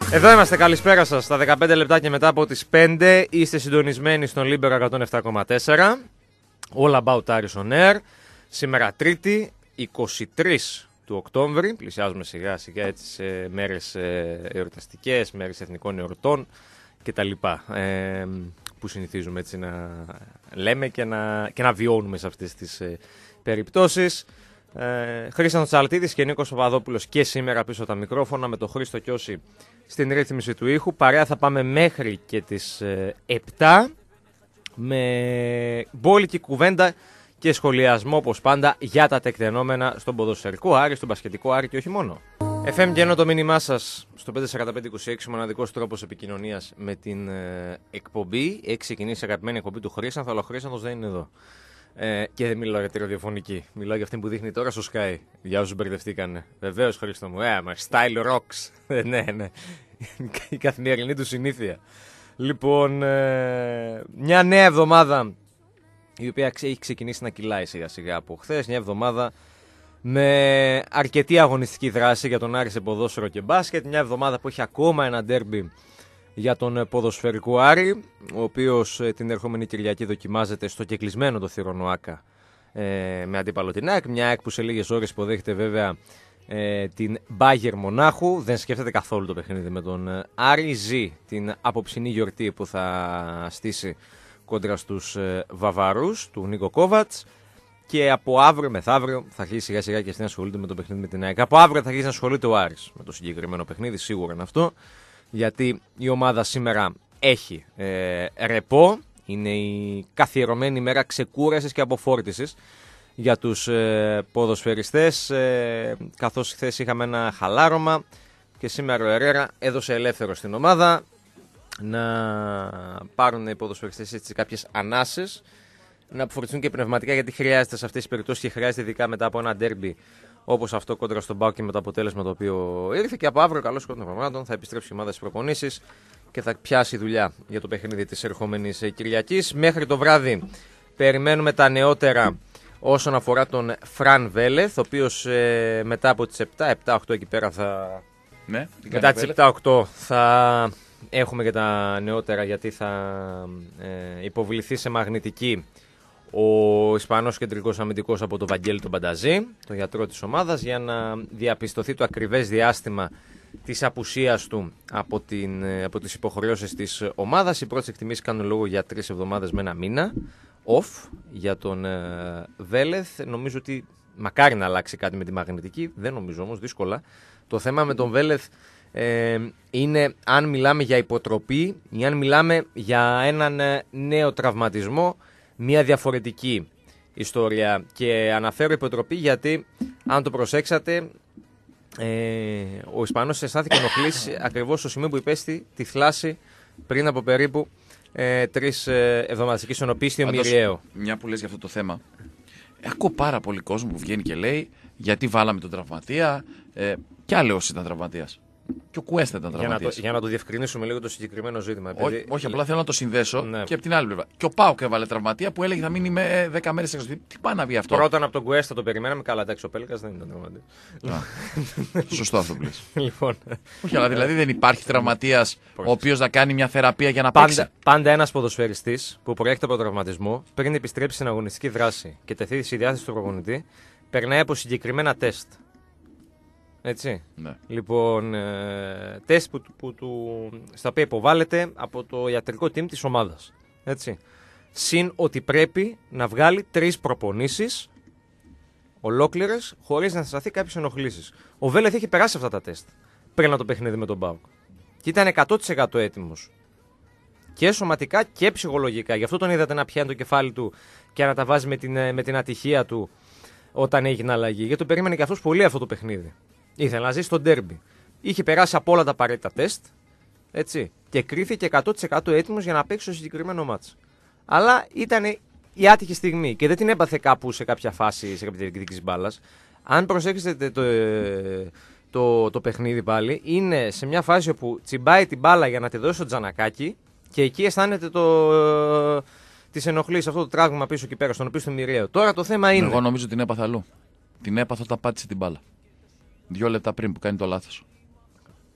Εδώ είμαστε, καλησπέρα σας. Στα 15 λεπτά και μετά από τις 5 είστε συντονισμένοι στον Λίμπερο 107,4. All About Aris on Air. Σήμερα Τρίτη, 23 του Οκτώβρη. Πλησιάζουμε σιγά σιγά έτσι σε μέρες εορταστικές, μέρες εθνικών εορτών κτλ. Που συνηθίζουμε έτσι να λέμε και να βιώνουμε σε αυτές τις περιπτώσεις. Χρήστος Τσαλτίδης και Νίκος Παπαδόπουλος και σήμερα πίσω τα μικρόφωνα με τον Χρήστο Κιώση στην ρύθμιση του ήχου. Παρέα θα πάμε μέχρι και τις 7 με μπόλικη κουβέντα και σχολιασμό όπως πάντα για τα τεκτενόμενα στον ποδοσφαιρικό Άρη, στον μπασκετικό Άρη και όχι μόνο. FM και ενώ το μήνυμά σας στο 54526, μοναδικός τρόπος επικοινωνίας με την εκπομπή. Έχει ξεκινήσει η αγαπημένη εκπομπή του Χρήστανθο, αλλά ο Χρήστανθος δεν είναι εδώ. Και δεν μιλάω για τη ραδιοφωνική. Μιλάω για αυτή που δείχνει τώρα στο Sky. Για όσους μπερδευτήκανε. Βεβαίως, Χρήστο μου. Μα style rocks. Ναι. Η καθημερινή του συνήθεια. Λοιπόν, μια νέα εβδομάδα η οποία έχει ξεκινήσει να κυλάει σιγά σιγά από χθες. Μια εβδομάδα με αρκετή αγωνιστική δράση για τον Άρη σε ποδόσφαιρο και μπάσκετ. Μια εβδομάδα που έχει ακόμα ένα ντέρμπι για τον ποδοσφαιρικό Άρη, ο οποίος την ερχόμενη Κυριακή δοκιμάζεται στο κεκλεισμένο το θηρόν ΟΑΚΑ με αντίπαλο την ΑΕΚ. Μια ΑΕΚ που σε λίγες ώρες υποδέχεται βέβαια την Μπάγερ Μονάχου. Δεν σκέφτεται καθόλου το παιχνίδι με τον Άρη. Ζει την απόψινή γιορτή που θα στήσει κόντρα στους Βαβαρούς του Νίκο Κόβατς. Και από αύριο μεθαύριο θα αρχίσει σιγά σιγά και να ασχολείται με το παιχνίδι με την ΑΕΚ. Από αύριο θα αρχίσει να ασχολείται ο Άρης με το συγκεκριμένο παιχνίδι, σίγουρα είναι αυτό. Γιατί η ομάδα σήμερα έχει ρεπό, είναι η καθιερωμένη ημέρα ξεκούρασης και αποφόρτισης για τους ποδοσφαιριστές, καθώς χθες είχαμε ένα χαλάρωμα και σήμερα ο Ερέρα έδωσε ελεύθερο στην ομάδα να πάρουν οι ποδοσφαιριστές έτσι κάποιες ανάσες, να αποφορτιστούν και πνευματικά, γιατί χρειάζεται σε αυτές τις περιπτώσεις και χρειάζεται ειδικά μετά από ένα ντέρμπι όπως αυτό κόντρα στον ΠΑΟΚ και με το αποτέλεσμα το οποίο ήρθε. Και από αύριο, καλώς των πραγμάτων, θα επιστρέψει η ομάδα στις προπονήσεις και θα πιάσει δουλειά για το παιχνίδι της ερχόμενης Κυριακής. Μέχρι το βράδυ περιμένουμε τα νεότερα όσον αφορά τον Φραν Βέλεθ, ο οποίος μετά από τις 7-8 εκεί πέρα θα. Ναι, μετά τις 7-8 θα έχουμε και τα νεότερα, γιατί θα υποβληθεί σε μαγνητική ο Ισπανός κεντρικός αμυντικός από τον Βαγγέλη τον Πανταζή, τον γιατρό της ομάδας, για να διαπιστωθεί το ακριβές διάστημα της απουσίας του από τις υποχρεώσεις της ομάδας. Οι πρώτες εκτιμήσεις κάνουν λόγο για 3 εβδομάδες με 1 μήνα off για τον Βέλεθ. Νομίζω ότι μακάρι να αλλάξει κάτι με τη μαγνητική, δεν νομίζω όμως, δύσκολα. Το θέμα με τον Βέλεθ είναι αν μιλάμε για υποτροπή ή αν μιλάμε για έναν νέο τραυματισμό, μια διαφορετική ιστορία. Και αναφέρω υποτροπή γιατί, αν το προσέξατε, ο Ισπανός αισθάνθηκε ενοχλής ακριβώς στο σημείο που υπέστη τη θλάση πριν από περίπου 3 εβδομάδες, εκεί στον οπίστιο Μυριαίο. Μια που λες για αυτό το θέμα, ακούω πάρα πολύ κόσμο που βγαίνει και λέει γιατί βάλαμε τον τραυματία, κι άλλος ήταν τραυματίας. Και ο Κουέστα ήταν τραυματίας. Για να το διευκρινίσουμε λίγο το συγκεκριμένο ζήτημα. Όχι, απλά θέλω να το συνδέσω και από την άλλη πλευρά. Και ο ΠΑΟΚ έβαλε τραυματία που έλεγε θα μείνει με 10 μέρες έξω. Τι πάει να βγει αυτό. Πρώτον από τον Κουέστα το περιμέναμε. Καλά, εντάξει, ο Πέλκας δεν ήταν τραυματίας. Σωστό αυτό που λες. Λοιπόν. Όχι, αλλά δηλαδή δεν υπάρχει τραυματίας ο οποίος να κάνει μια θεραπεία για να παίξει. Πάντα ένας ποδοσφαιριστής που προέρχεται από τραυματισμό, πριν επιστρέψει στην αγωνιστική δράση και τεθεί στη διάθεση του προπονητή, περνάει από συγκεκριμένα τεστ. Έτσι. Ναι. Λοιπόν, τεστ στα οποία υποβάλλεται από το ιατρικό team της ομάδας. Έτσι. Συν ότι πρέπει να βγάλει 3 προπονήσεις ολόκληρες χωρίς να σταθεί κάποιες ενοχλήσεις. Ο Βέλεθ είχε περάσει αυτά τα τεστ πριν από το παιχνίδι με τον ΠΑΟΚ. Και ήταν 100% έτοιμος. Και σωματικά και ψυχολογικά. Γι' αυτό τον είδατε να πιάνει το κεφάλι του και να τα βάζει με την ατυχία του όταν έγινε αλλαγή. Γιατί το περίμενε και αυτός πολύ αυτό το παιχνίδι. Ήθελε να ζει στο ντέρμπι. Είχε περάσει από όλα τα απαραίτητα τεστ, έτσι, και κρίθηκε 100% έτοιμος για να παίξει στο συγκεκριμένο μάτς. Αλλά ήταν η άτυχη στιγμή και δεν την έπαθε κάπου σε κάποια φάση, σε κάποια διεκδίκηση μπάλας. Αν προσέξετε το παιχνίδι πάλι, είναι σε μια φάση όπου τσιμπάει την μπάλα για να τη δώσει στο Τζανακάκι και εκεί αισθάνεται της ενοχλής, αυτό το τράγμα πίσω εκεί πέρα, στον οπίστο Μυριαίο. Τώρα το θέμα είναι. Εγώ νομίζω την έπαθα αλλού. Την έπαθα όταν πάτησε την μπάλα. 2 λεπτά πριν που κάνει το λάθος.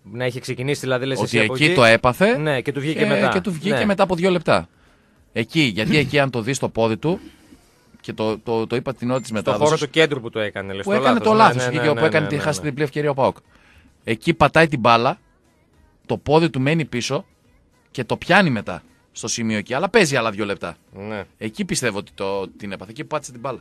Να είχε ξεκινήσει δηλαδή, λες Ότι εσύ από εκεί το έπαθε. Ναι, και του βγήκε μετά. Και του βγήκε Ναι. μετά από 2 λεπτά. Εκεί, γιατί εκεί αν το δει στο πόδι του. Και το είπα την ώρα τη Στο μετάδοση. χώρο του κέντρου που το έκανε. Λες, Που το έκανε λάθος. το λάθο. Ναι, Εκεί όπου έκανε τη χάσει την διπλή ευκαιρία ο ΠΑΟΚ. Εκεί πατάει την μπάλα. Το πόδι του μένει πίσω. Και το πιάνει μετά στο σημείο εκεί. Αλλά παίζει άλλα 2 λεπτά. Ναι. Εκεί πιστεύω ότι την έπαθε. Εκεί που πάτησε την μπάλα.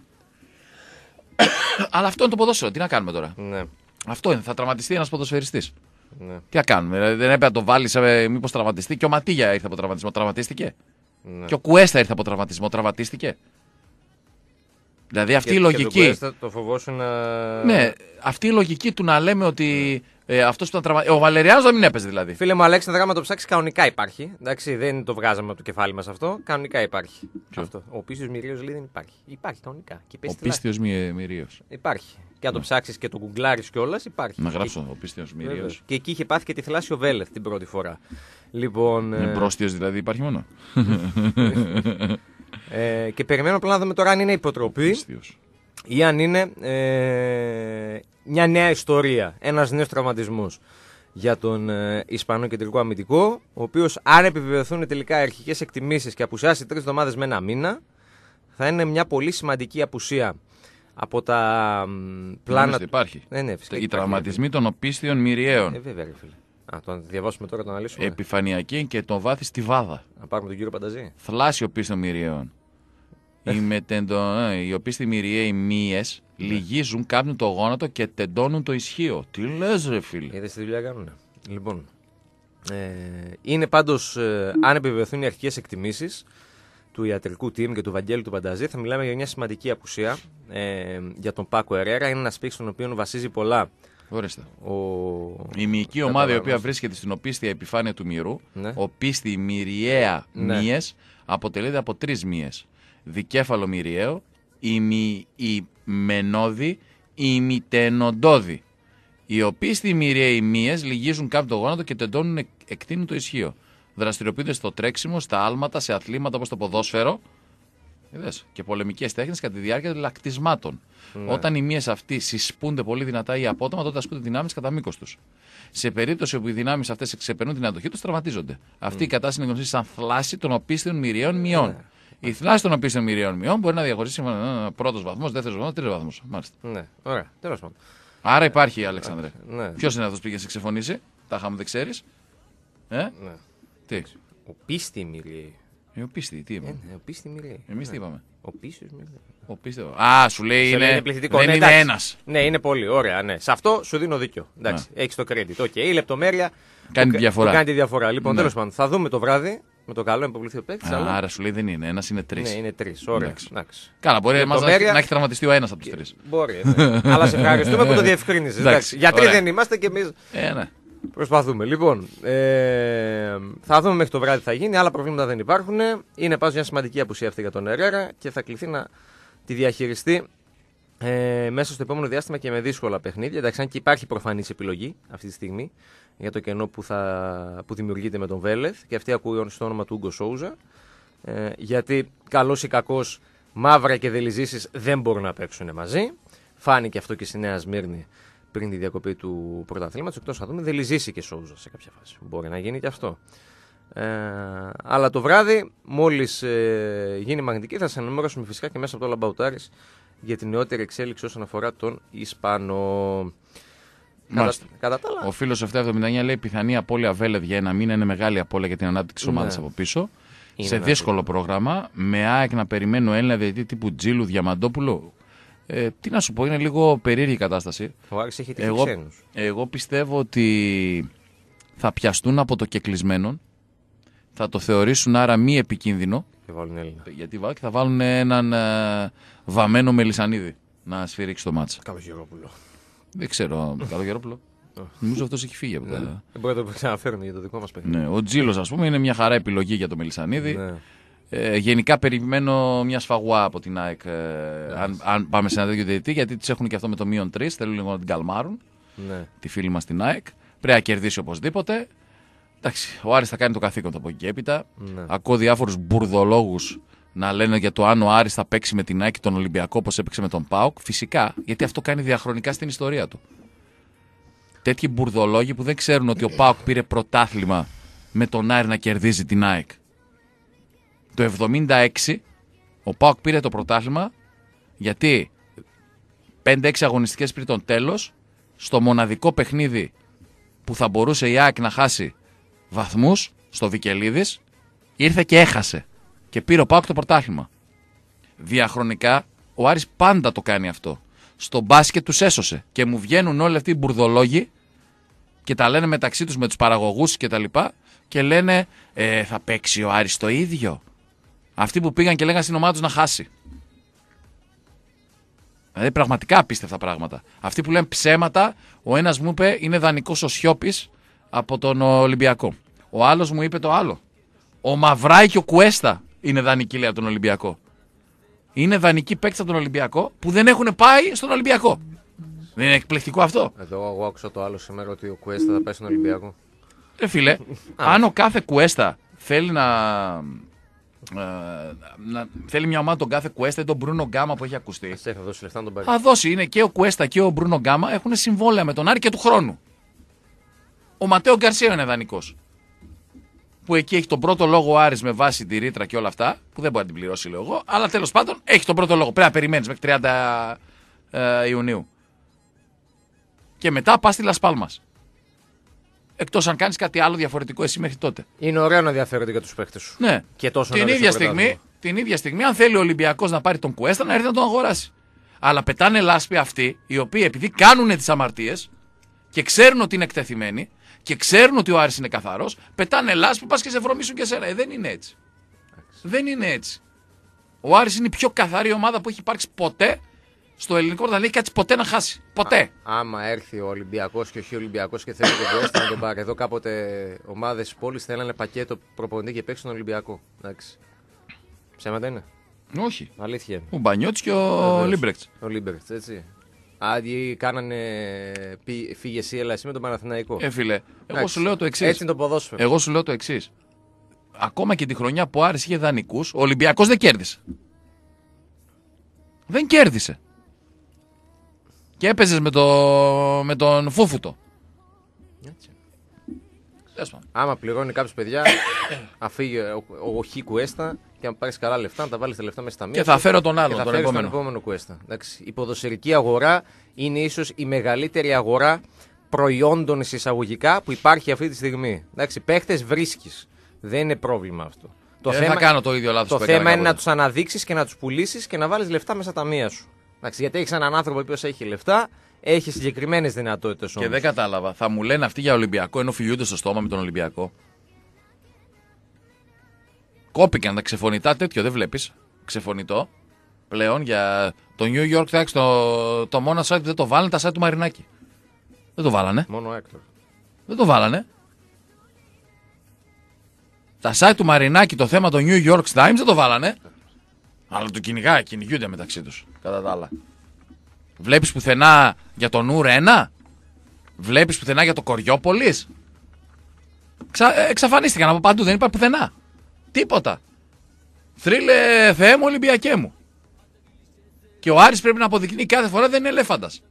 Αλλά αυτό είναι το ποδόσφαιρο. Τι να κάνουμε τώρα. Ναι. Αυτό είναι. Θα τραυματιστεί ένα ποδοσφαιριστής. Ναι. Τι να κάνουμε. Δηλαδή, δεν έπρεπε να το βάλει, μήπως τραυματιστεί. Και ο Ματίγια ήρθε από τραυματισμό. Τραυματίστηκε. Ναι. Και ο Κουέστα ήρθε από τραυματισμό. Τραυματίστηκε. Δηλαδή αυτή η λογική. Και το φοβόσουν να. Ναι, αυτή η λογική του να λέμε ότι αυτός που ήταν τραυματισμένο. Ο Βαλεριάνος να μην έπαιζε δηλαδή. Φίλε μου, Αλέξανδρα, άμα το ψάξει, κανονικά υπάρχει. Εντάξει, δεν το βγάζαμε από το κεφάλι μα αυτό. Κανονικά υπάρχει. Αυτό. Ο Πίστιος Μυρίος λέει δεν υπάρχει. Υπάρχει κανονικά. Και Ο Πίστιος Μυρίος. Υπάρχει. Και αν το ψάξει και το γκουγκλάρει κιόλα, υπάρχει. Να γράψω ο Πίστιος Μυρίος. Και εκεί είχε πάθει και τη θαλάσσιο Βέλεθ την πρώτη φορά. Λοιπόν. Μπρόστιος δηλαδή υπάρχει μόνο. Και περιμένω απλά να δούμε τώρα αν είναι υποτροπή Πίστιος. ή αν είναι μια νέα ιστορία. Ένας νέος τραυματισμός για τον Ισπανό κεντρικό αμυντικό, ο οποίος αν επιβεβαιωθούν τελικά οι αρχικές εκτιμήσεις και απουσιάσει 3 εβδομάδες με 1 μήνα, θα είναι μια πολύ σημαντική απουσία από τα πλάνα. Νομίζω υπάρχει. Ναι, φυσικά Οι υπάρχει. τραυματισμοί των οπίστιων μυριαίων. Βέβαια, ρε φίλε. Το διαβάσουμε τώρα, το αναλύσουμε. Επιφανειακή και τον βάθη στη βάδα. Να πάρουμε τον κύριο Πανταζή. Θλάσσιο πίστων μυριαίων. Οι οπίστοι μυριαίοι μύες λυγίζουν, κάπνουν το γόνατο και τεντώνουν το ισχύο. Τι λες ρε φίλε. Είδες τι δουλειά κάνουν. Λοιπόν, είναι πάντως, αν επιβεβαιωθούν οι αρχικές εκτιμήσεις του ιατρικού team και του Βαγγέλη του Πανταζή, θα μιλάμε για μια σημαντική απουσία για τον Πάκο Ερέρα. Είναι ένας παίκτης στον οποίο βασίζει πολλά. Ορίστε. Ο... Η μυϊκή ομάδα η οποία βρίσκεται στην οπίστια επιφάνεια του μυρού, Ναι. οπίστη μυριαία Ναι. μύες, αποτελείται από 3 μύες. Δικέφαλο μυριαίο, ημενόδι, ημιτενοντόδι. Οι οπίστοι μυριαίοι μύες λυγίζουν κάπου το γόνατο και τεντώνουν, εκτείνουν το ισχύο. Δραστηριοποιούνται στο τρέξιμο, στα άλματα, σε αθλήματα όπως το ποδόσφαιρο. Είδες, και πολεμικές τέχνες κατά τη διάρκεια των λακτισμάτων. Ναι. Όταν οι μύες αυτοί συσπούνται πολύ δυνατά ή απότομα, τότε ασκούνται δυνάμεις κατά μήκος τους. Σε περίπτωση όπου οι δυνάμεις αυτές ξεπερνούν την αντοχή τους, τραυματίζονται. Αυτή η κατάσταση είναι γνωστή σαν θλάση των οπίστιων μυριαίων μειών. Η θλάση των οπίστιων μυριαίων μειών μπορεί να διαχωρίσει πρώτος βαθμός, δεύτερος βαθμός, τρίτος βαθμός. Μάλιστα. Ναι, ωραία, τέλος πάντων. Άρα υπάρχει, Αλέξανδρε. Ναι. Ποιος είναι αυτός που πήγε να σε ξεφωνήσει, τα είχαμε δεν ξέρεις. Ναι. Τι. Ο πίστη μυριαίοι. Ο πίστη, τι είπαμε. Ο πίστη μυριαίοι. Εμείς τι είπαμε. Ο πίστης μυριαίοι. Ο πίστη. Α, σου λέει Σε λέει είναι. πληθυντικό. Δεν Ναι, είναι εντάξει. ένας. Ναι, είναι πολύ ωραία. Ναι. Σε αυτό σου δίνω δίκιο. Εντάξει, έχεις το credit. Οκ, η λεπτομέρεια Κάνει τη διαφορά. που κάνει τη διαφορά. Λοιπόν, Ναι. τέλος πάντων, θα δούμε το βράδυ με το καλό υποβληθεί ο παίκτης. αλλά... Άρα σου λέει δεν είναι. Ένας είναι 3. Ναι, είναι 3. Ωραία. Εντάξει. Εντάξει. Καλά, μπορεί Λεπτομέρεια- να έχει τραυματιστεί ο ένας από τους 3. Μπορεί. Ναι. Αλλά σε ευχαριστούμε που το διευκρίνησες. Εντάξει, Γιατί ωραία. δεν είμαστε και εμείς Ναι. προσπαθούμε. Λοιπόν, θα δούμε μέχρι το βράδυ τι θα γίνει. Άλλα προβλήματα δεν υπάρχουν. Είναι πάντως μια σημαντική απουσία αυτή για τον Ερέρα και θα κληθεί να τη διαχειριστεί μέσα στο επόμενο διάστημα και με δύσκολα παιχνίδια. Εντάξει, αν και υπάρχει προφανής επιλογή αυτή τη στιγμή για το κενό που δημιουργείται με τον Βέλεθ και αυτή ακούει στο όνομα του Ούγκο Σόουζα. Γιατί καλός ή κακός, Μαύρα και Δελιζήσεις δεν μπορούν να παίξουν μαζί. Φάνηκε αυτό και στη Νέα Σμύρνη πριν τη διακοπή του πρωταθλήματος. Εκτός θα δούμε Δελιζήσει και Σόουζα σε κάποια φάση. Μπορεί να γίνει και αυτό. Αλλά το βράδυ, μόλις γίνει μαγνητική, θα σας ενημερώσουμε φυσικά και μέσα από το Λαμπαουτάρης για την νεότερη εξέλιξη όσον αφορά τον Ισπανό. Κατά τα άλλα. Ο φίλος 779 λέει πιθανή απώλεια Βέλεθ για 1 μήνα είναι μεγάλη απώλεια για την ανάπτυξη της ομάδας από πίσω. Είναι σε ένα δύσκολο πρόγραμμα. Με ΑΕΚ να περιμένω Έλληνα διαιτητή τύπου Τζίλου Διαμαντόπουλου. Τι να σου πω, είναι λίγο περίεργη η κατάσταση. Ο Άρης έχει τύχει ξένους. Εγώ πιστεύω ότι θα πιαστούν από το κεκλεισμένον. Θα το θεωρήσουν άρα μη επικίνδυνο. Και βάλουν Έλληνα. Γιατί και θα βάλουν έναν βαμμένο Μελισανίδη να σφυρίξει το μάτσα. Καλογερόπουλο. Δεν ξέρω. Καλογερόπουλο. Νομίζω αυτός έχει φύγει από τα. Δεν μπορεί να το ξαναφέρουν για το δικό μας παιχνίδι. Ναι, ο Τζίλος, ας πούμε, είναι μια χαρά επιλογή για το Μελισανίδη. Ναι. Γενικά περιμένω μια σφαγουά από την ΑΕΚ αν πάμε σε ένα τέτοιο διαιτητή, γιατί τις έχουν και αυτό με το -3. Θέλουν λίγο να την καλμάρουν. Ναι. Τη φίλη μας την ΑΕΚ. Πρέπει να κερδίσει οπωσδήποτε. Εντάξει, ο Άρης θα κάνει το καθήκον του από εκεί και έπειτα. Ναι. Ακούω διάφορους μπουρδολόγους να λένε για το αν ο Άρης θα παίξει με την ΑΕΚ και τον Ολυμπιακό όπως έπαιξε με τον ΠΑΟΚ. Φυσικά, γιατί αυτό κάνει διαχρονικά στην ιστορία του. τέτοιοι μπουρδολόγοι που δεν ξέρουν ότι ο ΠΑΟΚ πήρε πρωτάθλημα με τον Άρη να κερδίζει την ΑΕΚ. Το 76 ο ΠΑΟΚ πήρε το πρωτάθλημα γιατί 5-6 αγωνιστικές πριν τον τέλος, στο μοναδικό παιχνίδι που θα μπορούσε η ΑΕΚ να χάσει βαθμούς, στο Βικελίδης, ήρθε και έχασε. Και πήρε ο ΠΑΟΚ το πρωτάθλημα. Διαχρονικά ο Άρης πάντα το κάνει αυτό. Στο μπάσκετ τους έσωσε. Και μου βγαίνουν όλοι αυτοί οι μπουρδολόγοι και τα λένε μεταξύ τους με τους παραγωγούς και τα λοιπά και λένε θα παίξει ο Άρης το ίδιο. Αυτοί που πήγαν και λέγανε στην ομάδα τους να χάσει. Δηλαδή πραγματικά απίστευτα πράγματα. Αυτοί που λένε ψέματα, ο ένας μου είπε είναι δανεικός ο Σιώπης από τον Ολυμπιακό. Ο άλλος μου είπε το άλλο. Ο Μαυράη και ο Κουέστα είναι δανεικοί, λέει, από τον Ολυμπιακό. Είναι δανεικοί παίκτες από τον Ολυμπιακό που δεν έχουν πάει στον Ολυμπιακό. Δεν είναι εκπληκτικό αυτό? Εδώ εγώ άκουσα το άλλο σήμερα ότι ο Κουέστα θα πάει στον Ολυμπιακό. Φίλε, αν ο κάθε Κουέστα θέλει θέλει μια ομάδα τον κάθε Κουέστα ή τον Μπρούνο Γκάμα που έχει ακουστεί. Θα δώσει λεφτά να τον πάρει. Θα δώσει. Είναι και ο Κουέστα και ο Μπρούνο Γκάμα έχουν συμβόλαια με τον Άρη και του χρόνου. Ο Ματέο Γκαρσία είναι δανεικός. Που εκεί έχει τον πρώτο λόγο ο Άρης με βάση τη ρήτρα και όλα αυτά. Που δεν μπορεί να την πληρώσει, λέω εγώ. Αλλά τέλος πάντων έχει τον πρώτο λόγο. Πρέπει να περιμένεις μέχρι 30 Ιουνίου. Και μετά πας στη Λασπάλμας. Εκτός αν κάνεις κάτι άλλο διαφορετικό εσύ μέχρι τότε. Είναι ωραίο να ενδιαφέρονται για τους παίκτες σου. Ναι. Και τόσο την ίδια στιγμή, αν θέλει ο Ολυμπιακός να πάρει τον Κουέστα, να έρθει να τον αγοράσει. Αλλά πετάνε λάσπη αυτοί, οι οποίοι επειδή κάνουν τις αμαρτίες και ξέρουν ότι είναι εκτεθειμένοι και ξέρουν ότι ο Άρης είναι καθαρός, πετάνε λάσπη, πας και σε βρωμίσουν και εσένα. Δεν είναι έτσι. Δεν είναι έτσι. Ο Άρης είναι η πιο καθαρή ομάδα που έχει υπάρξει ποτέ στο ελληνικό πρωτάθλημα. Δεν έχει κάτσει ποτέ να χάσει. Ποτέ. Άμα έρθει ο Ολυμπιακός και ο Ολυμπιακός και θέλει τον Κουέστα να τον πάρει. Εδώ κάποτε ομάδες της πόλης θέλανε πακέτο προπονητή και παίξει τον Ολυμπιακό. Εντάξει. Ψέματα είναι? Όχι. Αλήθεια. Ο Μπανιώτης και ο Λίμπρεκτς. Ο Λίμπρεκτς, έτσι. Αντί κάνανε φύγε εσύ, έλα εσύ με τον Παναθηναϊκό. Φίλε, εγώ σου λέω το εξής. Έτσι είναι το ποδόσφαιρο. Εγώ σου λέω το εξής. Ακόμα και τη χρονιά που ο Άρης είχε δανεικούς, ο Ολυμπιακός δεν κέρδισε. Δεν κέρδισε. Και έπαιζες με τον Φούφουτο. Έτσι. Τέλος. Άμα πληρώνει κάποιους παιδιά, αφήγει ο Χ Κουέστα και αν πάρεις καλά λεφτά, να τα βάλεις τα λεφτά μέσα στα μία. Και θα φέρω τον άλλο, τον επόμενο Κουέστα. Εντάξει. Η ποδοσφαιρική αγορά είναι ίσως η μεγαλύτερη αγορά προϊόντων εισαγωγικά που υπάρχει αυτή τη στιγμή. Εντάξει, παίχτες βρίσκεις. Δεν είναι πρόβλημα αυτό. Δεν θα κάνω το ίδιο λάθος το που έκανα. θέμα είναι κάποτε. να τους αναδείξεις και να τους πουλήσεις και να βάλεις λεφτά μέσα στα ταμεία σου. Εντάξει, γιατί έχεις έναν άνθρωπο που έχει λεφτά, έχει συγκεκριμένες δυνατότητες όμως. Και δεν κατάλαβα. Θα μου λένε αυτοί για Ολυμπιακό ενώ φιλιούνται στο στόμα με τον Ολυμπιακό. Κόπηκαν τα ξεφωνητά τέτοιο, δεν βλέπεις. Ξεφωνητό πλέον για το New York Times, το μόνο site που δεν το βάλανε, τα site του Μαρινάκη. Δεν το βάλανε. Μόνο Έκτορ. Δεν το βάλανε. Τα site του Μαρινάκη, το θέμα των New York Times δεν το βάλανε. Αλλά το κυνηγούνται μεταξύ τους. Κατά τα άλλα. Βλέπεις πουθενά για τον Ουρ 1. Βλέπεις πουθενά για το Κοριόπολης. Εξαφανίστηκαν από παντού. Δεν υπάρχει πουθενά. Τίποτα. Θρύλε Θεέ μου Ολυμπιακέ μου. Και ο Άρης πρέπει να αποδεικνύει κάθε φορά δεν είναι ελέφαντας.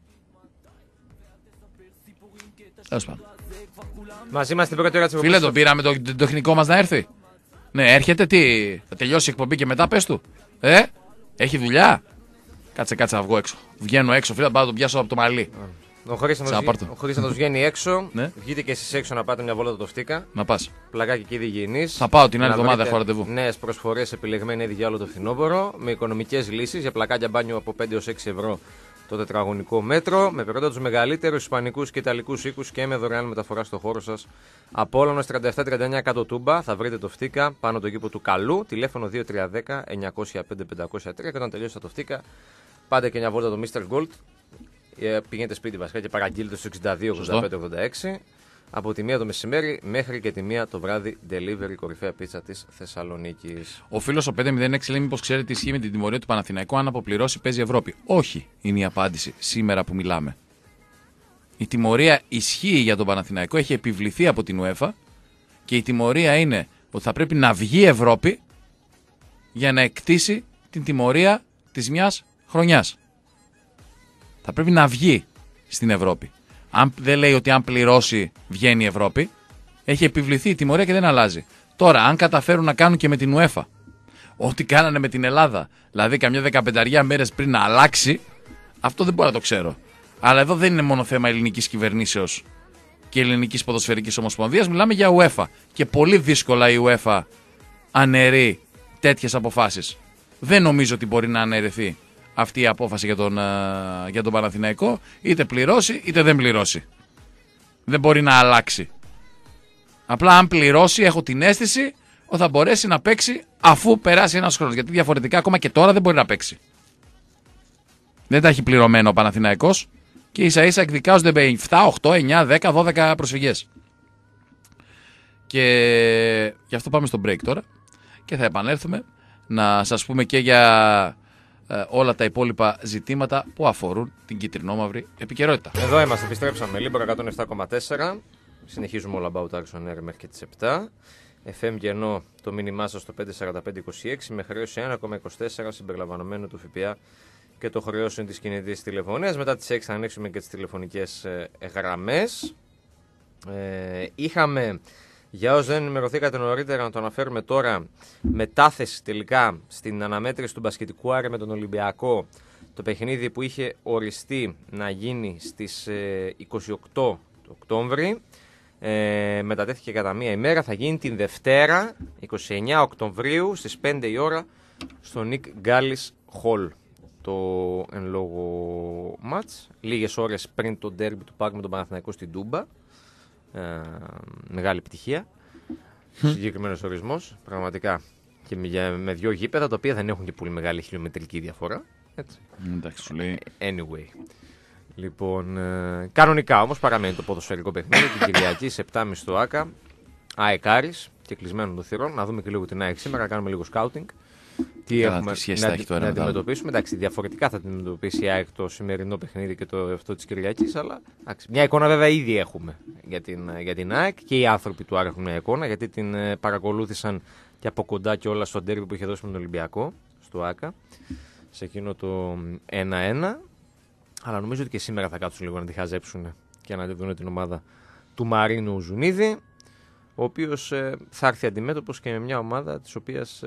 Τέλος πάντων. Μαζί μας την πρώτη ώρα της εκπομπής. Φίλε, τον πήραμε το τεχνικό μας να έρθει. Ναι, έρχεται, τι. Θα τελειώσει η εκπομπή και μετά πες του. Έχει δουλειά. Κάτσε να βγω έξω. Βγαίνω έξω, φίλε, πάω να τον πιάσω από το μαλλί. Ο Χρήστος βγαίνει έξω. Ναι. Βγείτε και εσείς έξω να πάτε μια βόλτα το φτύκα. Να πας. Πλακάκι και υγιεινής. Θα πάω την άλλη εβδομάδα, έχω ραντεβού. Νέες προσφορές επιλεγμένοι ήδη για όλο το φθινόπωρο. Με οικονομικές λύσεις για πλακάκια μπάνιο από 5 έως 6 ευρώ το τετραγωνικό μέτρο. Με περίπτωση τους μεγαλύτερους ισπανικούς και ιταλικούς οίκους και με δωρεάν μεταφορά στο χώρο σας. Απόλλωνος 3739 κάτω Τούμπα. Θα βρείτε το φτύκα πάνω το κήπο του Καλού. Τηλέφωνο 2310 905 503. Και όταν τελειώσει το φτύκα, πάτε και μια βόλτα το Mr. Gold. Πηγαίνετε σπίτι βασικά και παραγγείλετε στο 62-85-86 από τη 1 το μεσημέρι μέχρι και τη 1 το βράδυ delivery κορυφαία πίτσα της Θεσσαλονίκης. Ο φίλος ο 506 λέει μήπως ξέρετε τι ισχύει με την τιμωρία του Παναθηναϊκού αν αποπληρώσει παίζει Ευρώπη. Όχι είναι η απάντηση σήμερα που μιλάμε. Η τιμωρία ισχύει για τον Παναθηναϊκό, έχει επιβληθεί από την UEFA και η τιμωρία είναι ότι θα πρέπει να βγει Ευρώπη για να εκτίσει την τιμωρία της μιας χρονιάς. Θα πρέπει να βγει στην Ευρώπη. Δεν λέει ότι αν πληρώσει βγαίνει η Ευρώπη. Έχει επιβληθεί η τιμωρία και δεν αλλάζει. Τώρα, αν καταφέρουν να κάνουν και με την UEFA ό,τι κάνανε με την Ελλάδα, δηλαδή καμιά 15 μέρες πριν να αλλάξει, αυτό δεν μπορώ να το ξέρω. Αλλά εδώ δεν είναι μόνο θέμα ελληνικής κυβερνήσεως και ελληνικής ποδοσφαιρικής ομοσπονδίας, μιλάμε για UEFA. Και πολύ δύσκολα η UEFA αναιρεί τέτοιες αποφάσεις. Δεν νομίζω ότι μπορεί να αναιρεθεί αυτή η απόφαση για τον Παναθηναϊκό, είτε πληρώσει είτε δεν πληρώσει. Δεν μπορεί να αλλάξει. Απλά αν πληρώσει, έχω την αίσθηση ότι θα μπορέσει να παίξει αφού περάσει ένας χρόνος. Γιατί διαφορετικά ακόμα και τώρα δεν μπορεί να παίξει. Δεν τα έχει πληρωμένο ο Παναθηναϊκός και ίσα ίσα εκδικάζονται με 7, 8, 9, 10, 12 προσφυγές. Και γι' αυτό πάμε στο break τώρα και θα επανέλθουμε να σας πούμε και για όλα τα υπόλοιπα ζητήματα που αφορούν την κυτρινόμαυρη επικαιρότητα. Εδώ είμαστε, επιστρέψαμε. Λίμπρο 107,4. Συνεχίζουμε όλα about Action Air μέχρι και τις 7. FM γεννό το μήνυμά σας στο 54526 με χρέωση 1,24 συμπεριλαμβανομένου του ΦΠΑ και το χρεώσεων της κινητής τηλεφωνίας. Μετά τις 6 θα ανοίξουμε και τις τηλεφωνικές γραμμές. Είχαμε, για όσοι δεν ενημερωθήκατε νωρίτερα, να το αναφέρουμε τώρα, μετάθεση τελικά στην αναμέτρηση του μπασκετικού Άρη με τον Ολυμπιακό. Το παιχνίδι που είχε οριστεί να γίνει στις 28 του Οκτώβρη. Μετατέθηκε κατά μία ημέρα, θα γίνει την Δευτέρα 29 Οκτωβρίου στις 5 η ώρα στο Nick Gallis Hall το εν λόγω μάτς, λίγες ώρες πριν το ντέρμπι του Πάκ με τον Παναθηναϊκό στην Τούμπα. Μεγάλη επιτυχία, συγκεκριμένος ορισμός πραγματικά, και με δύο γήπεδα τα οποία δεν έχουν και πολύ μεγάλη χιλιομετρική διαφορά, έτσι. Εντάξει, σου λέει. Anyway, λοιπόν, κανονικά όμως παραμένει το ποδοσφαιρικό παιχνίδι την Κυριακή σε 7.30 στο ΆΚΑ. ΑΕΚ Άρης και κλεισμένων των θυρών. Να δούμε και λίγο την ΑΕΚ σήμερα, να κάνουμε λίγο σκάουτινγκ. Τι έχουμε να αντιμετωπίσουμε. Εντάξει, διαφορετικά θα αντιμετωπίσει η ΑΕΚ το σημερινό παιχνίδι και το αυτό της Κυριακής. Αλλά εντάξει, μια εικόνα βέβαια ήδη έχουμε για την ΑΕΚ και οι άνθρωποι του ΑΕΚ έχουν μια εικόνα, γιατί την παρακολούθησαν και από κοντά και όλα στο ντέρμπι που είχε δώσει με τον Ολυμπιακό στο ΆΚΑ, σε εκείνο το 1-1. Αλλά νομίζω ότι και σήμερα θα κάτσουν λίγο να τη χαζέψουν και να τη δουν την ομάδα του Μαρίνου Ζουνίδη, ο οποίος θα έρθει αντιμέτωπος και με μια ομάδα της οποίας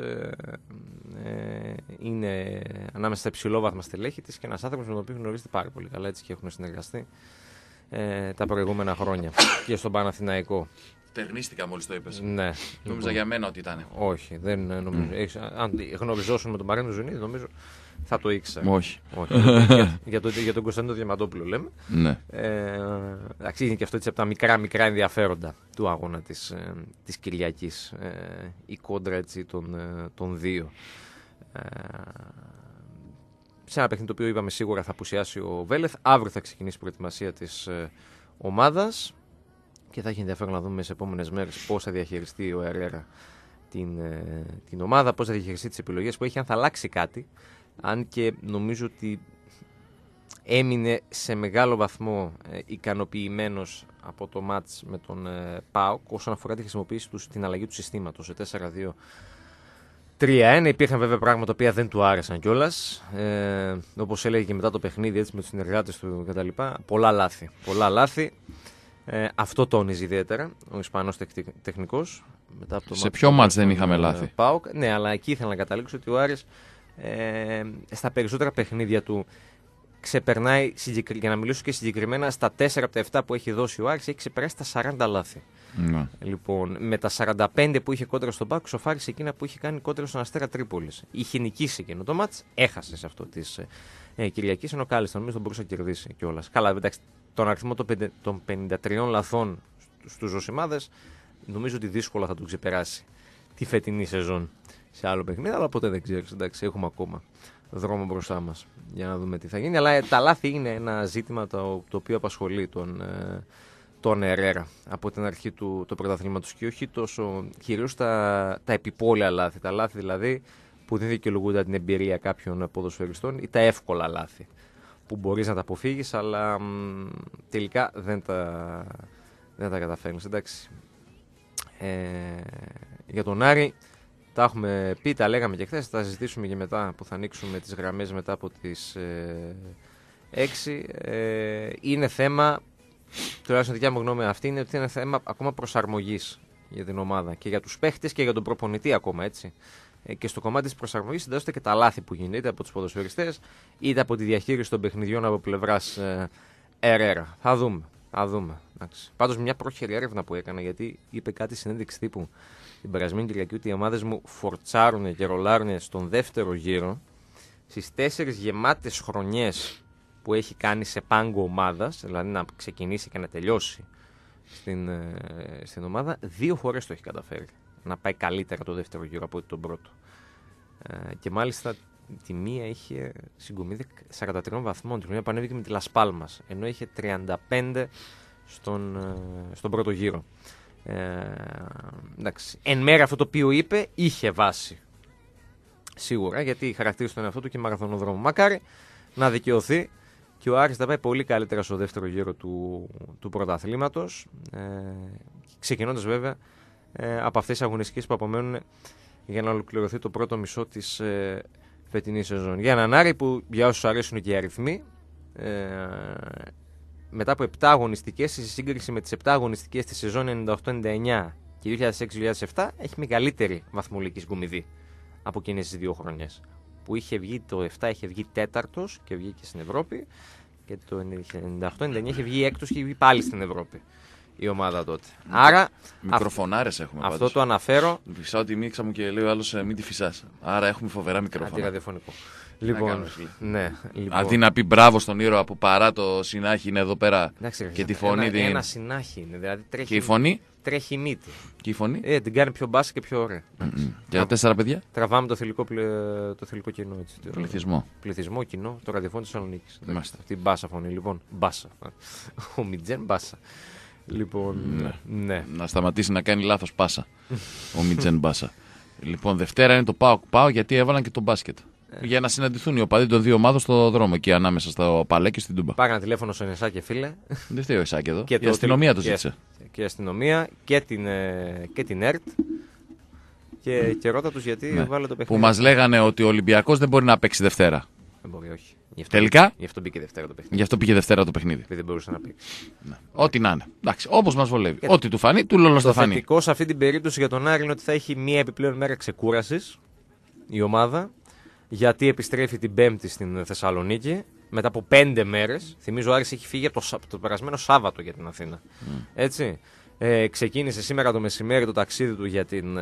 είναι ανάμεσα στα υψηλόβαθμα στελέχη της και ένας άνθρωπος με τον οποίο γνωρίζετε πάρα πολύ καλά, έτσι, και έχουν συνεργαστεί τα προηγούμενα χρόνια και στον Παναθηναϊκό. Τερνίστηκα μόλις το είπες. Ναι. Νόμιζα για μένα ότι ήταν. Όχι, δεν νομίζω. Αν γνωριζόσουν με τον Μαρίνο Ζουνίδη, νομίζω θα το ήξερα. Όχι. Για τον Κωνσταντίνο Διαμαντόπουλο λέμε. Ναι. Αξίζει και αυτό από τα μικρά ενδιαφέροντα του αγώνα της Κυριακής. Η κόντρα, έτσι, των δύο. Σε ένα παιχνίδι το οποίο είπαμε σίγουρα θα απουσιάσει ο Βέλεθ. Αύριο θα ξεκινήσει η προετοιμασία της ομάδας και θα έχει ενδιαφέρον να δούμε στις επόμενες μέρες πώς θα διαχειριστεί ο Ερέρα την ομάδα, πώς θα διαχειριστεί τις επιλογές που έχει, αν θα αλλάξει κάτι. Αν και νομίζω ότι έμεινε σε μεγάλο βαθμό ικανοποιημένος από το μάτς με τον ΠΑΟΚ όσον αφορά τη χρησιμοποίηση του στην αλλαγή του συστήματος σε 4-2-3-1. Υπήρχαν βέβαια πράγματα τα οποία δεν του άρεσαν κιόλας. Όπως έλεγε και μετά το παιχνίδι, έτσι, με τους συνεργάτες του κτλ. Πολλά λάθη. Αυτό τόνιζε ιδιαίτερα ο Ισπανός τεχνικός. Μετά από το σε ποιο μάτς δεν είχαμε λάθη? ΠΑΟΚ. Ναι, αλλά εκεί ήθελα να καταλήξω ότι ο Άρης στα περισσότερα παιχνίδια του ξεπερνάει, για να μιλήσω και συγκεκριμένα, στα 4 από τα 7 που έχει δώσει ο Άρης έχει ξεπεράσει τα 40 λάθη. Ναι. Λοιπόν, με τα 45 που είχε κόντρα στον ΠΑΟΚ, σοφάρισε εκείνα που είχε κάνει κόντρα στον Αστέρα Τρίπολης. Είχε νικήσει εκείνο το μάτς, έχασε σε αυτό της Κυριακής, ενώ κάλλιστα νομίζω τον μπορούσε να κερδίσει κιόλας. Καλά, εντάξει, τον αριθμό των 53 λαθών στους ζωσιμάδες νομίζω ότι δύσκολα θα τον ξεπεράσει τη φετινή σεζόν σε άλλο παιχνίδι, αλλά ποτέ δεν ξέρεις. Εντάξει, έχουμε ακόμα δρόμο μπροστά μας για να δούμε τι θα γίνει. Αλλά τα λάθη είναι ένα ζήτημα το οποίο απασχολεί τον Ερέρα από την αρχή του πρωταθλήματος και όχι τόσο κυρίως τα επιπόλαια λάθη. Τα λάθη δηλαδή που δεν δικαιολογούνται την εμπειρία κάποιων ποδοσφαιριστών ή τα εύκολα λάθη που μπορείς να τα αποφύγεις, αλλά τελικά δεν τα καταφέρνεις. Εντάξει. Για τον Άρη τα έχουμε πει, τα λέγαμε και χθες, θα τα συζητήσουμε και μετά που θα ανοίξουμε τις γραμμές μετά από τις 6. Είναι θέμα τουλάχιστον δικιά μου γνώμη αυτή, είναι ότι είναι θέμα ακόμα προσαρμογής για την ομάδα και για τους παίχτες και για τον προπονητή ακόμα, έτσι. Και στο κομμάτι της προσαρμογής συντάσσονται και τα λάθη που γίνεται είτε από τους ποδοσφαιριστές είτε από τη διαχείριση των παιχνιδιών από πλευράς Ερέρα. Θα δούμε. Πάντως, μια πρόχειρη έρευνα που έκανα, γιατί είπε κάτι συνέντευξη τύπου την περασμένη Κυριακή ότι οι ομάδες μου φορτσάρουν και ρολάρουν στον δεύτερο γύρο στις 4 γεμάτες χρονιές που έχει κάνει σε πάγκο ομάδας, δηλαδή να ξεκινήσει και να τελειώσει στην ομάδα, 2 φορές το έχει καταφέρει να πάει καλύτερα το δεύτερο γύρο από τον πρώτο. Και μάλιστα τη μία είχε συγκομίδι 43 βαθμών, την οποία πανέβηκε με τη Λασπάλμας, ενώ είχε 35 στον πρώτο γύρο. Εντάξει. Εν μέρει αυτό το οποίο είπε είχε βάση. Σίγουρα, γιατί χαρακτήρισε τον εαυτό του και μαραθωνοδρόμο. Μακάρι να δικαιωθεί και ο Άρης θα πάει πολύ καλύτερα στο δεύτερο γύρο του πρωταθλήματος, ξεκινώντας βέβαια από αυτές τις αγωνιστικές που απομένουν για να ολοκληρωθεί το πρώτο μισό της φετινής σεζόν. Για έναν Άρη που, για όσους αρέσουν και οι αριθμοί, μετά από 7 αγωνιστικές, σε σύγκριση με τις 7 αγωνιστικές της σεζόν 98-99 και 2006-2007, έχει μεγαλύτερη βαθμολογική συγκομιδή από εκείνες τις 2 χρονιές. Που είχε βγει το 7 είχε βγει 4ος και βγήκε στην Ευρώπη, και το 98-99 είχε βγει 6ος και είχε βγει πάλι στην Ευρώπη η ομάδα τότε. Άρα. Μικροφωνάρες έχουμε αυτό πάντως. το αναφέρω. Φυσάω τη μίξα μου και λέει ο άλλος μην τη φυσάς. Άρα έχουμε φοβερά μικρόφωνα. Αντιραδιοφωνικό. Λοιπόν, αντί να πει μπράβο στον ήρωα που παρά το συνάχη είναι εδώ πέρα. Εντάξει, και τη φωνή την. Ένα συνάχη είναι. Δηλαδή τρέχει, και η φωνή. Τρέχει μύτη. Και η φωνή. Την κάνει πιο μπάσα και πιο ωραία. Και τα 4 παιδιά. Τραβάμε το θηλυκό κοινό. Έτσι, πληθυσμό, κοινό, το ραδιοφώνιο της Θεσσαλονίκης. Την μπάσα φωνή, λοιπόν. Μπάσα. Ο Μιτζέν μπάσα. Λοιπόν, ναι. Να σταματήσει να κάνει λάθος πάσα. Ο Μιτζέν μπάσα. Λοιπόν, Δευτέρα είναι το ΠΑΟΚ γιατί έβαλαν και το μπάσκετ. Για να συναντηθούν οι οπαδοί των 2 ομάδων στο δρόμο εκεί ανάμεσα στο Παλέ και στην Τούμπα. Πάρε ένα τηλέφωνο στον Εσάκη, φίλε. Δεν φταίει ο Εσάκη εδώ. Και η αστυνομία το ζήτησε. Και η αστυνομία και την ΕΡΤ. Και ρώτα τους γιατί βάλε το παιχνίδι. Που μας λέγανε ότι ο Ολυμπιακός δεν μπορεί να παίξει Δευτέρα. Δεν μπορεί, όχι. Τελικά. Γι' αυτό μπήκε Δευτέρα το παιχνίδι. Γι' αυτό πήγε Δευτέρα το παιχνίδι. Επειδή δεν μπορούσε να παίξει. Ναι. Ό,τι να είναι. Εντάξει, όπως μας βολεύει. Ό,τι του φανεί, του λόλος θα φανεί. Το θετικό σε αυτή την περίπτωση για τον Άρη είναι ότι θα έχει μία επιπλέον μέρα ξεκούρασης η ομάδα. Γιατί επιστρέφει την Πέμπτη στην Θεσσαλονίκη μετά από 5 μέρες. Θυμίζω ο Άρης έχει φύγει από το περασμένο Σάββατο για την Αθήνα. Έτσι. Ξεκίνησε σήμερα το μεσημέρι το ταξίδι του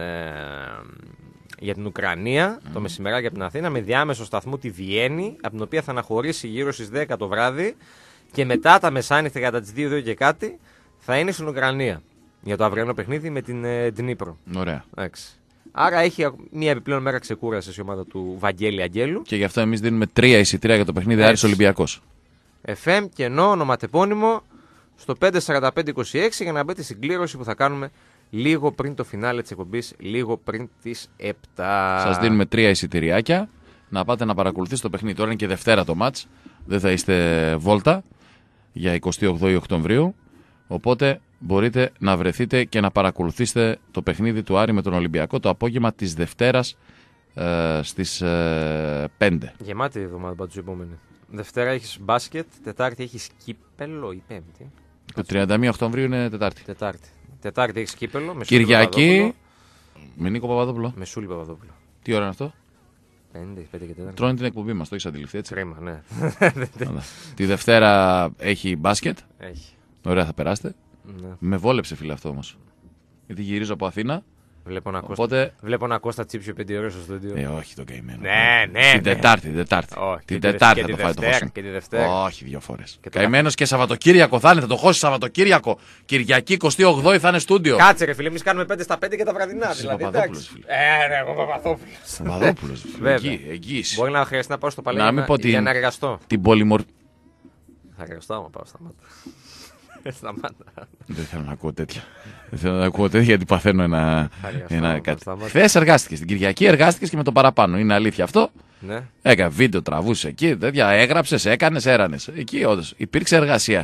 για την Ουκρανία, το μεσημεράκι από την Αθήνα, με διάμεσο σταθμό τη Βιέννη, από την οποία θα αναχωρήσει γύρω στις 10 το βράδυ και μετά τα μεσάνυχτα κατά τις 2 και κάτι θα είναι στην Ουκρανία για το αυριανό παιχνίδι με την Ντνίπρο. Ωραία. Άρα έχει μία επιπλέον μέρα ξεκούρασης η ομάδα του Βαγγέλη Αγγέλου. Και γι' αυτό εμείς δίνουμε 3 εισιτήρια για το παιχνίδι Άρης Ολυμπιακός. FM κενό, ονοματεπώνυμο στο 54526 για να μπείτε στην κλήρωση που θα κάνουμε λίγο πριν το φινάλε της εκπομπής, λίγο πριν τις 7. Σας δίνουμε 3 εισιτηριάκια να πάτε να παρακολουθήσετε το παιχνίδι. Τώρα είναι και Δευτέρα το μάτς. Δεν θα είστε βόλτα για 28 Οκτωβρίου. Οπότε μπορείτε να βρεθείτε και να παρακολουθήσετε το παιχνίδι του Άρη με τον Ολυμπιακό το απόγευμα της Δευτέρας στις 5. Γεμάτη εβδομάδα πάντως η επόμενη. Δευτέρα έχεις μπάσκετ, Τετάρτη έχεις κύπελο ή Πέμπτη. Το 31 Οκτωβρίου είναι Τετάρτη. Τετάρτη έχεις κύπελο. Με Κυριακή με Νίκο Παπαδόπουλο. Με Σούλη Παπαδόπουλο. Τι ώρα είναι αυτό? 5 και 4. Τρώνε την εκπομπή μας, το έχεις αντιληφθεί έτσι. Κρίμα, ναι. Τη Δευτέρα έχει μπάσκετ. Έχει. Ωραία, θα περάσετε. Ναι. Με βόλεψε φίλε αυτό όμως. Γιατί γυρίζω από Αθήνα. Βλέπω να Κώστα τσίψιο 5 ώρες στο στούντιο. Όχι τον καημένο. Ναι. Την Τετάρτη. Την Τετάρτη θα το φάει το φως. Και τη Δευτέρα. Όχι, 2 φορές. Καημένος και Σαββατοκύριακο θα είναι, θα το χώσει Σαββατοκύριακο. Κυριακή 28 θα είναι στούντιο. Κάτσε ρε φίλε, εμείς κάνουμε 5 στα 5 και τα βραδινά. Δηλαδή, Παπαδόπουλος φίλε. Εγώ Παπαδόπουλος. Εγγύηση. Μπορεί να χρειαστεί να πάω στο παλαιό για να εργαστώ. Την πολυμορφία. Θα εργαστώ άμα πάω, σταμάτα. Δεν θέλω να ακούω τέτοια. Δεν θέλω να ακούω τέτοια γιατί παθαίνω κάτι. Χθες εργάστηκες, την Κυριακή εργάστηκες και με το παραπάνω. Είναι αλήθεια αυτό. Ναι. Έκανε βίντεο, τραβούσε εκεί, τέτοια. Έγραψες, έκανες, έρανες. Εκεί όντως υπήρξε εργασία.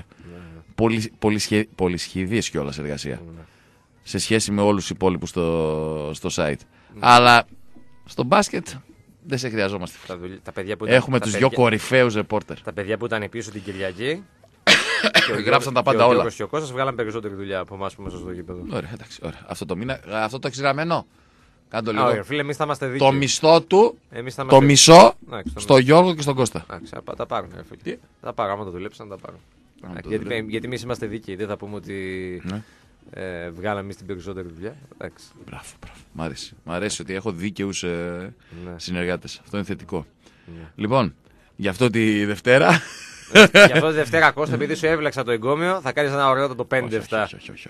Πολυσχηδής κιόλας εργασία. Σε σχέση με όλους τους υπόλοιπους στο site. Αλλά στο μπάσκετ δεν σε χρειαζόμαστε. Έχουμε τους 2 κορυφαίους ρεπόρτερ. Τα παιδιά που ήταν πίσω την Κυριακή. Γράψαν τα πάντα όλα. Ο Γιώργος και ο Κώστας βγάλαν περισσότερη δουλειά από εμάς που μέσα στο γήπεδο. Ωραία, εντάξει, ωραία. Αυτό το έχεις γραμμένο. Κάντο λίγο. Ωραία, φίλε, εμείς θα είμαστε δίκαιοι. Το μισθό του, Εμείς θα το είμαστε... μισό, Εντάξει, το στο Γιώργο και στον Κώστα. Εντάξει, τα πάρουν. Τι? Τα πάρουν, άμα το δουλέψουν, τα πάρουν. Γιατί εμείς είμαστε δίκαιοι, δεν θα πούμε ότι Ναι. βγάλαμε εμείς την περισσότερη δουλειά. Εντάξει. Μπράβο. Μ' αρέσει. Μ' αρέσει ότι έχω δίκαιους Ναι. συνεργάτες. Αυτό είναι θετικό. Ναι. Λοιπόν, γι' αυτό τη Δευτέρα. Γι' αυτό τη Δευτέρα, Κώστα, επειδή σου έβλεξα το εγκόμιο, θα κάνεις ένα ωραίο το 5-7.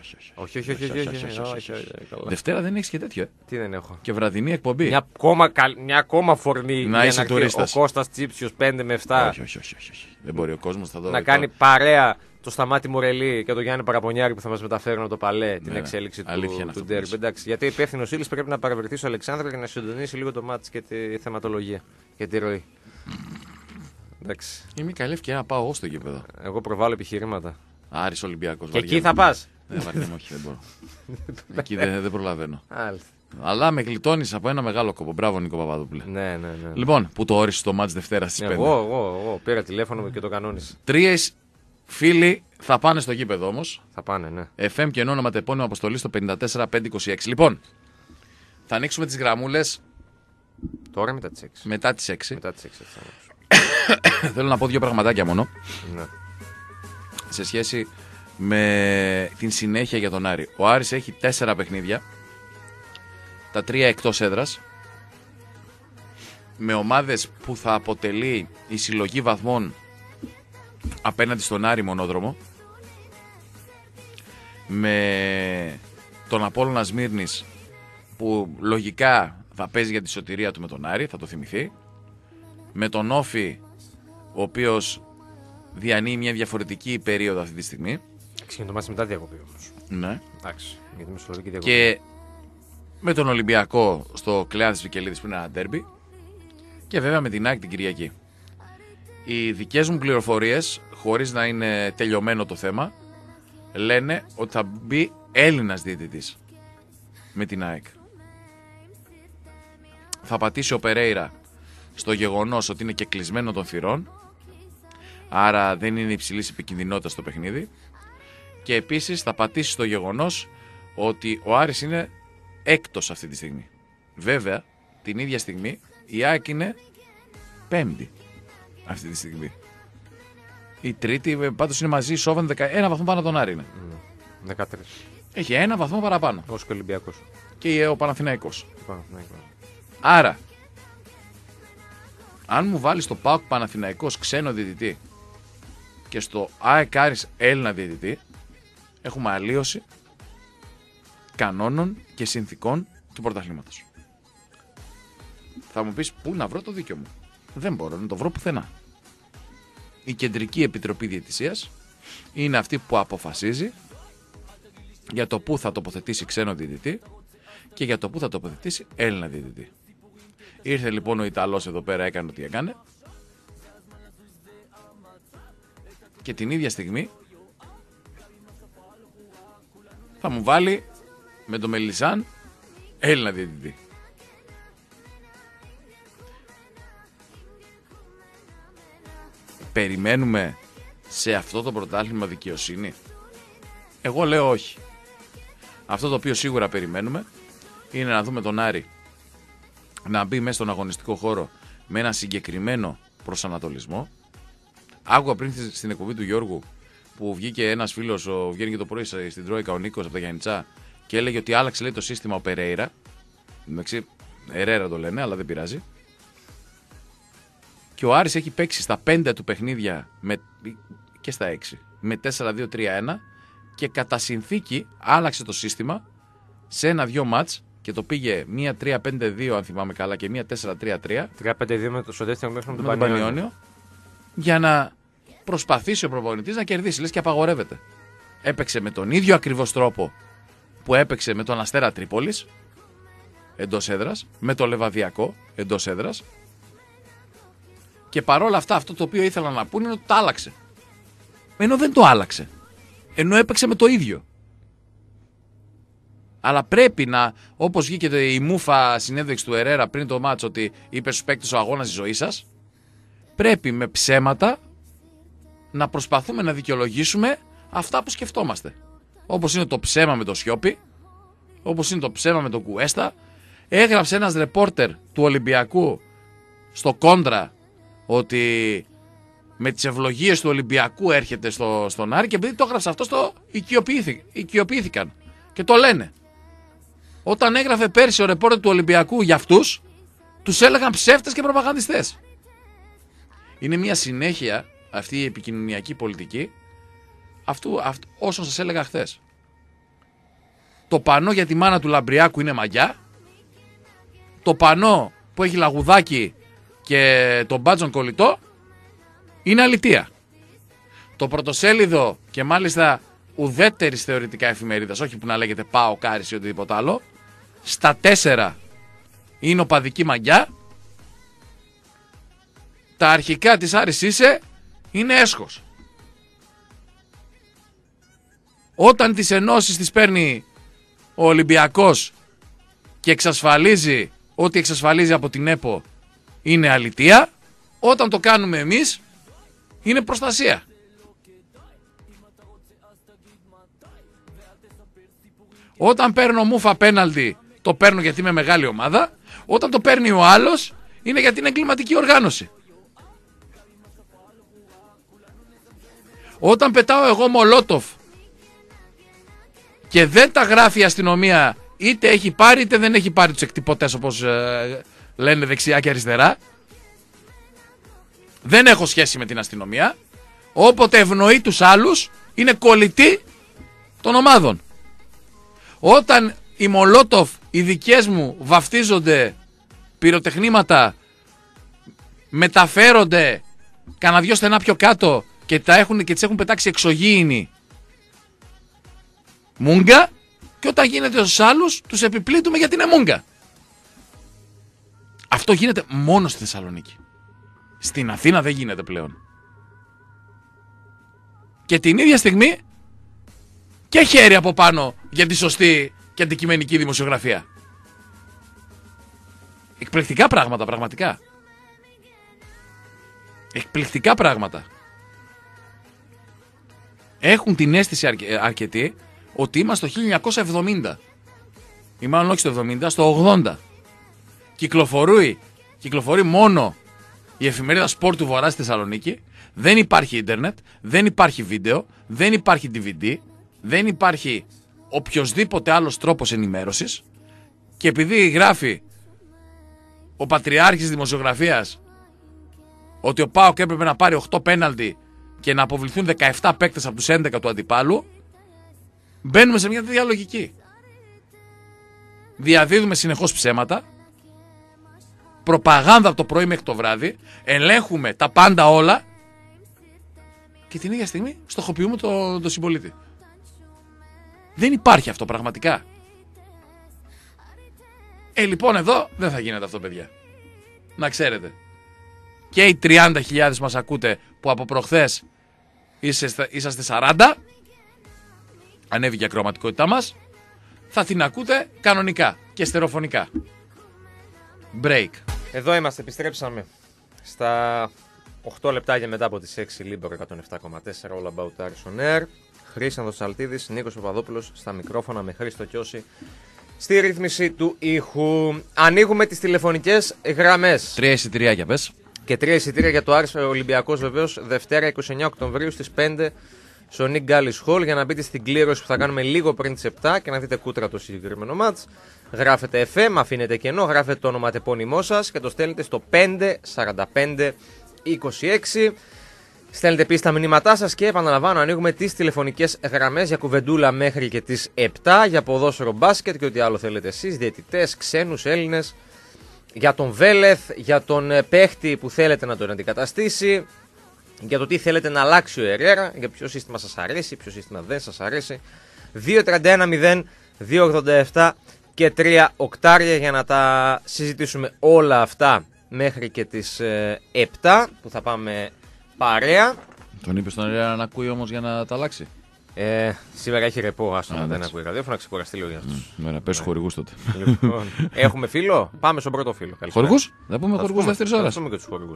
Όχι. Δευτέρα δεν έχεις και τέτοιο. Τι δεν έχω. Και βραδινή εκπομπή. Μια ακόμα φορμή Να για είσαι έρθει τουρίστας. ο Κώστας Τσίψιος 5 με 7 Όχι. Δεν μπορεί ο κόσμος θα δω. να κάνει παρέα το Σταμάτη Μουρελή και το Γιάννη Παραπονιάρη που θα μας μεταφέρουν από το Παλέ την εξέλιξη του ντέρμπι. Εντάξει, γιατί ο υπεύθυνος ύλης πρέπει να παραβρεθεί στο Αλεξάνδρο και να συντονίσει λίγο το μάτς και τη θεματολογία και τη ροή. Εντάξει. Είμαι καλή ευκαιρία να πάω εγώ στο γήπεδο. Εγώ προβάλλω επιχειρήματα. Άρης Ολυμπιακός. Και εκεί θα πας. Όχι, δεν μπορώ. Εκεί δεν προλαβαίνω. Άλθ. Αλλά με γλιτώνεις από ένα μεγάλο κόπο. Μπράβο, Νίκο Παπαδόπουλε. Ναι. Λοιπόν, που το όρισε το μάτς Δευτέρα στις 5. Εγώ πήρα τηλέφωνο και το κανόνισα. 3 φίλοι θα πάνε στο γήπεδο όμως. Θα πάνε, ναι. FM και ενώ ονοματεπώνυμο αποστολή στο 54526. Λοιπόν, θα ανοίξουμε τις γραμμούλες Τώρα μετά τις 6. μετά τις 6. Μετά τις 6 θα Θέλω να πω 2 πραγματάκια μόνο ναι. σε σχέση με την συνέχεια για τον Άρη. Ο Άρης έχει 4 παιχνίδια, τα 3 εκτός έδρας, με ομάδες που θα αποτελεί η συλλογή βαθμών απέναντι στον Άρη μονόδρομο, με τον Απόλλωνα Σμύρνης που λογικά θα παίζει για τη σωτηρία του με τον Άρη, θα το θυμηθεί, με τον Όφη ο οποίος διανύει μια διαφορετική περίοδο αυτή τη στιγμή. Ξεκινάει το μάτς μετά διακοπή όμως. Ναι. Εντάξει, γιατί μεσολογική διακοπή. Και με τον Ολυμπιακό στο Κλεάνθης Βικελίδης που είναι ένα ντέρμπι. Και βέβαια με την ΑΕΚ την Κυριακή. Οι δικές μου πληροφορίες, χωρίς να είναι τελειωμένο το θέμα, λένε ότι θα μπει Έλληνας διαιτητής με την ΑΕΚ. Θα πατήσει ο Περέιρα στο γεγονός ότι είναι και κλεισμένο των θυρών, άρα δεν είναι υψηλής επικινδυνότητας το παιχνίδι, και επίσης θα πατήσει στο γεγονός ότι ο Άρης είναι έκτος αυτή τη στιγμή. Βέβαια, την ίδια στιγμή η ΑΕΚ είναι πέμπτη αυτή τη στιγμή. Η τρίτη πάντως είναι μαζί, σόβαν 11 βαθμό πάνω από τον Άρη είναι. 13. Έχει 1 βαθμό παραπάνω. Όσο και ο Ολυμπιακός. Και ο Παναθηναϊκός. Ναι. Άρα, αν μου βάλεις στο ΠΑΟΚ Παναθηναϊκός ξένο διαιτητή και στο ΑΕΚ Άρης Έλληνα διαιτητή, έχουμε αλλίωση κανόνων και συνθηκών του πρωταθλήματος. Θα μου πεις πού να βρω το δίκιο μου. Δεν μπορώ να το βρω πουθενά. Η Κεντρική Επιτροπή Διαιτησίας είναι αυτή που αποφασίζει για το πού θα τοποθετήσει ξένο διαιτητή και για το πού θα τοποθετήσει Έλληνα διαιτητή. Ήρθε λοιπόν ο Ιταλός εδώ πέρα, έκανε ό,τι έκανε, και την ίδια στιγμή θα μου βάλει με το Μελισσάν Έλληνα διαιτητή. Περιμένουμε σε αυτό το πρωτάθλημα δικαιοσύνη? Εγώ λέω όχι. Αυτό το οποίο σίγουρα περιμένουμε είναι να δούμε τον Άρη να μπει μέσα στον αγωνιστικό χώρο με ένα συγκεκριμένο προσανατολισμό. Άκουγα πριν στην εκπομπή του Γιώργου που βγήκε ένας φίλος, βγαίνει και το πρωί στην Τρόικα, ο Νίκος από τα Γιαννιτσά, και έλεγε ότι άλλαξε, λέει, το σύστημα ο Περέιρα. Εντάξει, Ερέρα το λένε, αλλά δεν πειράζει. Και ο Άρης έχει παίξει στα 5 του παιχνίδια και στα 6 με 4-2-3-1 και κατά συνθήκη άλλαξε το σύστημα σε 1-2 μάτς και το πήγε μία 3-5-2 αν θυμάμαι καλά και μία 4-3-3. 3-5-2 με το σοδέστημα μέχρι με τον Πανιόνιο, για να προσπαθήσει ο προπονητής να κερδίσει, λες και απαγορεύεται. Έπαιξε με τον ίδιο ακριβώς τρόπο που έπαιξε με τον Αστέρα Τρίπολης εντός έδρας, με το Λεβαδιακό εντός έδρας, και παρόλα αυτά αυτό το οποίο ήθελα να πούνε είναι ότι το άλλαξε. Ενώ δεν το άλλαξε. Ενώ έπαιξε με το ίδιο. Αλλά πρέπει να, όπως βγήκε η μούφα συνέντευξη του Ερέρα πριν το μάτσο ότι είπε στους παίκτες ο αγώνας της ζωής σας, πρέπει με ψέματα να προσπαθούμε να δικαιολογήσουμε αυτά που σκεφτόμαστε. Όπως είναι το ψέμα με το Σιώπη, όπως είναι το ψέμα με τον Κουέστα. Έγραψε ένας ρεπόρτερ του Ολυμπιακού στο Κόντρα ότι με τις ευλογίες του Ολυμπιακού έρχεται στον Άρη, και επειδή το έγραψε αυτό, οικειοποιήθηκαν και το λένε. Όταν έγραφε πέρσι ο ρεπόρτερ του Ολυμπιακού για αυτούς, τους έλεγαν ψεύτες και προπαγανδιστές. Είναι μια συνέχεια αυτή η επικοινωνιακή πολιτική όσων σας έλεγα χθες. Το πανό για τη μάνα του Λαμπριάκου είναι μαγιά. Το πανό που έχει λαγουδάκι και τον μπάτζον κολλητό είναι αλητεία. Το πρωτοσέλιδο, και μάλιστα ουδέτερης θεωρητικά εφημερίδας, όχι που να λέγεται ΠΑΟΚ, Άρης ή οτιδήποτε άλλο, στα 4 είναι οπαδική μαγιά. Τα αρχικά της Άρης είσαι είναι έσχος. Όταν τις ενώσεις τις παίρνει ο Ολυμπιακός και εξασφαλίζει ό,τι εξασφαλίζει από την ΕΠΟ είναι αλητεία, όταν το κάνουμε εμείς είναι προστασία. Όταν παίρνω μούφα πέναλτι, το παίρνω γιατί είμαι μεγάλη ομάδα. Όταν το παίρνει ο άλλος, είναι γιατί είναι εγκληματική οργάνωση. Όταν πετάω εγώ μολότοφ και δεν τα γράφει η αστυνομία, είτε έχει πάρει είτε δεν έχει πάρει τους εκτυπωτές, όπως λένε δεξιά και αριστερά, δεν έχω σχέση με την αστυνομία. Όποτε ευνοεί τους άλλους, είναι κολλητή των ομάδων. Όταν οι μολότοφ, οι δικές μου, βαφτίζονται πυροτεχνήματα, μεταφέρονται κανένα δυο στενά πιο κάτω και τις έχουν πετάξει εξωγήινοι μούγκα, και όταν γίνεται στους άλλους τους επιπλήττουμε γιατί είναι μούγκα. Αυτό γίνεται μόνο στη Θεσσαλονίκη. Στην Αθήνα δεν γίνεται πλέον. Και την ίδια στιγμή και χέρι από πάνω για τη σωστή και αντικειμενική δημοσιογραφία. Εκπληκτικά πράγματα, πραγματικά. Εκπληκτικά πράγματα. Έχουν την αίσθηση αρκετοί ότι είμαστε το 1970. Ή μάλλον όχι στο 70, στο 80. Κυκλοφορεί μόνο η εφημερίδα Σπορ του Βορρά στη Θεσσαλονίκη. Δεν υπάρχει ίντερνετ, δεν υπάρχει βίντεο, δεν υπάρχει DVD, δεν υπάρχει οποιοσδήποτε άλλος τρόπος ενημέρωσης. Και επειδή γράφει ο πατριάρχης δημοσιογραφίας ότι ο ΠΑΟΚ έπρεπε να πάρει 8 πέναλτι και να αποβληθούν 17 παίκτες από τους 11 του αντιπάλου, μπαίνουμε σε μια τέτοια λογική. Διαδίδουμε συνεχώς ψέματα, προπαγάνδα από το πρωί μέχρι το βράδυ, ελέγχουμε τα πάντα όλα και την ίδια στιγμή στοχοποιούμε το συμπολίτη. Δεν υπάρχει αυτό πραγματικά. Λοιπόν, εδώ δεν θα γίνεται αυτό, παιδιά. Να ξέρετε. Και οι 30.000 μας ακούτε που από προχθές είσαστε 40, ανέβηκε η ακροματικότητά μας, θα την ακούτε κανονικά και στερεοφωνικά. Break. Εδώ είμαστε, επιστρέψαμε στα 8 λεπτάκια μετά από τις 6 Λίμπερο 107,4 All About Aris on Air. Χρήστος Αλτίδης, Νίκος Παπαδόπουλος στα μικρόφωνα με Χρήστο Κιώση στη ρύθμιση του ήχου. Ανοίγουμε τις τηλεφωνικές γραμμές. 3 εισιτηριάκια πες. Και 3 εισιτήρια για το Άρης Ολυμπιακός βεβαίως, Δευτέρα 29 Οκτωβρίου στις 5 στο Nick Gallis Hall, για να μπείτε στην κλήρωση που θα κάνουμε λίγο πριν τις 7 και να δείτε κούτρα το συγκεκριμένο μάτς. Γράφετε FM, αφήνετε κενό, γράφετε το ονοματεπώνυμό σας και το στέλνετε στο 54526. Στέλνετε επίσης τα μηνύματά σας και επαναλαμβάνω, ανοίγουμε τις τηλεφωνικές γραμμές για κουβεντούλα μέχρι και τις 7 για ποδόσφαιρο, μπάσκετ και ό,τι άλλο θέλετε εσείς, διαιτητές, ξένους, Έλληνες, για τον Βέλεθ, για τον παίχτη που θέλετε να τον αντικαταστήσει, για το τι θέλετε να αλλάξει ο Ερέρα, για ποιο σύστημα σας αρέσει, ποιο σύστημα δεν σας αρέσει. 2-31-0, 2-87 και 3 οκτάρια για να τα συζητήσουμε όλα αυτά μέχρι και τις 7 που θα πάμε παρέα. Τον είπε στον Ερέρα να ακούει όμως για να τα αλλάξει. Σήμερα έχει ρεπό, άστο δεν ακούει ραδιόφωνο, να ξεκουραστεί λίγο για αυτούς. Ωραία, πες χορηγούς τότε. Λοιπόν, έχουμε φίλο, πάμε στον πρώτο φίλο. Χορηγούς, θα πούμε χορηγούς δεύτερης ώρας. Θα πούμε και τους χορηγούς.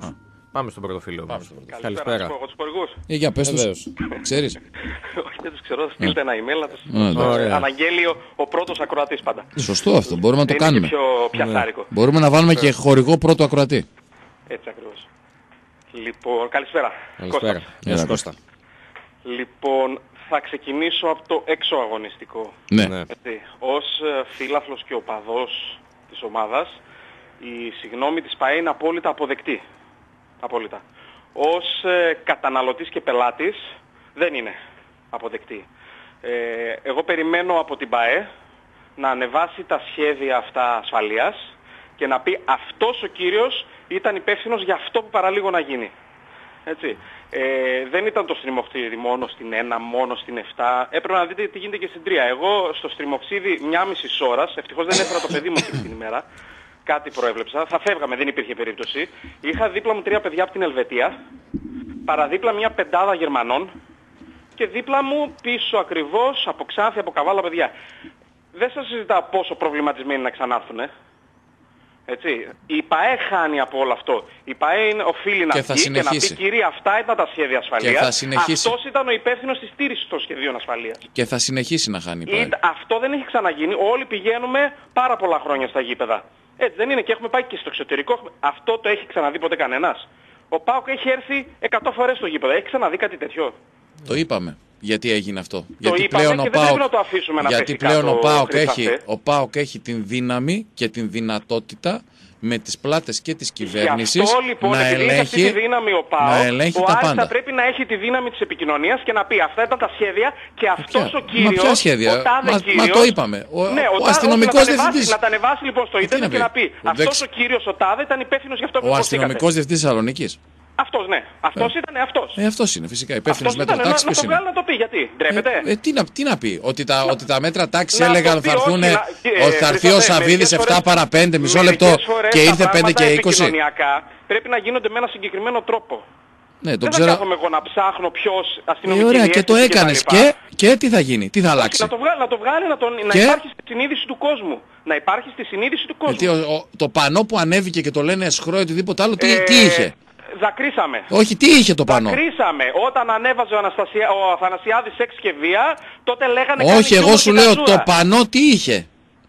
Πάμε στον πρώτο φίλο. Καλησπέρα. Εγώ τους χορηγούς. Για πες τους. Ξέρεις. Όχι, δεν τους ξέρω. Θα στείλτε ένα email να τους αναγγέλει ο πρώτος ακροατής πάντα. Σωστό αυτό. Μπορούμε να το κάνουμε. Είναι πιο πιαστάρικο. Μπορούμε να βάλουμε και χορηγό πρώτο ακροατή. Έτσι ακριβώς. Λοιπόν, καλησπέρα. Καλησπέρα. Κώστα. Λοιπόν, θα ξεκινήσω από το έξω αγωνιστικό. Ναι. Ως φίλαθλος και οπαδός της ομάδας, η συγγνώμη της ΠΑΕ είναι απόλυτα αποδεκτή. Απόλυτα. Ως καταναλωτής και πελάτης δεν είναι αποδεκτή. Εγώ περιμένω από την ΠΑΕ να ανεβάσει τα σχέδια αυτά ασφαλείας και να πει αυτός ο κύριος ήταν υπεύθυνος για αυτό που παραλίγο να γίνει. Έτσι. Δεν ήταν το στριμωξίδι μόνο στην 1, μόνο στην 7. Έπρεπε να δείτε τι γίνεται και στην 3. Εγώ στο στριμωξίδι 1,5 ώρας, ευτυχώς δεν έφερα το παιδί μου εκείνη την ημέρα, κάτι προέβλεψα, θα φεύγαμε, δεν υπήρχε περίπτωση. Είχα δίπλα μου 3 παιδιά από την Ελβετία, παραδίπλα μια πεντάδα Γερμανών και δίπλα μου πίσω ακριβώς από Ξάνθη, από Καβάλα παιδιά. Δεν σας συζητάω πόσο προβληματισμένοι να ξανάρθουν. Έτσι. Η ΠΑΕ χάνει από όλο αυτό. Η ΠΑΕ οφείλει να βγει και να πει κυρία αυτά ήταν τα σχέδια ασφαλείας. Αυτός ήταν ο υπεύθυνος της στήριξης των σχεδίων ασφαλείας. Και θα συνεχίσει να χάνει η ΠΑΕ. Αυτό δεν έχει ξαναγίνει. Όλοι πηγαίνουμε πάρα πολλά χρόνια στα γήπεδα. Έτσι δεν είναι και έχουμε πάει και στο εξωτερικό. Αυτό το έχει ξαναδεί ποτέ κανένας. Ο ΠΑΟΚ έχει έρθει 100 φορές στο γήπεδο. Έχει ξαναδεί κάτι τέτοιο? Το είπαμε. Γιατί έγινε αυτό? Γιατί πλέον ο ΠΑΟΚ έχει την δύναμη και την δυνατότητα με τις πλάτες και της κυβέρνησης αυτό, λοιπόν, να ελέγχει, τη δύναμη ο ΠΑΟΚ, τα πάντα. Θα πρέπει να έχει τη δύναμη της επικοινωνίας και να πει αυτά ήταν τα σχέδια και αυτός ο κύριος, ποια σχέδια? ο τάδε κύριος, μα το είπαμε. Ο αστυνομικός διευθυντής. Να τα ανεβάσει λοιπόν στο ίντερνετ και να πει αυτός ο κύριος ο τάδε ήταν υπεύθυνος για αυτό που ο αστυνομικός διευθυντής Θεσσαλονίκης. Αυτός, ναι. Αυτός ήταν αυτός. Αυτός είναι φυσικά. Υπεύθυνος μέτρα τάξης ποιος είναι? Να το πει γιατί. Ντρέπεται. Τι να πει? Ότι τα μέτρα τάξης έλεγαν ότι θα έρθει ο Σαββίδης 7 παρα 5 μισό λεπτό και ήρθε 5 και 20. Επικοινωνιακά πρέπει να γίνονται με ένα συγκεκριμένο τρόπο. Ναι, δεν θα κάθομαι εγώ να ψάχνω ποιος αστυνομική ωραία, και το έκανες και τι θα γίνει, τι θα αλλάξει? Να το βγάλει, να υπάρχει στη συνείδηση του κόσμου. Να υπάρχει στη συνείδηση του κόσμου. Γιατί το πανό που ανέβηκε και το λένε εσχρό ή οτιδήποτε άλλο, τι είχε? Δακρύσαμε. Όχι, τι είχε το πανό? Δακρύσαμε. Όταν ανέβαζε ο Αθανασιάδης 6 και βία, τότε λέγανε... Όχι, εγώ σου λέω το πανό τι είχε?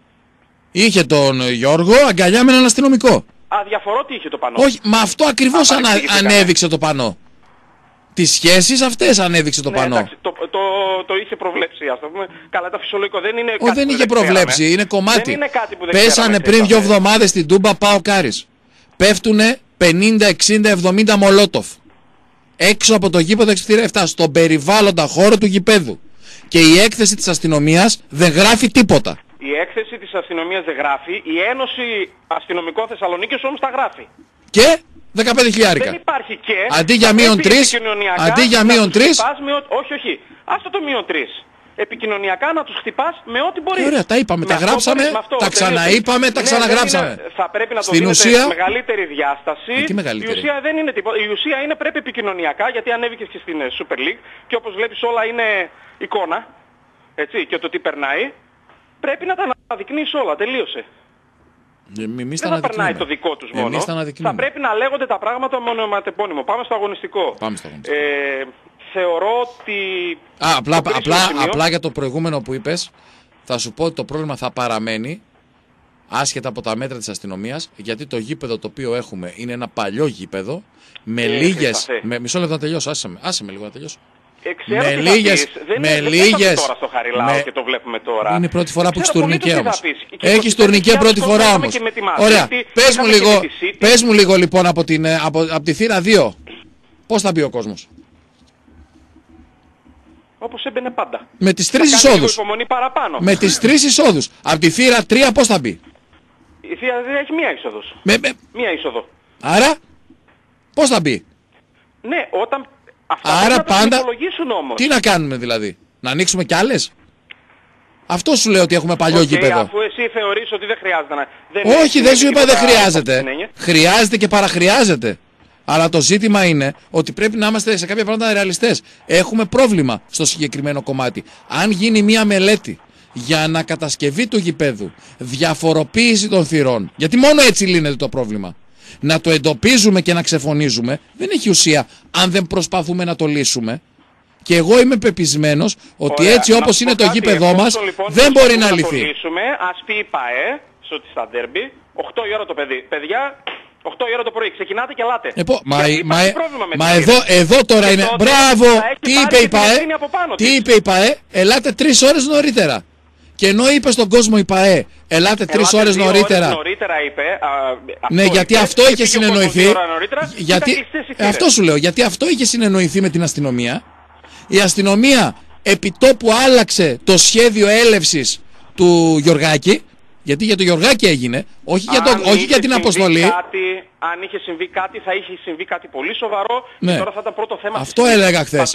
Είχε τον Γιώργο αγκαλιά με έναν αστυνομικό. Αδιαφορώ τι είχε το πανό. Όχι, μα αυτό ακριβώς ανέβηξε το πανό. Τις σχέσεις αυτές ανέδειξε το πανό. Εντάξει, το είχε προβλέψει, ας το πούμε. Καλά, το φυσιολογικό δεν είναι κάτι δεν είχε προβλέψει, είναι κομμάτι. Δεν είναι κάτι που δεν πέσανε πριν 2 εβδομάδες στην Τούμπα ΠΑΟΚ Άρης. Πέφτουνε 50, 60, 70 μολότοφ. Έξω από το γήπεδο εξωτερικά 7, στον περιβάλλοντα χώρο του γηπέδου. Και η έκθεση της αστυνομίας δεν γράφει τίποτα. Η έκθεση της αστυνομίας δεν γράφει, η Ένωση Αστυνομικών Θεσσαλονίκης όμως τα γράφει. Και 15.000. Δεν υπάρχει και. Αντί για μείον 3, αντί για μείον 3. Όχι, άστο το μείον 3. Επικοινωνιακά να τους χτυπάς με ό,τι μπορείς. Ωραία, τα είπαμε, τα γράψαμε, τα ξαναείπαμε, τα ξαναγράψαμε. Θα πρέπει να το δίνετε μεγαλύτερη διάσταση. Μεγαλύτερη? Η ουσία δεν είναι τίποτα. Η ουσία είναι πρέπει επικοινωνιακά, γιατί ανέβηκες και στην Super League και όπως βλέπεις όλα είναι εικόνα. Έτσι, και το τι περνάει. Πρέπει να τα αναδεικνύεις όλα, τελείωσε. Δεν θα περνάει το δικό τους μόνο. Θα πρέπει να λέγονται τα πράγματα μονοματεπώνυμο. Πάμε στο αγωνιστικό. Θεωρώ ότι... Απλά για το προηγούμενο που είπες, θα σου πω ότι το πρόβλημα θα παραμένει άσχετα από τα μέτρα της αστυνομίας, γιατί το γήπεδο το οποίο έχουμε είναι ένα παλιό γήπεδο με λίγες... Μισό λεπτό να τελειώσω, άσε με λίγο να τελειώσω. Με λίγες τώρα στο Χαριλάου και το βλέπουμε τώρα. Είναι η πρώτη φορά που έχεις τουρνικέ όμως. Έχεις τουρνικέ πρώτη φορά όμως. Ωραία, πες μου λίγο λοιπόν από τη θύρα 2. Πώς θα μπει ο κόσμος? Όπως έμπαινε πάντα. Με τις 3 εισόδους. Με τις 3 εισόδους. Από τη θύρα 3 πώς θα μπει? Η θύρα 2 έχει μία είσοδος. Μία είσοδο. Άρα πώς θα μπει? Ναι, όταν... Άρα πάντα, όμως. Τι να κάνουμε δηλαδή? Να ανοίξουμε κι άλλες? Αυτό σου λέω ότι έχουμε παλιό γήπεδο. Αφού εσύ θεωρείς ότι δεν χρειάζεται να... Όχι, δεν σου είπα δεν χρειάζεται. Χρειάζεται και παραχρειάζεται. Αλλά το ζήτημα είναι ότι πρέπει να είμαστε σε κάποια πράγματα ρεαλιστές. Έχουμε πρόβλημα στο συγκεκριμένο κομμάτι. Αν γίνει μια μελέτη για ανακατασκευή του γηπέδου, διαφοροποίηση των θυρών, γιατί μόνο έτσι λύνεται το πρόβλημα. Να το εντοπίζουμε και να ξεφωνίζουμε δεν έχει ουσία αν δεν προσπαθούμε να το λύσουμε. Και εγώ είμαι πεπισμένος ότι έτσι όπως είναι το γήπεδό μας δεν μπορεί να λυθεί. Ας πει η ΠΑΕ, στα ντέρμπι, 8 η ώρα το παιδί. Παιδιά, 8 η ώρα το πρωί. Ξεκινάτε και ελάτε. Μα εδώ τώρα είναι. Μπράβο! Τι είπε η ΠΑΕ? Ελάτε 3 ώρες νωρίτερα. Και ενώ είπε στον κόσμο η ΠΑΕ, ελάτε 3 ώρες νωρίτερα. Ναι, γιατί αυτό είχε συνεννοηθεί. Αυτό σου λέω. Γιατί αυτό είχε συνεννοηθεί με την αστυνομία. Η αστυνομία επιτόπου άλλαξε το σχέδιο έλευσης του Γιωργάκη. Γιατί για το Γιωργάκη έγινε, όχι για την αποστολή. Αν είχε συμβεί κάτι, θα είχε συμβεί κάτι πολύ σοβαρό. Ναι. Και τώρα θα ήταν πρώτο θέμα. Αυτό έλεγα χθες.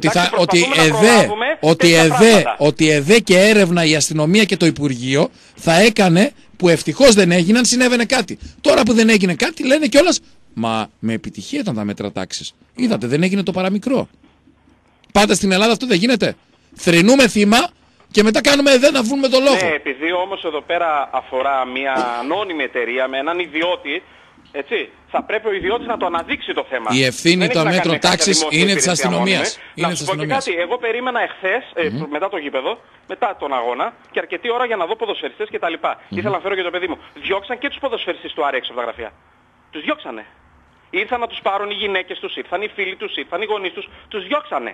Ότι ΕΔΕ και έρευνα η αστυνομία και το Υπουργείο θα έκανε, που ευτυχώς δεν έγιναν, συνέβαινε κάτι. Τώρα που δεν έγινε κάτι, λένε κιόλας, μα με επιτυχία ήταν τα μέτρα τάξης. Είδατε, δεν έγινε το παραμικρό. Πάντα στην Ελλάδα αυτό δεν γίνεται. Θρηνούμε θύμα. Και μετά κάνουμε ΕΔΕ να βγούμε το λόγο. Ναι, επειδή όμως εδώ πέρα αφορά μια ανώνυμη εταιρεία με έναν ιδιώτη, έτσι, θα πρέπει ο ιδιώτης να το αναδείξει το θέμα. Η ευθύνη των μέτρων τάξης είναι της αστυνομίας. Να σου πω και κάτι, εγώ περίμενα εχθές, μετά το γήπεδο, μετά τον αγώνα, και αρκετή ώρα για να δω ποδοσφαιριστές κτλ. Ήθελα να φέρω και το παιδί μου. Διώξαν και τους ποδοσφαιριστές του Άρη έξω από τα γραφεία. Τους διώξανε. Ήρθαν να τους πάρουν οι γυναίκες τους, ήρθαν οι φίλοι τους, ήρθαν οι γονείς τους, τους διώξανε.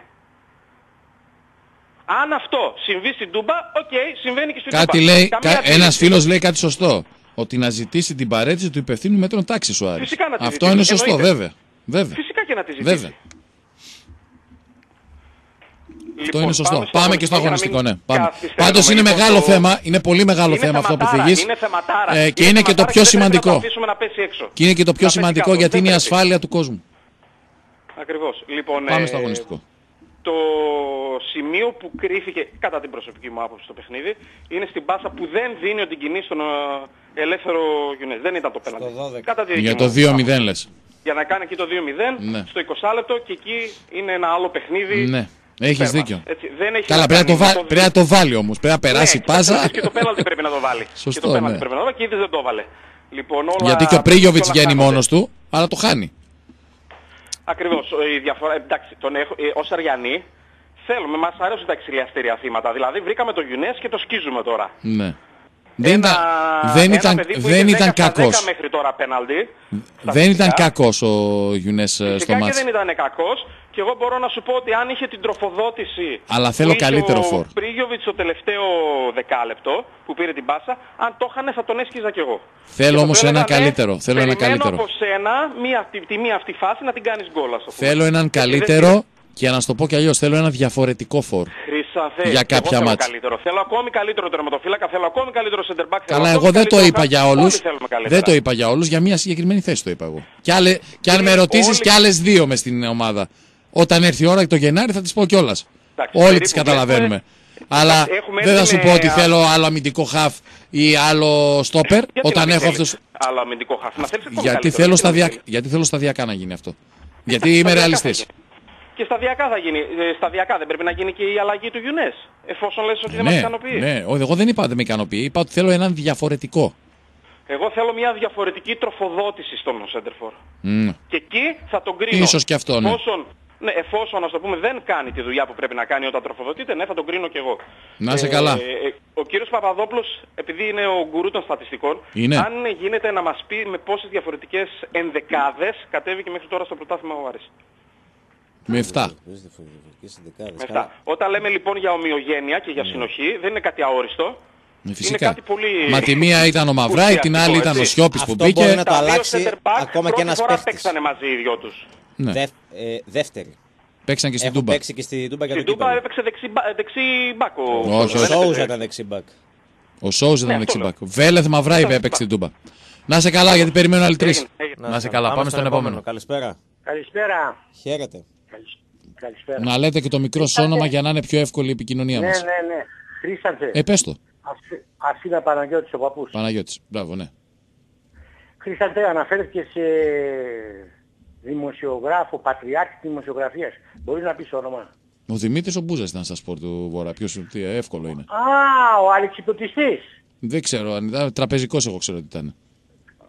Αν αυτό συμβεί στην Τούμπα, συμβαίνει και στην Τούμπα. Κάτι λέει, ένας φίλος λέει κάτι σωστό. Ότι να ζητήσει την παρέτηση του υπευθύνου μέτρων τάξης ο Άρης. Φυσικά να τη αυτό είναι σωστό, βέβαια. Φυσικά και να τη ζητήσει. Βέβαια. Αυτό είναι σωστό. Πάμε και στο αγωνιστικό, ναι. Πάντως είναι μεγάλο θέμα, είναι πολύ μεγάλο θέμα αυτό που θυγείς. Και είναι και το πιο σημαντικό. Και είναι και το πιο σημαντικό γιατί είναι η ασφάλεια του κόσμου. Ακριβώς. Πάμε στο αγωνιστικό. Το σημείο που κρύφηκε, κατά την προσωπική μου άποψη, στο παιχνίδι, είναι στην πάσα που δεν δίνει ο Ντιγκινής στον ελεύθερο Γιουνές. Δεν ήταν το πέναλτι. Για το 2-0 λες. Για να κάνει εκεί το 2-0, ναι. Στο 20 λεπτό, και εκεί είναι ένα άλλο παιχνίδι. Ναι, έχεις δίκιο. Έτσι, δεν έχει. Καλά, πρέπει να το βάλει όμως. Πρέπει να περάσει πάσα. Και το πέναλτι πρέπει να το βάλει. Σωστό, και το πέναλτι πρέπει να το βάλει, και ήδη δεν το βάλε. Λοιπόν, γιατί και ο Πρίγιοβιτς βγαίνει μόνος του, αλλά το χάνει. Ακριβώς. Η διαφορά, εντάξει, ως Αριανοί θέλουμε, μας αρέσουν τα εξηλιαστήρια θύματα. Δηλαδή βρήκαμε το Γιουνές και το σκίζουμε τώρα. Ναι. Δεν ήταν κακός. Μέχρι τώρα πέναλτι. Δεν ήταν κακός ο Γιουνές στο μάτς. Φυσικά και δεν ήταν κακός. Και εγώ μπορώ να σου πω ότι αν είχε την τροφοδότηση. Αλλά θέλω καλύτερο φόρ. Ο Πρίγιοβιτς το τελευταίο δεκάλεπτο που πήρε την πάσα, αν το είχανε θα τον έσκιζα κι εγώ. Θέλω όμως ένα καλύτερο. Θέλω από σένα τη μία αυτή φάση να την κάνεις γκολ. Θέλω έναν καλύτερο. Και να σου το πω κι αλλιώς, θέλω ένα διαφορετικό φόρ. Για κάποια μάτς. Θέλω ακόμη καλύτερο τερματοφύλακα, θέλω ακόμη καλύτερο center back. Καλά, εγώ δεν το είπα για όλους. Δεν το είπα για όλους, για μια συγκεκριμένη θέση το είπα εγώ. Και αν με ρωτήσεις κι άλλες δύο μες στην ομάδα. Όταν έρθει η ώρα το Γενάρη θα τις πω κιόλας. Όλοι τις καταλαβαίνουμε. Αλλά δεν θα σου πω ότι θέλω άλλο αμυντικό χαφ ή άλλο στόπερ. Όταν έχω αυτούς. Άλλο αμυντικό χαφ. Γιατί θέλω σταδιακά να γίνει αυτό. Γιατί είμαι ρεαλιστής. Και σταδιακά θα γίνει. Σταδιακά δεν πρέπει να γίνει και η αλλαγή του Γιουνές. Εφόσον λες ότι δεν μας ικανοποιεί. Ναι, εγώ δεν είπα δεν με ικανοποιεί. Είπα ότι θέλω έναν διαφορετικό. Εγώ θέλω μια διαφορετική τροφοδότηση στον Σέντερφορ. Και εκεί θα τον κρίνω. Ίσως και αυτό, ναι. Εφόσον, ας το πούμε, δεν κάνει τη δουλειά που πρέπει να κάνει όταν τροφοδοτείται, ναι, θα τον κρίνω κι εγώ. Να είσαι καλά. Ο κύριος Παπαδόπουλος, επειδή είναι ο γκουρού των στατιστικών, αν γίνεται να μας πει με πόσες διαφορετικές ενδεκάδες κατέβηκε μέχρι τώρα στο πρωτάθλημα ο Άρης. Με 7. Όταν λέμε λοιπόν για ομοιογένεια και για συνοχή, δεν είναι κάτι αόριστο. Φυσικά. Είναι κάτι πολύ... Μα τη μία ήταν ο Μαυράη, την άλλη ήταν ο Σιώπης που μπήκε. Μπορεί να το αλλάξει ακόμα και ένας παίχτης. Παίξανε μαζί οι δυο τους. Ναι. Δεύτερη. Παίξαν και στην Τούμπα. Παίξει και στην Τούμπα. Στην Τούμπα έπαιξε δεξί μπακ. Ο Σόουζα ήταν δεξί μπακ. Ο Σόουζα ήταν δεξί μπακ. Βέλεθ Μαυράη έπαιξε στην Τούμπα. Να σε καλά γιατί περιμένω άλλοι τρεις. Να σε καλά, πάμε στον επόμενο. Καλησπέρα. Καλησπέρα. Χαίρετε. Καλησπέρα. Να λέτε και το μικρό σου όνομα για να είναι πιο εύκολη η επικοινωνία μας. Ναι. Χρήστανθε. Πες το. Αθήνα Παναγιώτης ο παππούς. Παναγιώτης, μπράβο, ναι. Χρήστανθε, αναφέρθηκε σε δημοσιογράφο, πατριάρχη δημοσιογραφίας. Μπορείς να πεις όνομα? Ο Δημήτρης ο Μπούζας ήταν στα σπορ του Βορρά. Ποιος, εύκολο είναι. Ο αλεξιπτωτιστής. Δεν ξέρω, αν ήταν τραπεζικός εγώ ξέρω ότι ήταν.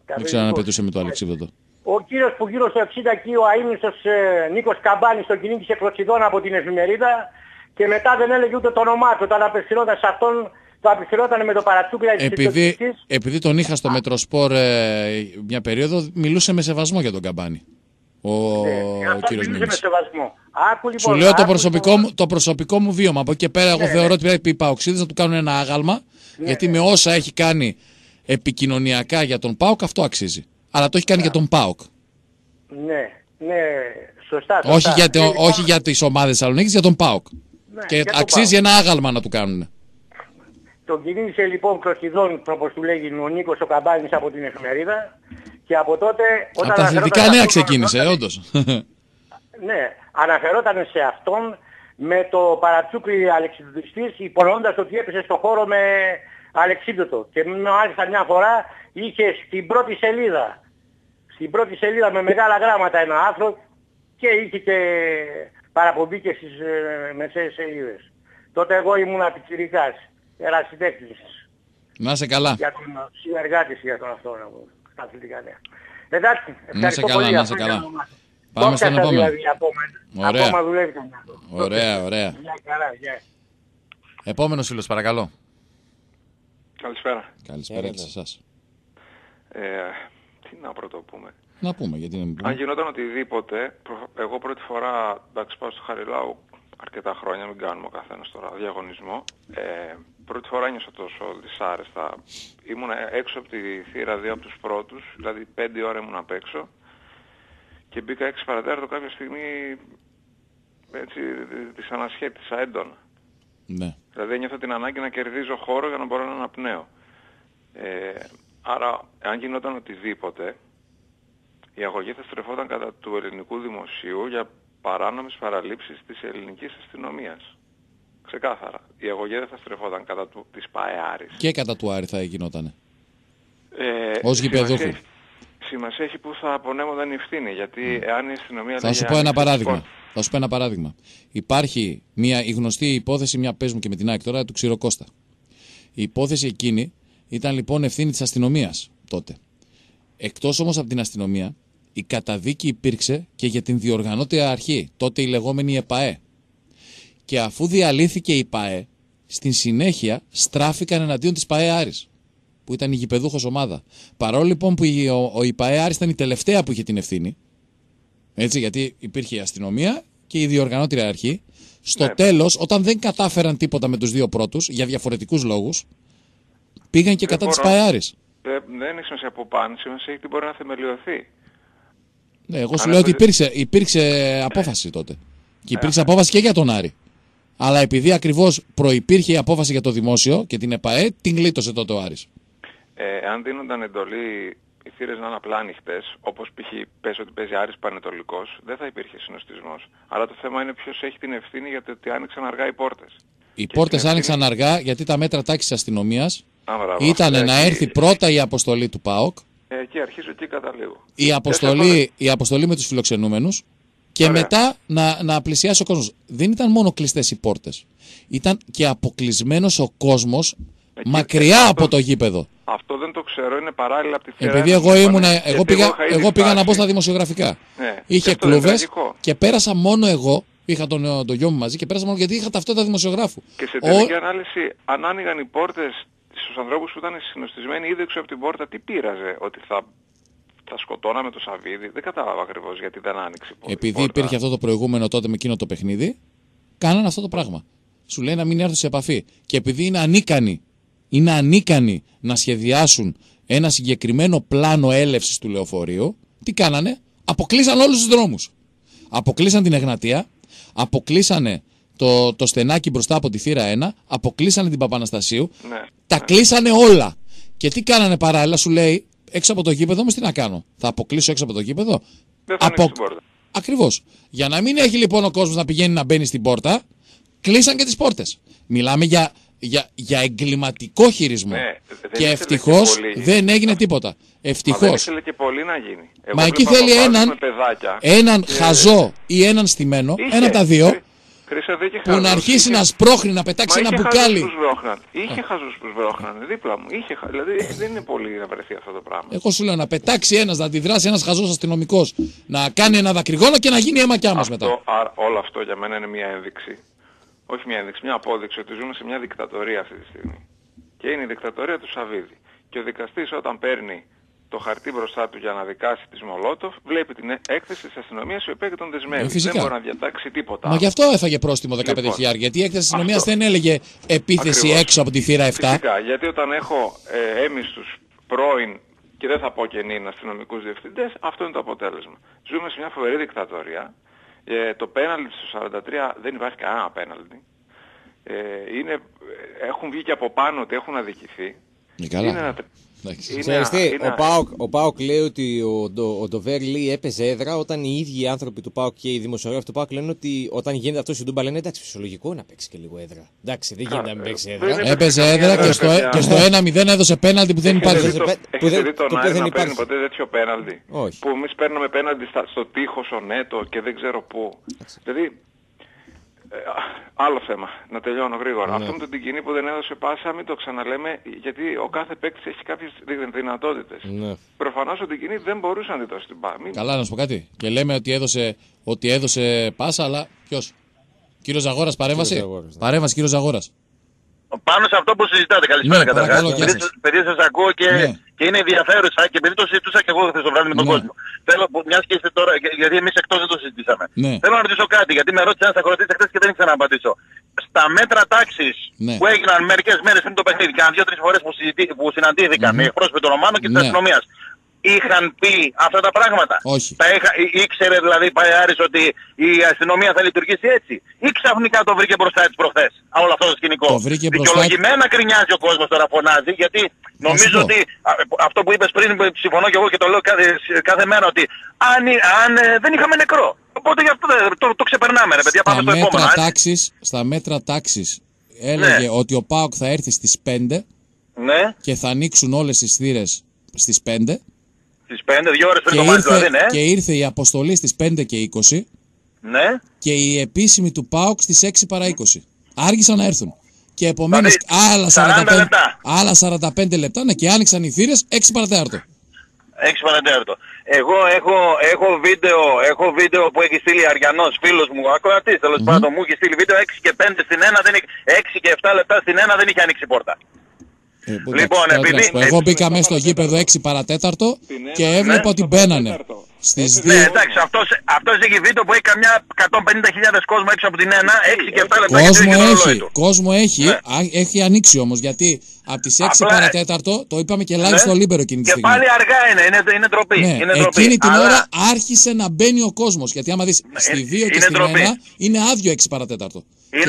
Δεν ξέρω αν απαιτούσε με το Αλεξίπτωτο. Ο κύριος που γύρω στο 60 εκεί, ο αείμνηστος Νίκος Καμπάνης, τον κυνήγησε Κλωτσιδών από την εφημερίδα και μετά δεν έλεγε ούτε το όνομά του. Όταν απευθυνόταν σε αυτόν, το απευθυνόταν με το παρατσούκλια της ιδιοκτησίας. Επειδή τον είχα στο Μετροσπορ μια περίοδο, μιλούσε με σεβασμό για τον Καμπάνη. Ο κύριος Μίμης. Με σεβασμό. Άκου, λοιπόν, σου λέω το προσωπικό μου βίωμα. Από εκεί και πέρα, εγώ θεωρώ ότι πρέπει οι Παοξίδες να του κάνουν ένα άγαλμα, γιατί με όσα έχει κάνει επικοινωνιακά για τον ΠΑΟΚ, αυτό αξίζει. Αλλά το έχει κάνει για τον ΠΑΟΚ. Ναι, σωστά. Όχι για τις ομάδες Θεσσαλονίκης, για τον ΠΑΟΚ. Ναι, και αξίζει ένα άγαλμα να του κάνουν. Τον κινήσε λοιπόν Κλωτσιδών, όπως του λέγει ο Νίκος ο Καμπάνης από την εφημερίδα, και από τότε... Από τα αθλητικά νέα ξεκίνησε, όντως. Ναι, αναφερόταν σε αυτόν με το παρατσούκλι αλεξιπτωτιστής, υπονοώντας ότι έπεσε στο χώρο με αλεξίπτωτο. Και μάλιστα μια φορά είχε στην πρώτη σελίδα με μεγάλα γράμματα ένα άρθρο και είχε και παραπομπή και στις μεσαίες σελίδες. Τότε εγώ ήμουν πιτσιρικάς, ερασιτέχνης. Να είσαι καλά. Για τον συνεργάτη για τον αυτό, στα αθλητικά νέα. Εντάξει, να είσαι καλά, να είσαι καλά. Πάμε στον επόμενο. Δηλαδή, ακόμα δουλεύει κανένα. Ωραία. Επόμενος φίλος, παρακαλώ. Καλησπέρα. Καλησπέρα και σε εσάς. Τι να πρωτοπούμε. Να πούμε, γιατί δεν Αν γινόταν οτιδήποτε, εγώ πρώτη φορά, εντάξει, πάω στο Χαριλάου αρκετά χρόνια, μην κάνουμε ο καθένας τώρα διαγωνισμό. Πρώτη φορά νιώσα τόσο δυσάρεστα. Ήμουν έξω από τη θύρα 2 από τους πρώτους, δηλαδή 5 ώρα ήμουν απ' έξω και μπήκα 6 παρατέταρτο κάποια στιγμή, έτσι, τις ανασχέτησα έντονα. Ναι. Δηλαδή ένιωθα την ανάγκη να κερδίζω χώρο για να μπορώ να αναπνέω. Άρα, αν γινόταν οτιδήποτε, η αγωγή θα στρεφόταν κατά του ελληνικού δημοσίου για παράνομες παραλήψεις της ελληνικής αστυνομίας. Ξεκάθαρα. Η αγωγή δεν θα στρεφόταν κατά της ΠΑΕ. Και κατά του Άρη θα γινότανε. Ως γηπεδούχου. Σημασία έχει που θα απονέμονταν η ευθύνη. Γιατί εάν η αστυνομία... Θα σου πω ένα παράδειγμα. Υπάρχει η γνωστή υπόθεση, μια πες μου και με την ΑΕΚ τώρα, του Ξηροκώστα. Η υπόθεση εκείνη ήταν λοιπόν ευθύνη της αστυνομίας τότε. Εκτός όμως από την αστυνομία, η καταδίκη υπήρξε και για την διοργανώτρια αρχή, τότε η λεγόμενη ΕΠΑΕ. Και αφού διαλύθηκε η ΠΑΕ, στην συνέχεια στράφηκαν εναντίον της ΠΑΕ Άρης, που ήταν η γηπεδούχος ομάδα. Παρόλο λοιπόν που η ΠΑΕ Άρης ήταν η τελευταία που είχε την ευθύνη, έτσι, γιατί υπήρχε η αστυνομία και η διοργανώτρια αρχή, στο τέλος, όταν δεν κατάφεραν τίποτα με τους δύο πρώτους, για διαφορετικούς λόγους, πήγαν και κατά της ΠΑΕ Άρης. Δεν έχει σημασία από πάνω, σημασία έχει τι μπορεί να θεμελιωθεί. Ναι, εγώ σου λέω ότι υπήρξε απόφαση τότε. Και υπήρξε απόφαση και για τον Άρη. Αλλά επειδή ακριβώς προϋπήρχε η απόφαση για το δημόσιο και την ΕΠΑΕ, την γλίτωσε τότε ο Άρης. Αν δίνονταν εντολή οι θύρες να είναι απλά ανοιχτές, όπως π.χ. πες ότι παίζει Άρης Πανετολικός, δεν θα υπήρχε συνοστισμός. Αλλά το θέμα είναι ποιος έχει την ευθύνη για το ότι άνοιξαν αργά οι πόρτες. Οι πόρτες άνοιξαν αργά γιατί τα μέτρα τάξης αστυνομίας ήταν να έρθει πρώτα η αποστολή του ΠΑΟΚ. Εκεί καταλήγω. Η αποστολή με τους φιλοξενούμενους και μετά να πλησιάσει ο κόσμος. Δεν ήταν μόνο κλειστές οι πόρτες. Ήταν και αποκλεισμένος ο κόσμος μακριά από το γήπεδο. Αυτό δεν το ξέρω, είναι παράλληλα από τη θύρα. Επειδή εγώ πήγα να μπω στα δημοσιογραφικά. Ναι. Είχε κλούβες και πέρασα μόνο εγώ. Είχα τον γιο μου μαζί και πέρασα μόνο γιατί είχα ταυτότητα δημοσιογράφου. Και σε τελική ανάλυση, αν άνοιγαν οι πόρτες στους ανθρώπους που ήταν συνοστισμένοι ήδη έξω από την πόρτα, τι πείραζε, ότι θα σκοτώναμε το Σαββίδι? Δεν κατάλαβα ακριβώς γιατί δεν άνοιξε η πόρτα. Επειδή υπήρχε αυτό το προηγούμενο τότε με εκείνο το παιχνίδι, κάνανε αυτό το πράγμα. Σου λέει να μην έρθουν σε επαφή. Και επειδή είναι ανίκανοι να σχεδιάσουν ένα συγκεκριμένο πλάνο έλευσης του λεωφορείου, τι κάνανε? Αποκλείσαν όλους τους δρόμους. Αποκλείσαν την Εγνατία, αποκλείσανε το στενάκι μπροστά από τη θύρα 1, αποκλείσανε την Παπαναστασίου, τα κλείσανε όλα. Και τι κάνανε παράλληλα? Σου λέει, έξω από το γήπεδο όμως τι να κάνω? Θα αποκλείσω έξω από το γήπεδο? Δεν θα ανοίξει την πόρτα. Ακριβώς. Για να μην έχει λοιπόν ο κόσμος να πηγαίνει να μπαίνει στην πόρτα, κλείσαν και τις πόρτες. Μιλάμε για εγκληματικό χειρισμό. Και ευτυχώς δεν έγινε τίποτα. Ευτυχώς. Δεν ήθελε και πολύ να γίνει. Μα εκεί θέλει έναν χαζό ή έναν στημένο, ένα τα δύο, που να αρχίσει να σπρώχνει, να πετάξει ένα μπουκάλι. Είχε χαζούς που σβρώχνανε δίπλα μου. Δηλαδή δεν είναι πολύ να βρεθεί αυτό το πράγμα. Εγώ σου λέω να πετάξει ένας, να αντιδράσει ένας χαζός αστυνομικός, να κάνει ένα δακρυγόνο και να γίνει αίμα κι άμμος μετά. Όλο αυτό για μένα είναι μια ένδειξη. Όχι μια ένδειξη, μια απόδειξη ότι ζούμε σε μια δικτατορία αυτή τη στιγμή. Και είναι η δικτατορία του Σαββίδη. Και ο δικαστής όταν παίρνει το χαρτί μπροστά του για να δικάσει τη Μολότοφ, βλέπει την έκθεση της αστυνομίας η οποία και τον δεσμεύει. Δεν μπορεί να διατάξει τίποτα. Μα γι' αυτό έφαγε πρόστιμο 15.000. Γιατί η έκθεση της αστυνομίας δεν έλεγε επίθεση έξω από τη θύρα 7. Φυσικά, γιατί όταν έχω έμιστους πρώην και δεν θα πω και νυν αστυνομικούς διευθυντές, αυτό είναι το αποτέλεσμα. Ζούμε σε μια φοβερή δικτατορία. Το πέναλτι στο 43 δεν υπάρχει κανένα πέναλτι. Έχουν βγει και από πάνω ότι έχουν αδικηθεί. Ο ΠΑΟΚ λέει ότι ο Ντοβέρ Λί έπαιζε έδρα όταν οι ίδιοι οι άνθρωποι του ΠΑΟΚ και οι δημοσιογράφοι του ΠΑΟΚ λένε ότι όταν γίνεται αυτό η Ντούμπα λένε εντάξει, φυσιολογικό να παίξει και λίγο έδρα. Εντάξει, δεν γίνεται να μην παίξει έδρα. Έπαιζε έδρα και στο 1-0 έδωσε πέναλτι που δεν υπάρχει. Έχετε δει τον Άρη να παίρνει ποτέ τέτοιο πέναλτι? Που εμείς παίρνουμε πέναλτι στο τείχος, ο Νέτο και δεν ξέρω πού. Δηλαδή. Άλλο θέμα, να τελειώνω γρήγορα. Αυτό με τον Τικινή που δεν έδωσε πάσα, μην το ξαναλέμε, γιατί ο κάθε παίκτης έχει κάποιες δυνατότητες. Προφανώς ο Τικινή δεν μπορούσε να τη δώσει την πάσα. Καλά, να σου πω κάτι. Και λέμε ότι έδωσε πάσα, αλλά ποιος? Κύριος Ζαγόρας, παρέμβαση. Παρέμβαση, κύριος Ζαγόρας. Πάνω σε αυτό που συζητάτε, καλησπέρα καταρχάς. Παιδιά σας ακούω και είναι ενδιαφέρουσα και επειδή το συζητούσα και εγώ χθες το βράδυ με τον κόσμο. Θέλω, μιας και είστε τώρα, γιατί εμείς εκτός δεν το συζητήσαμε. Θέλω να ρωτήσω κάτι, γιατί με ρώτησε ένας ακροατής χθες και δεν ήξερα να απαντήσω. Στα μέτρα τάξης που έγιναν μερικές μέρες πριν το παιχνίδι, και 2-3 φορές που συναντήθηκαν οι εκπρόσωποι των ομάδων και της αστυνομίας, είχαν πει αυτά τα πράγματα? Όχι. Ήξερε δηλαδή πάει Άρης ότι η αστυνομία θα λειτουργήσει έτσι? Ή ξαφνικά το βρήκε μπροστά της προχθές όλο αυτό το σκηνικό? Δικαιολογημένα κρινιάζει ο κόσμος τώρα, φωνάζει, γιατί νομίζω ότι αυτό που είπες πριν, συμφωνώ και εγώ και το λέω κάθε μέρα, ότι αν δεν είχαμε νεκρό. Οπότε γι' αυτό το ξεπερνάμε, ρε παιδιά, πάμε στο επόμενο. Στα μέτρα τάξης έλεγε ότι ο ΠΑΟΚ θα έρθει στις 5 και θα ανοίξουν όλες τις θύρες στις 5. Στις 5, 2 ώρες πριν το μάτι δηλαδή, ναι. Και ήρθε η αποστολή στις 5 και 20. Ναι. Και η επίσημη του ΠΑΟΚ στις 6 παρά 20. Άργησαν να έρθουν. Και επομένως άλλα 45 λεπτά και άνοιξαν οι θύρες 6 παρατέταρτο. 6 παρατέταρτο. Εγώ έχω βίντεο που έχει στείλει Αριανός, φίλος μου, ακροατής τέλος πάντων, μου έχει στείλει βίντεο 6 και 5 στην 1, 6 και 7 λεπτά στην 1 δεν είχε ανοίξει πόρτα. Λοιπόν, εγώ μπήκα μέσα στο γήπεδο 6 παρατέταρτο και έβλεπα ότι μπαίνανε. Ναι, εντάξει, αυτός έχει βίντεο που έχει καμιά 150.000 κόσμο έξω από την 1, 6 και 7 λεπτά. Κόσμο έχει ανοίξει όμως, γιατί από τις 6 παρατέταρτο, το είπαμε και live στο Λίμπερο εκείνη τη στιγμή. Και πάλι αργά είναι ντροπή. Εκείνη την ώρα άρχισε να μπαίνει ο κόσμος, γιατί άμα δεις στη 2 και στην 1 είναι άδειο 6 παρατέταρτο.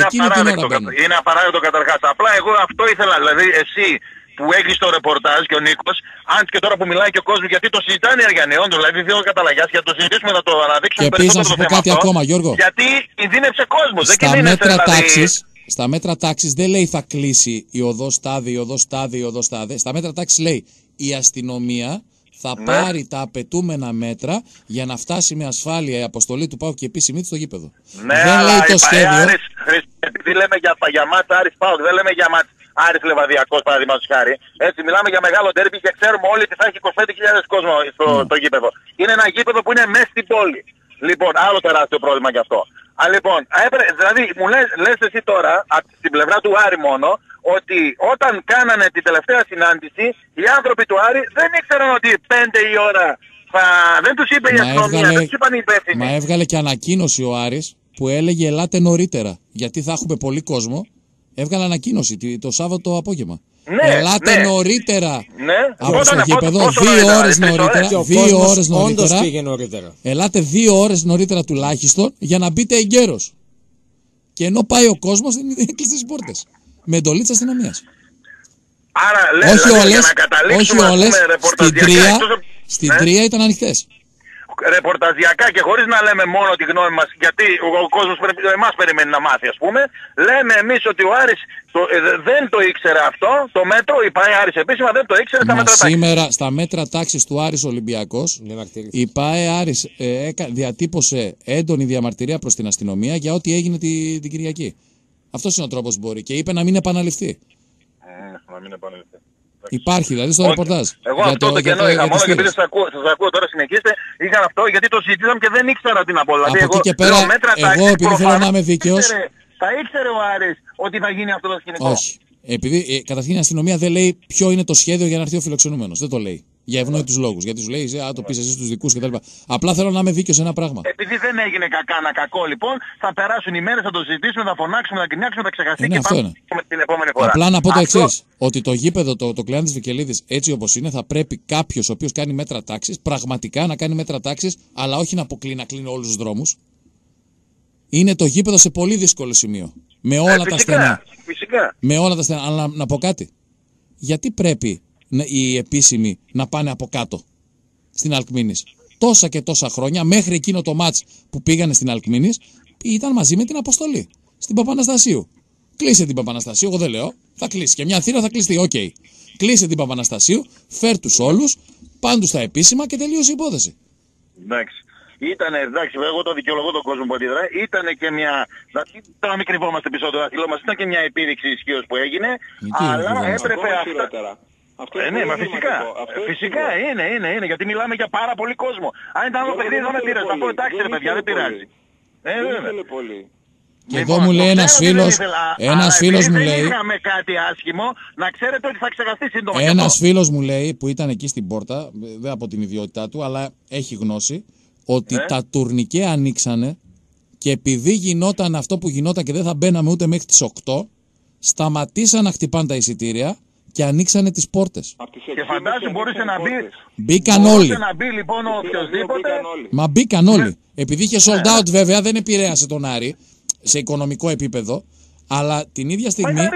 Είναι απαράδεκτο καταρχάς. Απλά εγώ αυτό ήθελα, δηλαδή εσύ που έχεις το ρεπορτάζ και ο Νίκος, αν και τώρα που μιλάει και ο κόσμος, γιατί το συζητάνε οι Αργιανοί, όντως, δηλαδή δύο καταλαγιάς, για να το συζητήσουμε, να το αναδείξουμε περισσότερο το θέμα κάτι αυτό, ακόμα, Γιώργο. γιατί κινδύνευσε κόσμος, δεν κινδύνευσε δηλαδή. Στα μέτρα τάξης δεν λέει θα κλείσει η οδός τάδε, η οδός τάδε, η οδός τάδε. Στα μέτρα τάξης λέει η αστυνομία θα πάρει τα απαιτούμενα μέτρα για να φτάσει με ασφάλεια η αποστολή του ΠΑΟΚ και επίσημη του στο γήπεδο. Ναι, δεν λέει το σχέδιο. Επειδή λέμε για μάτς Άρης ΠΑΟΚ, δεν λέμε για μάτς Άρης Λεβαδιακός παραδείγματος χάρη. Έτσι μιλάμε για μεγάλο ντέρμπι και ξέρουμε όλοι ότι θα έχει 25.000 κόσμο στο γήπεδο. Είναι ένα γήπεδο που είναι μέσα στην πόλη. Λοιπόν, άλλο τεράστιο πρόβλημα γι' αυτό. Λοιπόν, δηλαδή μου λες εσύ τώρα, στην πλευρά του Άρη μόνο, ότι όταν κάνανε την τελευταία συνάντηση, οι άνθρωποι του Άρη δεν ήξεραν ότι 5 η ώρα δεν τους είπε η αστυνομία, δεν τους είπαν οι υπεύθυνοι. Μα έβγαλε και ανακοίνωση ο Άρης που έλεγε ελάτε νωρίτερα, γιατί θα έχουμε πολύ κόσμο. Έβγαλε ανακοίνωση το Σάββατο απόγευμα. Ναι, ελάτε νωρίτερα από το γήπεδο, 2 ώρες νωρίτερα. 2 ώρες νωρίτερα. Ελάτε 2 ώρες νωρίτερα τουλάχιστον για να μπείτε εγκαίρος. Και ενώ πάει ο κόσμος δεν έκλεισε τις πόρτες. Με εντολή της αστυνομίας. Άρα, όχι όλες, στην 3 ήταν ανοιχτές. ρεπορταζιακά και χωρίς να λέμε μόνο τη γνώμη μας, γιατί ο κόσμος εμάς περιμένει να μάθει, ας πούμε, λέμε εμείς ότι ο Άρης δεν το ήξερε αυτό, το μέτρο, η ΠΑΕ Άρης επίσημα δεν το ήξερε στα μέτρα τάξης. Σήμερα στα μέτρα τάξης του Άρης Ολυμπιακός, η ΠΑΕ Άρης διατύπωσε έντονη διαμαρτυρία προς την αστυνομία για ό,τι έγινε την Κυριακή. Αυτός είναι ο τρόπος που μπορεί και είπε να μην επαναληφθεί. Να μην επαναληφθεί. Υπάρχει δηλαδή στο ρεπορτάζ. Εγώ αυτό το κενό είχα μόνο και επειδή σας ακούω τώρα, συνεχίστε, είχαν αυτό γιατί το συζητήσαμε και δεν ήξερα τι να πω. Δηλαδή, από εκεί και πέρα, εγώ επειδή θέλω να είμαι δίκαιος. Θα ήξερε ο Άρης ότι θα γίνει αυτό το σκηνικό. Όχι. Επειδή καταρχήν η αστυνομία δεν λέει ποιο είναι το σχέδιο για να έρθει ο φιλοξενούμενος. Δεν το λέει. Για ευνόητους λόγους. Γιατί σου λέει, το πεις εσύ στους δικούς κτλ. Απλά θέλω να είμαι δίκαιος σε ένα πράγμα. Επειδή δεν έγινε κακό λοιπόν, θα περάσουν οι μέρες, θα το συζητήσουμε, θα φωνάξουμε, θα γκρινιάξουμε, θα ξεχαστεί και πάμε την επόμενη φορά. Απλά να πω το εξής. Ότι το γήπεδο, το Κλεάν της Βικελίδης, έτσι όπως είναι, θα πρέπει κάποιος ο οποίος κάνει μέτρα τάξης, πραγματικά να κάνει μέτρα τάξης, αλλά όχι να κλείνει όλους τους δρόμους. Είναι το γήπεδο σε πολύ δύσκολο σημείο. Με όλα τα στενά. Φυσικά. Με όλα τα στενά. Αλλά να πω κάτι. Γιατί πρέπει οι επίσημοι να πάνε από κάτω στην Αλκμίνης? Τόσα και τόσα χρόνια, μέχρι εκείνο το μάτς που πήγανε στην Αλκμίνης, ήταν μαζί με την αποστολή. Στην Παπαναστασίου. Κλείσε την Παπαναστασίου, εγώ δεν λέω. Θα κλείσει. Και μια θύρα θα κλειστεί. Οκ. Κλείσε την Παπαναστασίου, φέρ τους όλους, πάντου στα επίσημα και τελείωσε η υπόθεση. Εντάξει. Ήτανε, εντάξει, εγώ το δικαιολογώ τον κόσμο που αντιδράει, ήτανε και μια, τώρα μην κρυβόμαστε πίσω το δάχτυλό μας, ήταν και μια επίδειξη ισχύως που έγινε, αλλά έπρεπε αυτά... ναι, μα φυσικά είναι, γιατί μιλάμε για πάρα πολύ κόσμο. Αν ήταν άλλο παιχνίδι δεν με πειράζει, θα πω εντάξει ρε παιδιά, δεν πειράζει. Και εδώ μου λέει ένας φίλος μου λέει... Δεν είχαμε κάτι άσχημο, να ξέρετε ότι θα ξεχαστεί σύντομα. Ένας φίλος μου λέει, που ήταν εκεί στην πόρτα, δεν από την ιδιότητά του, αλλά έχει γνώση, ότι τα τουρνικέ ανοίξανε και επειδή γινόταν αυτό που γινόταν και δεν θα μπαίναμε ούτε μέχρι τις 8, σταματήσαν να χτυπάνε τα εισιτήρια και ανοίξανε τις πόρτες. Και φαντάζομαι μπορούσε να μπει. Μπήκαν όλοι. Μπορούσε να μπει λοιπόν οποιοδήποτε. Μα μπήκαν όλοι. Επειδή είχε sold out βέβαια δεν επηρέασε τον Άρη σε οικονομικό επίπεδο, αλλά την ίδια στιγμή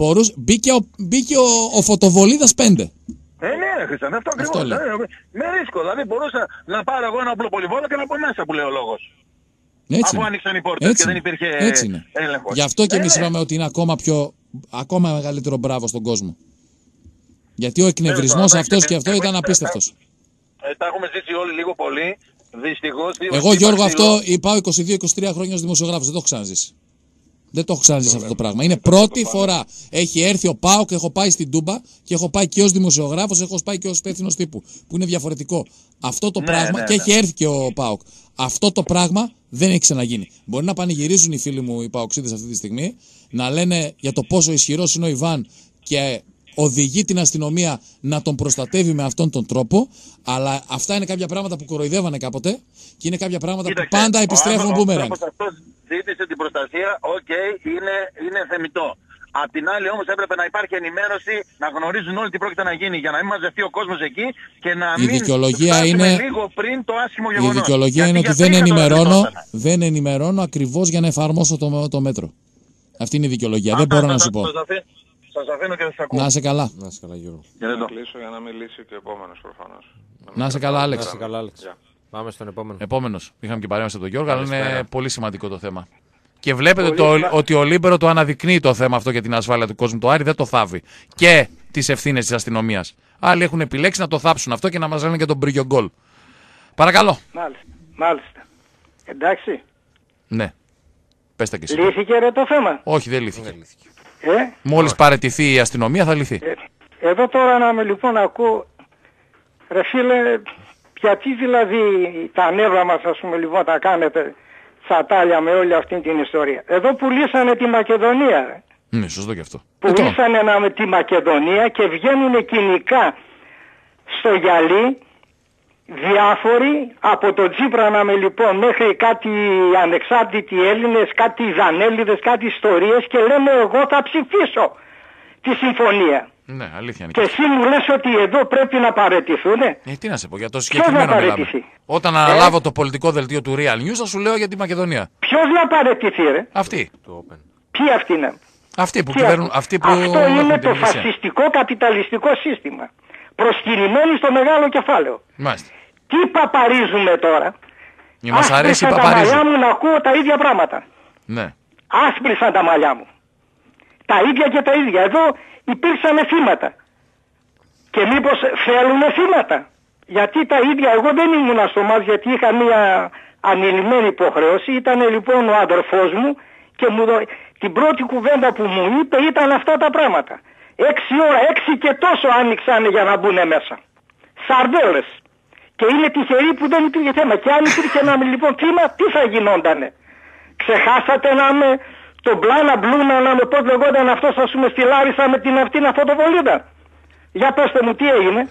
μπήκε ο Φωτοβολίδας 5. Ναι, Χριστιαν, αυτό ακριβώς. Με ρίσκο, δηλαδή μπορούσα να πάρω εγώ ένα οπλοπολιβόλο και να πω μέσα που λέει ο λόγος. Αφού άνοιξαν οι πόρτες και δεν υπήρχε έλεγχος. Γι' αυτό και εμείς είπαμε ότι είναι ακόμα μεγαλύτερο μπράβο στον κόσμο. Γιατί ο εκνευρισμός αυτός και αυτό ήταν απίστευτος. Τα έχουμε ζήσει όλοι λίγο πολύ. Δυστυχώς. Εγώ Γιώργο αυτό πάω 22-23 χρόνια ως δημοσιογράφος. Δεν το έχω ξαναζήσει. Δεν το έχω ξαναζήσει αυτό το πράγμα. Είναι πρώτη φορά. Έχει έρθει ο ΠΑΟΚ, έχω πάει στην Τούμπα και έχω πάει και ως δημοσιογράφος, έχω πάει και ως υπεύθυνος τύπου. Που είναι διαφορετικό. Αυτό το πράγμα. Και έχει έρθει και ο ΠΑΟΚ. Αυτό το πράγμα δεν έχει ξαναγίνει. Μπορεί να πανηγυρίζουν οι φίλοι μου οι ΠΑΟΚσίδες αυτή τη στιγμή, να λένε για το πόσο ισχυρός είναι ο Ιβάν και οδηγεί την αστυνομία να τον προστατεύει με αυτόν τον τρόπο, αλλά αυτά είναι κάποια πράγματα που κοροϊδεύανε κάποτε και είναι κάποια πράγματα που πάντα επιστρέφουν μπούμεραγκ. Ζήτησε την προστασία, είναι θεμιτό. Απ' την άλλη όμως έπρεπε να υπάρχει ενημέρωση, να γνωρίζουν όλοι τι πρόκειται να γίνει για να μην μαζευτεί ο κόσμος εκεί και να μην φτάσουμε λίγο πριν το άσχημο γεγονός. Η δικαιολογία είναι ότι δεν ενημερώνω ακριβώς για να εφαρμόσω το μέτρο. Αυτή είναι η δικαιολογία, δεν μπορώ να σου πω. Σας αφήνω και σας ακούω. Να είσαι καλά. Να είσαι καλά Γιώργο. Να κλείσω για να μιλήσει και ο επόμενος προφανώς. Να είσαι καλά Άλεξ. Πάμε στον επόμενο. Επόμενος. Είχαμε και παρέμβαση από τον Γιώργο, αλλά είναι πολύ σημαντικό το θέμα. Και βλέπετε ότι ο Λίμπερο το αναδεικνύει το θέμα αυτό για την ασφάλεια του κόσμου. Το Άρη δεν το θάβει. Και τις ευθύνες της αστυνομίας. Άλλοι έχουν επιλέξει να το θάψουν αυτό και να μας λένε και τον πρίγιο γκολ. Παρακαλώ. Μάλιστα. Εντάξει. Ναι. Πες τα και εσύ. Λύθηκε ρε το θέμα? Όχι, δεν λύθηκε. Μόλις παραιτηθεί η αστυνομία θα λυθεί. Εδώ τώρα να ακούω, ρε φίλε, γιατί δηλαδή τα νεύρα μας ας πούμε λοιπόν τα κάνετε τσατάλια με όλη αυτή την ιστορία. Εδώ πουλήσανε τη Μακεδονία. Ναι, σωστό και αυτό. Πουλήσανε τη Μακεδονία και βγαίνουν κοινικά στο γυαλί διάφοροι από το Τσίπρα λοιπόν μέχρι κάτι ανεξάρτητοι Έλληνες, κάτι Δανέλληδες, κάτι ιστορίες και λένε εγώ θα ψηφίσω τη συμφωνία. Ναι, αλήθεια είναι. Και εσύ μου λες ότι εδώ πρέπει να παραιτηθούνε. Τι να σε πω, για το συγκεκριμένο μιλάμε. Όταν αναλάβω το πολιτικό δελτίο του Real News θα σου λέω για τη Μακεδονία. Ποιος να παραιτηθεί ρε? Αυτοί. Ποιοι αυτοί είναι? Αυτοί που κυβερνούν. Αυτό είναι το φασιστικό καπιταλιστικό σύστημα. Προσκυνημένοι στο μεγάλο κεφάλαιο. Μάλιστα. Τι παπαρίζουμε τώρα? Μας αρέσει η παπαρίζου. Τα μαλλιά μου να ακούω τα ίδια πράγματα. Ναι. Άσπρισαν τα μαλλιά μου. Τα ίδια και τα ίδια. Εδώ υπήρξαν θύματα. Και μήπως θέλουν θύματα? Γιατί τα ίδια, εγώ δεν ήμουν στο μάτς γιατί είχα μια ανηλυμένη υποχρέωση. Ήταν λοιπόν ο αδερφός μου και την πρώτη κουβέντα που μου είπε ήταν αυτά τα πράγματα. 6 ώρα, 6 και τόσο άνοιξαν για να μπουν μέσα. Σαρδέλες. Και είναι τυχεροί που δεν υπήρχε θέμα. Και αν υπήρχε ένα λοιπόν θύμα, τι θα γινόντανε? Ξεχάσατε να με τον Πλάνα Μπλούμα, να με πώς λεγόταν αυτός, ας πούμε, στη Λάρισα με την αυτήν φωτοβολίδα? Για πέστε μου, τι έγινε?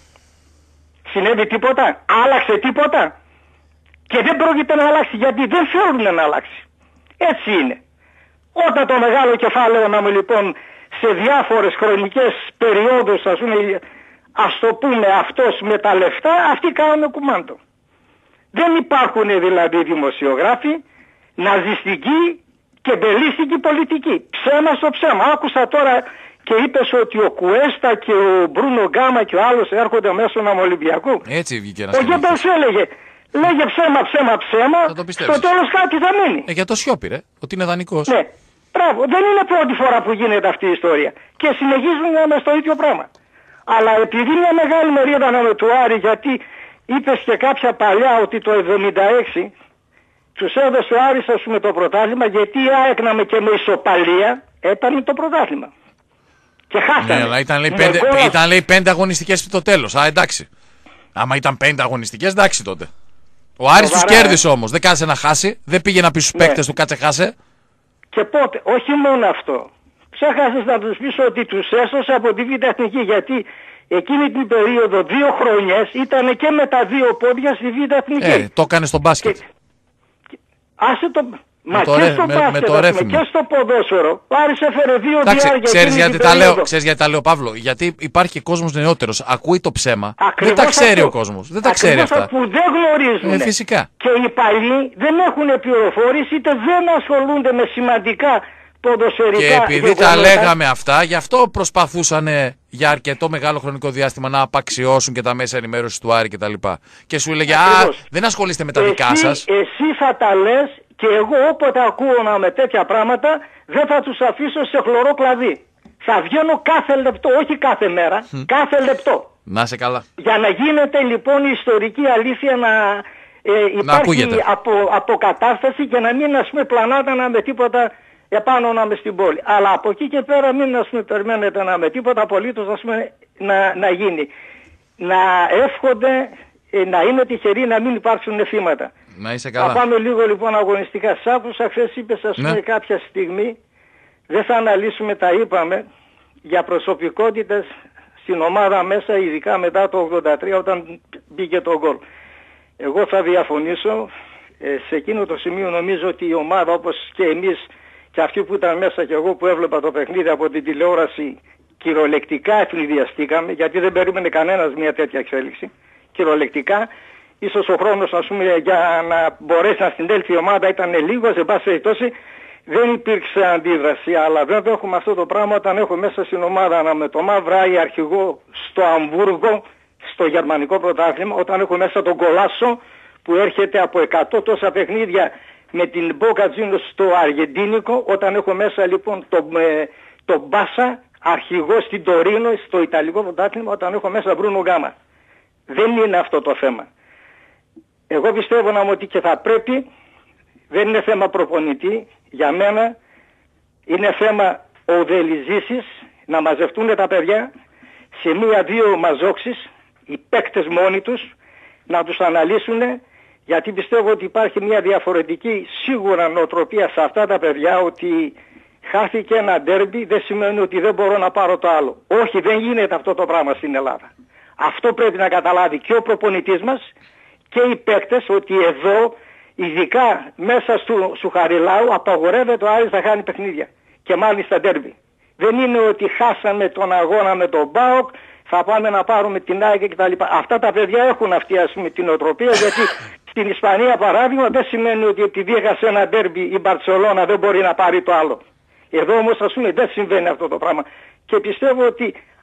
Συνέβη τίποτα? Άλλαξε τίποτα? Και δεν πρόκειται να αλλάξει, γιατί δεν θέλουν να αλλάξει. Έτσι είναι. Όταν το μεγάλο κεφάλαιο να με λοιπόν σε διάφορες χρονικές περιόδους, ας πούμε, ας το πούμε αυτός με τα λεφτά, αυτοί κάνουν κουμάντο. Δεν υπάρχουν δηλαδή δημοσιογράφοι, ναζιστικοί και μπελίστικοι πολιτικοί. Ψέμα στο ψέμα. Άκουσα τώρα και είπες ότι ο Κουέστα και ο Μπρούνο Γκάμα και ο άλλος έρχονται μέσω του Ολυμπιακού. Έτσι βγήκε ένας. Ο Γκέμπελς λέγε ψέμα. Στο τέλος κάτι θα μείνει. Για το σιώπη ρε, ότι είναι δανεικός. Ναι, μπράβο. Δεν είναι πρώτη φορά που γίνεται αυτή η ιστορία. Και συνεχίζουν να είμαι στο ίδιο πράγμα. Αλλά επειδή μια μεγάλη μερίδα με του Άρη, γιατί είπες και κάποια παλιά ότι το 76 τους έδωσε ο Άρης, ας πούμε, το πρωτάθλημα, γιατί η ΑΕΚ και με ισοπαλία έπαιρνε το πρωτάθλημα. Και χάσανε. Ναι, αλλά ήταν λέει 5 αγωνιστικές το τέλος. Α, εντάξει. Άμα ήταν 5 αγωνιστικές, εντάξει τότε. Ο Άρης τους κέρδισε όμως. Δεν κάτσε να χάσει. Δεν πήγε να πει στους παίκτες του κάτσε χάσε. Και πότε, όχι μόνο αυτό. Ξέχασες να τους πεις ότι τους έσωσε από τη Β' Εθνική, γιατί εκείνη την περίοδο 2 χρονιές ήταν και με τα 2 πόδια στη Β' Εθνική. Το έκανε στο μπάσκετ. Άσε το... Μα και στο μπάσκετ, και στο ποδόσφαιρο. Ο Άρης έφερε 2 διάρκεια. Ξέρεις γιατί τα λέω, Παύλο? Γιατί υπάρχει και κόσμος νεότερος. Ακούει το ψέμα. Ακριβώς δεν τα ξέρει ο κόσμος. Δεν τα ξέρει αυτά. Που δεν γνωρίζουν. Φυσικά. Και οι παλιοί δεν έχουν πληροφόρηση, είτε δεν ασχολούνται με σημαντικά ποδοσφαιρικά. Και επειδή τα λέγαμε αυτά, γι' αυτό προσπαθούσαν για αρκετό μεγάλο χρονικό διάστημα να απαξιώσουν και τα μέσα ενημέρωσης του Άρη κτλ. Και σου έλεγε, δεν ασχολείστε με τα δικά σας. Εσύ θα τα λες. Και εγώ όποτε ακούω με τέτοια πράγματα δεν θα τους αφήσω σε χλωρό κλαδί. Θα βγαίνω κάθε λεπτό, όχι κάθε μέρα, κάθε λεπτό. Να σε καλά. Για να γίνεται λοιπόν η ιστορική αλήθεια να υπάρχει αποκατάσταση και να μην, ας πούμε, πλανάτε με τίποτα επάνω με στην πόλη. Αλλά από εκεί και πέρα μην, ας πούμε, περιμένετε με τίποτα απολύτως, ας πούμε, να γίνει. Να εύχονται, να είναι τυχεροί να μην υπάρξουν θύματα. Να είσαι καλά. Θα πάμε λίγο λοιπόν αγωνιστικά. Σ' άκουσα χθες, είπες, ας πούμε, κάποια στιγμή, δεν θα αναλύσουμε, τα είπαμε, για προσωπικότητες στην ομάδα μέσα, ειδικά μετά το 83 όταν μπήκε το γκολ. Εγώ θα διαφωνήσω. Σε εκείνο το σημείο νομίζω ότι η ομάδα, όπως και εμείς και αυτοί που ήταν μέσα και εγώ που έβλεπα το παιχνίδι από την τηλεόραση, κυριολεκτικά ευνηδιαστήκαμε, γιατί δεν περίμενε κανένας μια τέτοια εξέλιξη. Κυριολεκτικά. Ίσως ο χρόνος, ας πούμε, για να μπορέσει να συντέλθει η ομάδα ήταν λίγος, εν πάση περιπτώσει δεν υπήρξε αντίδραση. Αλλά βέβαια έχουμε αυτό το πράγμα όταν έχω μέσα στην ομάδα με το Μαυράη αρχηγό στο Αμβούργο, στο γερμανικό πρωτάθλημα, όταν έχω μέσα τον Κολάσο που έρχεται από 100 τόσα παιχνίδια με την Μπόκα Τζούνιορς στο Αργεντίνικο, όταν έχω μέσα λοιπόν τον Μπάσα αρχηγό στην Τωρίνο στο Ιταλικό πρωτάθλημα, όταν έχω μέσα Μπρούνο Γκάμα. Δεν είναι αυτό το θέμα. Εγώ πιστεύω ότι και θα πρέπει, δεν είναι θέμα προπονητή, για μένα είναι θέμα οδελιζήσεις, να μαζευτούν τα παιδιά σε 1-2 μαζόξεις, οι παίκτες μόνοι τους, να τους αναλύσουν, γιατί πιστεύω ότι υπάρχει μια διαφορετική σίγουρα νοοτροπία σε αυτά τα παιδιά, ότι χάθηκε ένα ντέρμπι δεν σημαίνει ότι δεν μπορώ να πάρω το άλλο. Όχι, δεν γίνεται αυτό το πράγμα στην Ελλάδα. Αυτό πρέπει να καταλάβει και ο προπονητής μας και οι παίκτες, ότι εδώ, ειδικά μέσα στο Χαριλάου, απαγορεύεται ο Άρης να χάνει παιχνίδια. Και μάλιστα ντέρμπι. Δεν είναι ότι χάσαμε τον αγώνα με τον ΠΑΟΚ, θα πάμε να πάρουμε την ΑΕΚ κτλ. Αυτά τα παιδιά έχουν αυτή, ας πούμε, την οτροπία, γιατί στην Ισπανία παράδειγμα δεν σημαίνει ότι επειδή έχασε ένα ντέρμπι η Μπαρτσελώνα δεν μπορεί να πάρει το άλλο. Εδώ όμως, ας πούμε, δεν συμβαίνει αυτό το πράγμα. Και πιστεύω ότι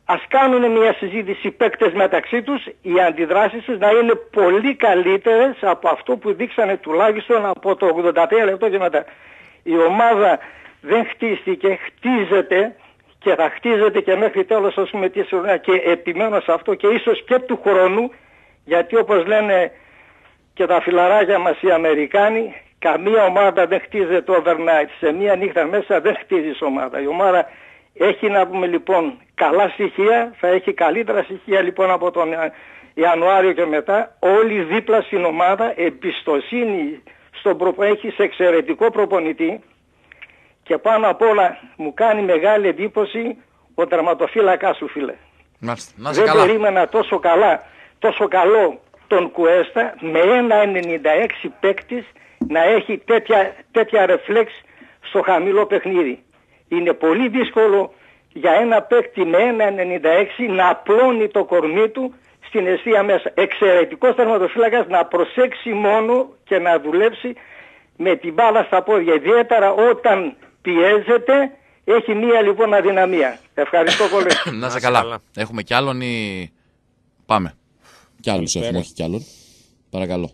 ας κάνουν μια συζήτηση οι παίκτες μεταξύ τους, οι αντιδράσεις τους να είναι πολύ καλύτερες από αυτό που δείξανε τουλάχιστον από το 83 λεπτό και μετά. Η ομάδα δεν χτίστηκε, χτίζεται και θα χτίζεται και μέχρι τέλος ας πούμε τη σειρά, και επιμένω σε αυτό και ίσως και του χρόνου, γιατί όπως λένε και τα φιλαράκια μας οι Αμερικάνοι, καμία ομάδα δεν χτίζεται overnight. Σε μία νύχτα μέσα δεν χτίζεις ομάδα. Η ομάδα έχει να πούμε λοιπόν καλά στοιχεία, θα έχει καλύτερα στοιχεία λοιπόν από τον Ιανουάριο και μετά. Όλοι δίπλα στην ομάδα, εμπιστοσύνη στον έχεις εξαιρετικό προπονητή και πάνω απ' όλα μου κάνει μεγάλη εντύπωση ο τερματοφύλακας σου, φίλε. Δεν περίμενα τόσο καλό τον Κουέστα με 1,96 παίκτης να έχει τέτοια ρεφλέξ στο χαμηλό παιχνίδι. Είναι πολύ δύσκολο για ένα παίκτη με 1,96 να απλώνει το κορμί του στην αιστεία μέσα. Εξαιρετικός τερματοφύλακας, να προσέξει μόνο και να δουλέψει με την μπάλα στα πόδια. Ιδιαίτερα όταν πιέζεται, έχει μία λοιπόν αδυναμία. Ευχαριστώ πολύ. Να είσαι καλά. Έχουμε κι άλλον ή πάμε? Κι άλλους έχουμε, όχι κι άλλον. Παρακαλώ.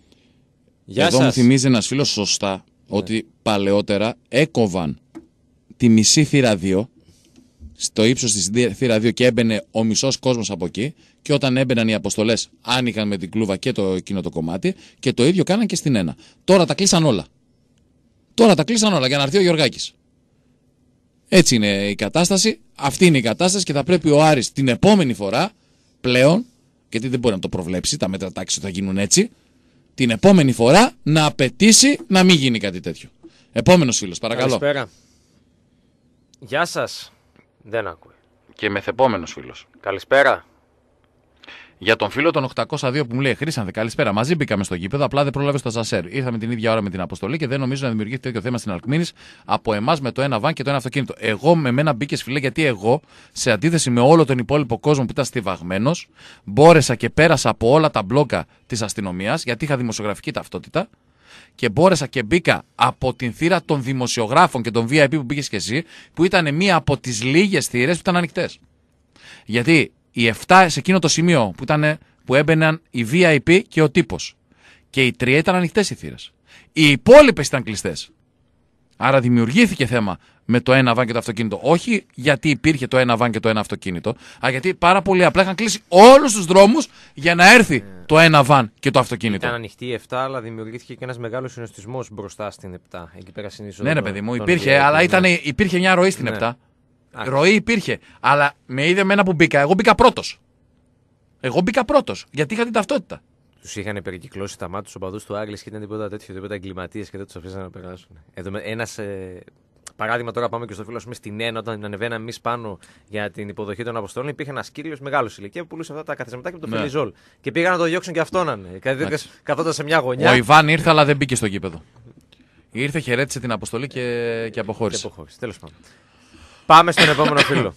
Εδώ μου θυμίζει ένας φίλος σωστά ότι παλαιότερα έκοβαν τη μισή θύρα 2 στο ύψος της θύρα 2 και έμπαινε ο μισός κόσμος από εκεί, και όταν έμπαιναν οι αποστολές άνοιγαν με την κλούβα και εκείνο το κομμάτι, και το ίδιο κάναν και στην 1. Τώρα τα κλείσαν όλα. Για να έρθει ο Γιωργάκης. Έτσι είναι η κατάσταση, αυτή είναι η κατάσταση και θα πρέπει ο Άρης την επόμενη φορά πλέον, γιατί δεν μπορεί να το προβλέψει, τα μέτρα τάξη θα γίνουν έτσι, την επόμενη φορά να απαιτήσει να μην γίνει κάτι τέτοιο. Επόμενος φίλος, παρακαλώ. Καλησπέρα. Γεια σας. Δεν ακούει. Και μεθεπόμενος φίλος. Καλησπέρα. Για τον φίλο των 802 που μου λέει: Χρήσανθε, καλησπέρα. Μαζί μπήκαμε στο γήπεδο, απλά δεν πρόλαβε στο Ζασέρ. Ήρθαμε την ίδια ώρα με την αποστολή και δεν νομίζω να δημιουργηθεί τέτοιο θέμα στην Αλκμίνης από εμάς με το ένα βαν και το ένα αυτοκίνητο. Εγώ με μένα μπήκε, φίλε, γιατί εγώ, σε αντίθεση με όλο τον υπόλοιπο κόσμο που ήταν στιβαγμένος, μπόρεσα και πέρασα από όλα τα μπλόκα της αστυνομίας, γιατί είχα δημοσιογραφική ταυτότητα, και μπόρεσα και μπήκα από την θύρα των δημοσιογράφων και των VIP που μπήκες και εσύ, που ήταν μία από τις λίγες θύρες που ήταν ανοιχτές. Γιατί οι 7 σε εκείνο το σημείο που έμπαιναν οι VIP και ο τύπος, και οι 3 ήταν ανοιχτές οι θύρες. Οι υπόλοιπες ήταν κλειστές. Άρα δημιουργήθηκε θέμα με το ένα βαν και το αυτοκίνητο. Όχι γιατί υπήρχε το ένα βαν και το ένα αυτοκίνητο, αλλά γιατί πάρα πολύ απλά είχαν κλείσει όλους τους δρόμους για να έρθει το ένα βαν και το αυτοκίνητο. Ήταν ανοιχτή η 7, αλλά δημιουργήθηκε και ένας μεγάλος συνοστισμός μπροστά στην 7. Εκεί πέρα συνήθως. Ναι, παιδί μου, υπήρχε, αλλά υπήρχε μια ροή στην 7. Ροή υπήρχε, αλλά με είδε εμένα που μπήκα. Εγώ μπήκα πρώτος. Γιατί είχα την ταυτότητα. Τους είχαν περικυκλώσει τα μάτια τους οπαδούς του Άγγλης και ήταν τίποτα τέτοιο, τίποτα εγκληματίες και δεν τους αφήσαν να περάσουν. Ένας παράδειγμα, τώρα πάμε και στο φίλο στην 1, όταν ανεβαίναμε εμείς πάνω για την υποδοχή των αποστολών, υπήρχε ένας κύριος μεγάλος ηλικία που πουλούσε αυτά τα καθισματάκια με το Φελιζόλ. Και πήγαν να το διώξουν και αυτόν. Καθόταν σε μια γωνιά. Ο Ιβάν ήρθε, αλλά δεν μπήκε στο γήπεδο. Ήρθε, χαιρέτησε την αποστολή και αποχώρησε. Τέλος πάντων. Πάμε στον επόμενο φίλο.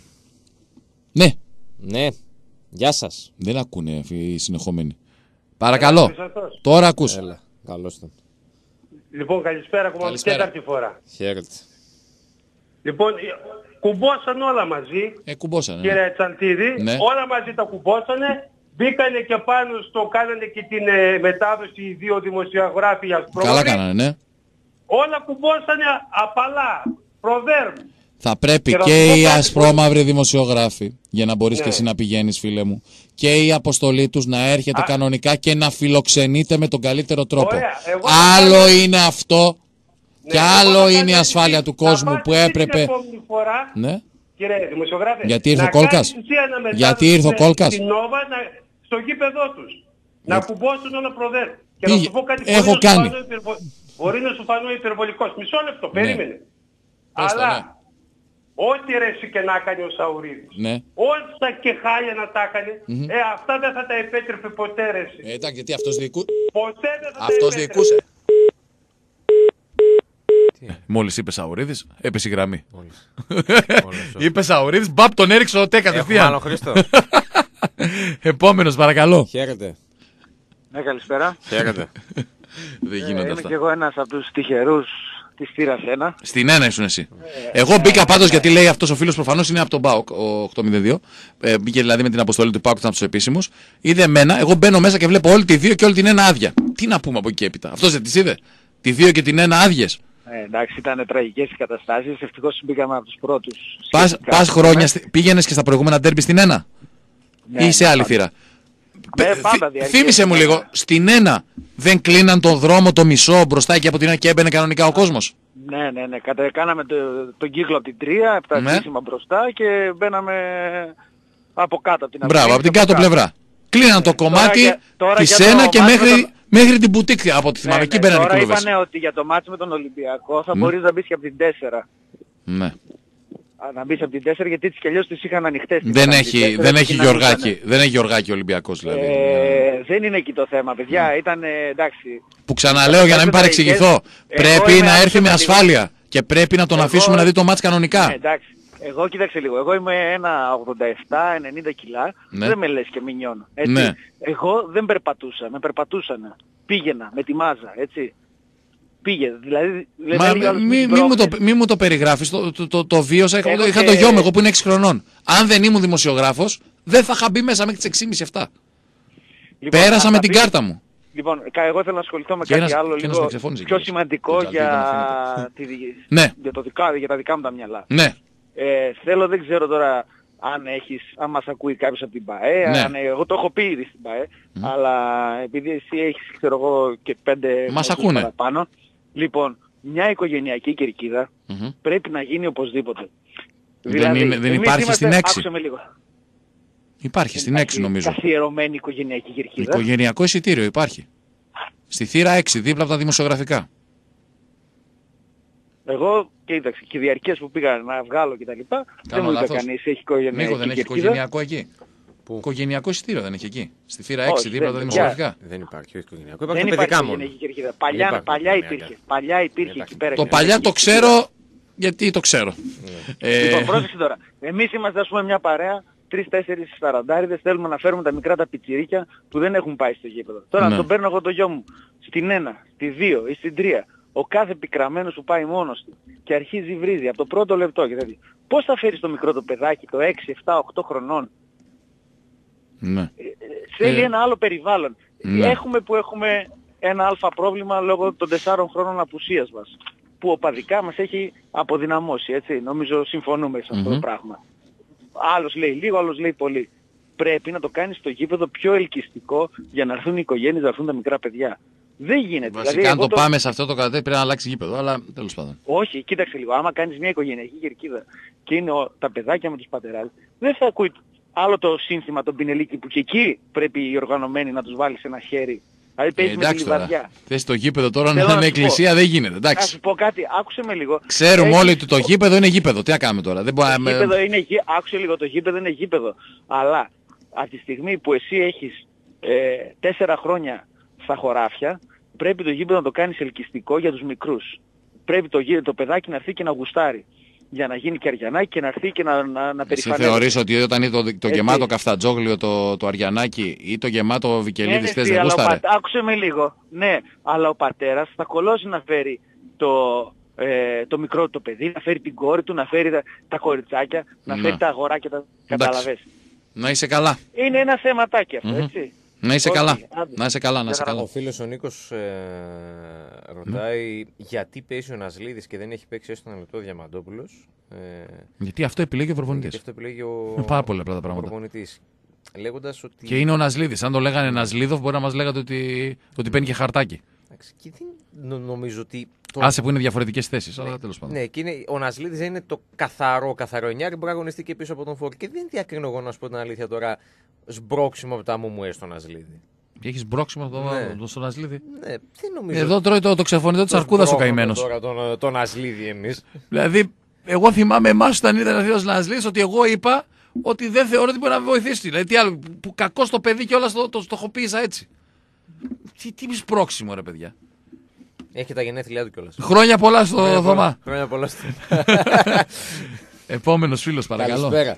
Ναι. Γεια σας. Δεν ακούνε οι συνεχόμενοι. Παρακαλώ. Τώρα ακούς. Έλα. Καλώς τον. Λοιπόν, καλησπέρα ακόμα την τέταρτη φορά. Χαίρετε. Λοιπόν, κουμπώσαν όλα μαζί. Κουμπώσανε. Κύριε Τσαλτίδη, ναι. Όλα μαζί τα κουμπώσανε. Μπήκανε και πάνω στο, κάνανε και την μετάδοση οι 2 δημοσιογράφοι για Καλά κάνανε, ναι. Όλα κουμπώσανε απαλά. Προβέρμ. Θα πρέπει και οι ασπρόμαυροι δημοσιογράφοι, για να μπορείς και εσύ να πηγαίνεις, φίλε μου, και η αποστολή τους να έρχεται κανονικά και να φιλοξενείτε με τον καλύτερο τρόπο. Άλλο είναι αυτό και άλλο είναι η ασφάλεια του κόσμου που έπρεπε. Ναι. Κύριε δημοσιογράφε, γιατί ήρθε ο Κόλκας. Γιατί ήρθε ο Κόλκας. Στο γήπεδό τους. Να κουμπώσουν όλα προδέρ. Και να σου πω κάτι, έχω κάνει. Μπορεί να σου φανώ υπερβολικός. Μισό λεπτό, περίμενε. Αλλά ό,τι ρέσει και να κάνει ο Σαουρίδης, όσα και χάλια να τα έκανε, αυτά δεν θα τα επέτρεπε ποτέ ρεση. Εντάξει, γιατί αυτός ποτέ δεν θα αυτός τα διοικούσε. Μόλις είπε Σαουρίδης, έπεσε η γραμμή. Είπε Σαουρίδης, μπαπ, τον έριξε ο ΤΕ κατευθείαν. Επόμενος, παρακαλώ. Χαίρετε. Ναι, καλησπέρα. Χαίρετε. Δεν γίνονται αυτά. Είμαι και εγώ ένας από τους τυχερούς της θύρας 1. Στην 1 ήσουν εσύ. Εγώ μπήκα πάντως γιατί λέει αυτός ο φίλος προφανώς είναι από τον ΠΑΟΚ, ο 802. Μπήκε δηλαδή με την αποστολή του ΠΑΟΚ, ήταν από τους επίσημους. Είδε εμένα, εγώ μπαίνω μέσα και βλέπω όλη τη 2 και όλη την 1 άδεια. Τι να πούμε από εκεί έπειτα. Αυτός δεν τις είδε. Τη 2 και την 1 άδειες. Εντάξει, ήταν τραγικές οι καταστάσεις. Ευτυχώς μπήκαμε από τους πρώτους. Πας χρόνια, πήγαινες και στα προηγούμενα ντέρμπι στην 1. Ναι, ή σε άλλη θύρα. Πάντα Θύμισε μου λίγο, στην 1 δεν κλείναν τον δρόμο το μισό μπροστά και από την 1 και έμπαινε κανονικά ο κόσμος. Ναι. Κάναμε τον κύκλο από την 3, από τα στήσιμα μπροστά και μπαίναμε από κάτω. Από την μπράβο, από την κάτω πλευρά. Κλείναν το κομμάτι της 1 και μέχρι την μπουτίκ από ό,τι θυμάμαι. Εκεί μπαίνανε οι κλούβες. Τώρα είπανε ότι για το μάτσο με τον Ολυμπιακό θα μπορείς να μπεις και από την 4. Ναι. Να μπεις από την 4 γιατί τις κι αλλιώς τις είχαν ανοιχτές. Δεν έχει Γεωργάκη ο Ολυμπιακός δηλαδή. Δεν είναι εκεί το θέμα, παιδιά. Ήταν εντάξει. Που ξαναλέω για να μην παρεξηγηθώ. Πρέπει να έρθει με ασφάλεια και πρέπει να τον αφήσουμε να δει το μάτς κανονικά. Εντάξει. Εγώ κοίταξε λίγο. Εγώ είμαι 1,87-90 κιλά. Ναι. Δεν με λες και μηνιώνω. Ναι. Εγώ δεν περπατούσα. Με περπατούσαν. Πήγαινα με τη μάζα. Έτσι. Πήγε. Δηλαδή, μη μου το περιγράφεις, το βίωσα, είχα το γιο μου εγώ που είναι 6 χρονών. Αν δεν ήμουν δημοσιογράφος, δεν θα είχα μπει μέσα μέχρι τις 6.30-7. Λοιπόν, πέρασα με την κάρτα μου. Λοιπόν, εγώ θέλω να ασχοληθώ με κάτι άλλο λίγο πιο σημαντικό για τα δικά μου τα μυαλά. Ναι. Θέλω, δεν ξέρω τώρα αν μας ακούει κάποιος από την ΠΑΕ, ναι. Εγώ το έχω πει ήδη στην ΠΑΕ, αλλά επειδή εσύ έχεις, ξέρω εγώ, και 5 μας ακούνε παραπάνω. Λοιπόν, μια οικογενειακή κερκίδα πρέπει να γίνει οπωσδήποτε. Δεν υπάρχει στην 6. Άκουσε με λίγο. Υπάρχει στην 6 νομίζω. Καθιερωμένη οικογενειακή κερκίδα. Οικογενειακό εισιτήριο υπάρχει. Στη θύρα 6, δίπλα από τα δημοσιογραφικά. Εγώ, κοίταξε, και οι διαρκείες που πήγα να βγάλω κτλ. Δεν μου είπε κανείς, έχει οικογενειακή κερκίδα. Δεν έχει οικογενειακό εκεί. Που? Οικογενειακό εισιτήριο δεν έχει εκεί. Στη θύρα 6 δίπλα από τα δημοσιογραφικά. Δεν υπάρχει οικογενειακό. Υπάρχει παιδικά μόνο. Παλιά υπήρχε εκεί πέρα. Το παλιά το ξέρω γιατί το ξέρω. Λοιπόν, πρόσεξε τώρα. Εμείς είμαστε ας πούμε μια παρέα, 3-4 σαραντάριδες, θέλουμε να φέρουμε τα μικρά τα πιτσιρίκια που δεν έχουν πάει στο γήπεδο. Τώρα να τον παίρνω εγώ το γιο μου στην 1, στη 2 ή στην 3. Ο κάθε πικραμένος που πάει μόνος του και αρχίζει βρίζει από το πρώτο λεπτό. Δηλαδή, πώς θα φέρεις το μικρό το παιδάκι, το 6, 7, 8 χρονών. Ναι. Θέλει ένα άλλο περιβάλλον. Ναι. Έχουμε ένα αλφα πρόβλημα λόγω των 4 χρόνων απουσίας μας. Που οπαδικά μας έχει αποδυναμώσει, έτσι. Νομίζω συμφωνούμε σε αυτό το πράγμα. Άλλος λέει λίγο, άλλος λέει πολύ. Πρέπει να το κάνεις στο γήπεδο πιο ελκυστικό για να έρθουν οι οικογένειες, να έρθουν τα μικρά παιδιά. Δεν γίνεται. Βασικά δηλαδή, αν το πάμε σε αυτό το κατέ πρέπει να αλλάξει γήπεδο, αλλά τέλος πάντων. Όχι, κοίταξε λίγο. Άμα κάνεις μια οικογενειακή κερκίδα και είναι τα παιδάκια με τους πατεράδες, δεν θα ακούει άλλο το σύνθημα των Πινελίκη που και εκεί πρέπει οι οργανωμένοι να τους βάλεις ένα χέρι. Δηλαδή παίζει με τη λιβαδιά. Θες το γήπεδο τώρα να είναι εκκλησία, δεν γίνεται. Εντάξει. Να σου πω κάτι, άκουσε με λίγο. Ξέρουμε όλοι ότι το γήπεδο είναι γήπεδο. Τι να κάνουμε τώρα. Δεν άκουσε λίγο, το γήπεδο είναι γήπεδο. Αλλά από τη στιγμή που εσύ έχεις 4 χρόνια στα χωράφια, πρέπει το γήπεδο να το κάνεις ελκυστικό για τους μικρούς. Πρέπει το παιδάκι να έρθει και να γουστάρει. Για να γίνει και Αριανάκι και να έρθει και να περηφανεύει. Εσύ θεωρείς ότι όταν είναι το γεμάτο καφτατζόγλιο το Αριανάκι ή το γεμάτο Βικελίδης θες να γούσταρε. Άκουσε με λίγο. Ναι, αλλά ο πατέρας θα κολώσει να φέρει το μικρό το παιδί, να φέρει την κόρη του, να φέρει τα κοριτσάκια, να φέρει τα αγοράκια, καταλαβες. Να είσαι καλά. Είναι ένα θεματάκι αυτό, έτσι. Να είσαι καλά. Να είσαι καλά, να είσαι καλά. Ο φίλος ο Νίκος ρωτάει γιατί παίζει ο Νασλίδης και δεν έχει παίξει έστω ένα λεπτό Διαμαντόπουλος. Γιατί αυτό επιλέγει ο προπονητής. Γιατί αυτό επιλέγει ο πάρα πολλά απλά τα πράγματα. Προπονητής. Λέγοντας ότι... Και είναι ο Νασλίδης. Αν το λέγανε Νασλίδοφ, μπορεί να μας λέγατε ότι παίρνει και χαρτάκι. Και δεν νομίζω ότι. Άσε που είναι διαφορετικές θέσεις, αλλά τέλος πάντων. Ναι, και ο Νασλίδης είναι το καθαρονιάρι που αγωνιστεί και πίσω από τον Φόρ. Και δεν διακρίνω εγώ να σου πω την αλήθεια τώρα σμπρόξιμο από τα μου στον Νασλίδη. Και έχεις μπρόξιμο στον Νασλίδη. Ναι, δεν νομίζω. Εδώ τρώει το ξεφωνητό της αρκούδας ο καημένος. Τώρα τον Νασλίδη εμείς. Δηλαδή, εγώ θυμάμαι εμάς όταν ήταν ο Νασλίδης ότι εγώ είπα ότι δεν θεωρώ ότι μπορεί να με βοηθήσει. Δηλαδή, τι άλλο, που κακό στο παιδί και όλα το στοχοποίησα έτσι. Τι σπρώξιμο ρε παιδιά. Έχει τα γενέθλιά του κιόλας. Χρόνια πολλά στο Θωμά. Χρόνια πολλά στο Επόμενος φίλος παρακαλώ. Καλησπέρα.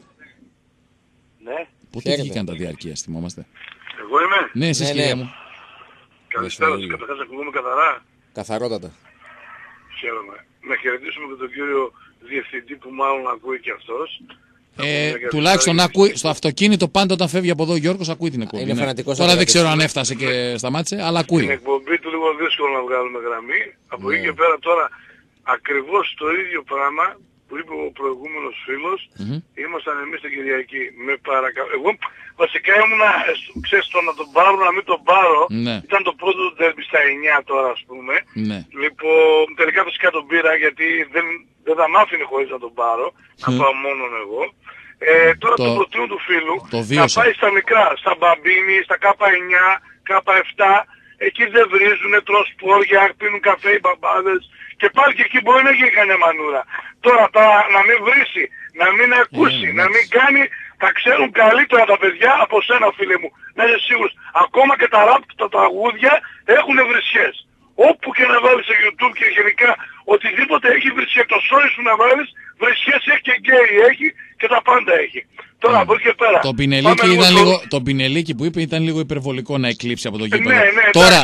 Ναι. Πότε βγήκαν τα διαρκείας, θυμόμαστε. Εγώ είμαι. Ναι, εσείς κυρία μου. Καλησπέρα σας, καταρχάς ακουγούμε καθαρά. Καθαρότατα. Χαίρομαι. Να χαιρετήσουμε και τον κύριο Διευθυντή που μάλλον ακούει και αυτός. Τουλάχιστον ακούει, στο αυτοκίνητο πάντα όταν φεύγει από εδώ ο Γιώργος ακούει την εκπομπή. Είναι φανατικός. Τώρα δεν ξέρω αν έφτασε και σταμάτησε, αλλά ακούει. Την εκπομπή του λίγο δύσκολο να βγάλουμε γραμμή. Από εκεί και πέρα τώρα ακριβώς το ίδιο πράγμα που είπε ο προηγούμενος φίλος, ήμασταν εμείς την Κυριακή. Με παρακαλώ. Εγώ βασικά ήμουνα, ξέρεις, το να τον πάρω, να μην τον πάρω. Ναι. Ήταν το πρώτο του ντέρμπι στα 9 τώρα, ας πούμε. Ναι. Λοιπόν, τελικά φυσικά τον πήρα γιατί δεν θα μ' άφηνε χωρίς να τον πάρω. Να πάω μόνον εγώ. Τώρα το προτείνω του φίλου να πάει στα μικρά, στα Μπαμπίνι, στα K9, K7. Εκεί δεν βρίζουνε, τρως πόδια, πίνουν καφέ οι μπαμπάδες. Και πάλι και εκεί μπορεί να γίνει κανένα μανούρα. Τώρα να μην βρίσει, να μην ακούσει, να μην κάνει, θα ξέρουν καλύτερα τα παιδιά από σένα φίλε μου. Να είσαι σίγουρος. Ακόμα και τα ραπ, τα τραγούδια έχουν βρισιές. Όπου και να βάλεις σε YouTube και γενικά οτιδήποτε έχει βρισιές. Το σόι σου να βάλεις βρισιές έχει και γκέι έχει και τα πάντα έχει. Τώρα από εκεί και πέρα. Το πινελίκι που είπε ήταν λίγο υπερβολικό να εκλείψει από το γήπεδο. Ναι, τώρα,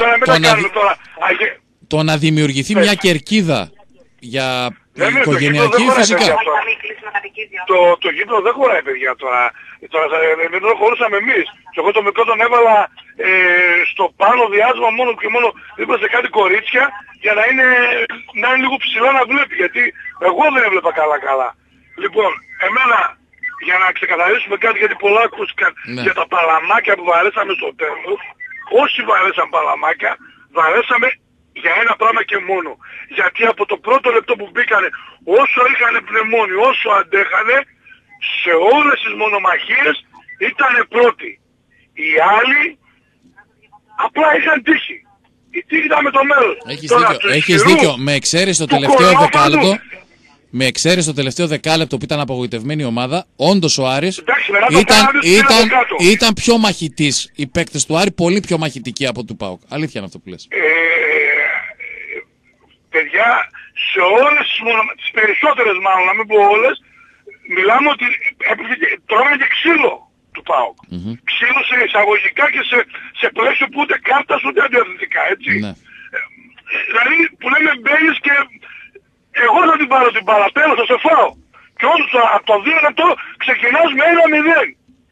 το να δημιουργηθεί μια κερκίδα για οικογενειακή φυσικά. Το γήπεδο δεν χωράει παιδιά τώρα. Δεν το χωρούσαμε εμείς. Και εγώ το μικρό τον έβαλα στο πάνω διάστημα μόνο και μόνο δίπλα σε κάτι κορίτσια για να είναι λίγο ψηλά να βλέπει. Γιατί εγώ δεν έβλεπα καλά. Λοιπόν, εμένα για να ξεκαθαρίσουμε κάτι γιατί πολλά ακούστηκαν για τα παλαμάκια που βαρέσαμε στο τέλος. Όσοι βαρέσαν παλαμάκια, βαρέσαμε για ένα πράγμα και μόνο. Γιατί από το πρώτο λεπτό που μπήκανε, όσο είχαν πνευμόνι, όσο αντέχανε, σε όλες τις μονομαχίες ήταν πρώτοι. Οι άλλοι απλά είχαν τύχη. Η τύχη ήταν με το μέρος. Έχεις δίκιο. Με εξαίρεση το τελευταίο δεκάλεπτο που ήταν απογοητευμένη η ομάδα, όντως ο Άρης ήταν πιο μαχητής. Οι παίκτες του Άρη πολύ πιο μαχητικοί από του ΠΑΟΚ. Αλήθεια είναι αυτό που λες. Παιδιά, σε όλες τις περισσότερες μάλλον, να μην πω όλες, μιλάμε ότι τρώγανε και ξύλο του ΠΑΟΚ. Ξύλο σε εισαγωγικά και σε πλαίσιο που ούτε κάρτας ούτε αντιαθλητικά, έτσι. Ναι. Δηλαδή που λέμε μπαίνεις και εγώ θα την πάρω την μπάλα, τέλος θα σε φάω. Και όντως από το 2 λεπτό ξεκινάς με 1-0.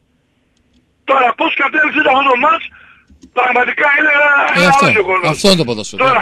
Τώρα πώς κατέληξε αυτό το μάτς, πραγματικά είναι ένα άλλο γεγονός. Αυτό είναι το ποδόσφαιρο. Τώρα,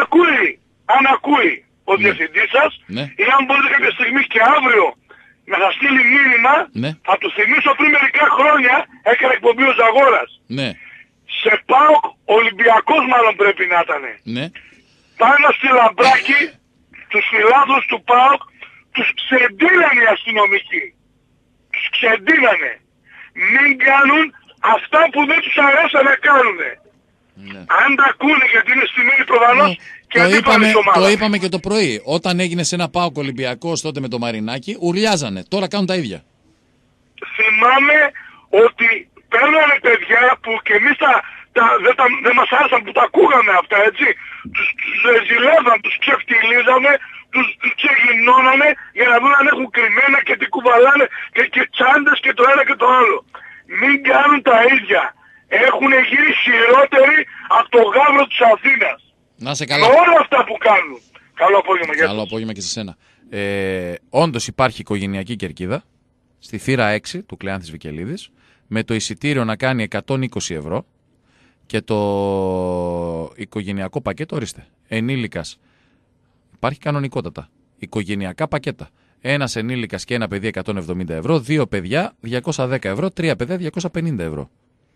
αν ακούει ο διευθυντής σας, ή αν μπορείτε κάποια στιγμή και αύριο να σας στείλει μήνυμα, θα του θυμίσω πριν μερικά χρόνια έκανε εκπομπή ο Ζαγόρας. Ναι. Σε ΠΑΟΚ Ολυμπιακός μάλλον πρέπει να ήταν. Ναι. Πάνω στη Λαμπράκη, τους φιλάθλους του ΠΑΟΚ, τους ξεντήλανε οι αστυνομικοί. Τους ξεντήλανε. Μην κάνουν αυτά που δεν τους αρέσει να κάνουνε. Ναι. Αν τα ακούνε γιατί είναι στημένη προφανώς και αντίπαλη ομάδα. Το είπαμε και το πρωί. Όταν έγινε σε ένα ΠΑΟΚ Ολυμπιακός τότε με το Μαρινάκι, ουρλιάζανε. Τώρα κάνουν τα ίδια. Θυμάμαι ότι παίρνανε παιδιά που και εμείς δεν μας άρεσαν που τα ακούγαμε αυτά, έτσι. Τους ζηλεύαν, τους ξεφτιλίζανε, τους ξεγυμνώνανε για να δουν αν έχουν κρυμμένα και τι κουβαλάνε και τσάντες και το ένα και το άλλο. Μην κάνουν τα ίδια. Έχουν γίνει χειρότεροι από το γάβρο της Αθήνας. Να σε καλά. Με όλα αυτά που κάνουν. Καλό απόγευμα. Καλό απόγευμα και σε σένα. Όντως υπάρχει οικογενειακή κερκίδα στη θύρα 6 του Κλεάνθης Βικελίδης με το εισιτήριο να κάνει 120 ευρώ και το οικογενειακό πακέτο, ορίστε, ενήλικας. Υπάρχει κανονικότατα. Οικογενειακά πακέτα. Ένας ενήλικας και ένα παιδί 170 ευρώ, 2 παιδιά 210 ευρώ, 3 παιδιά 250 ευρώ.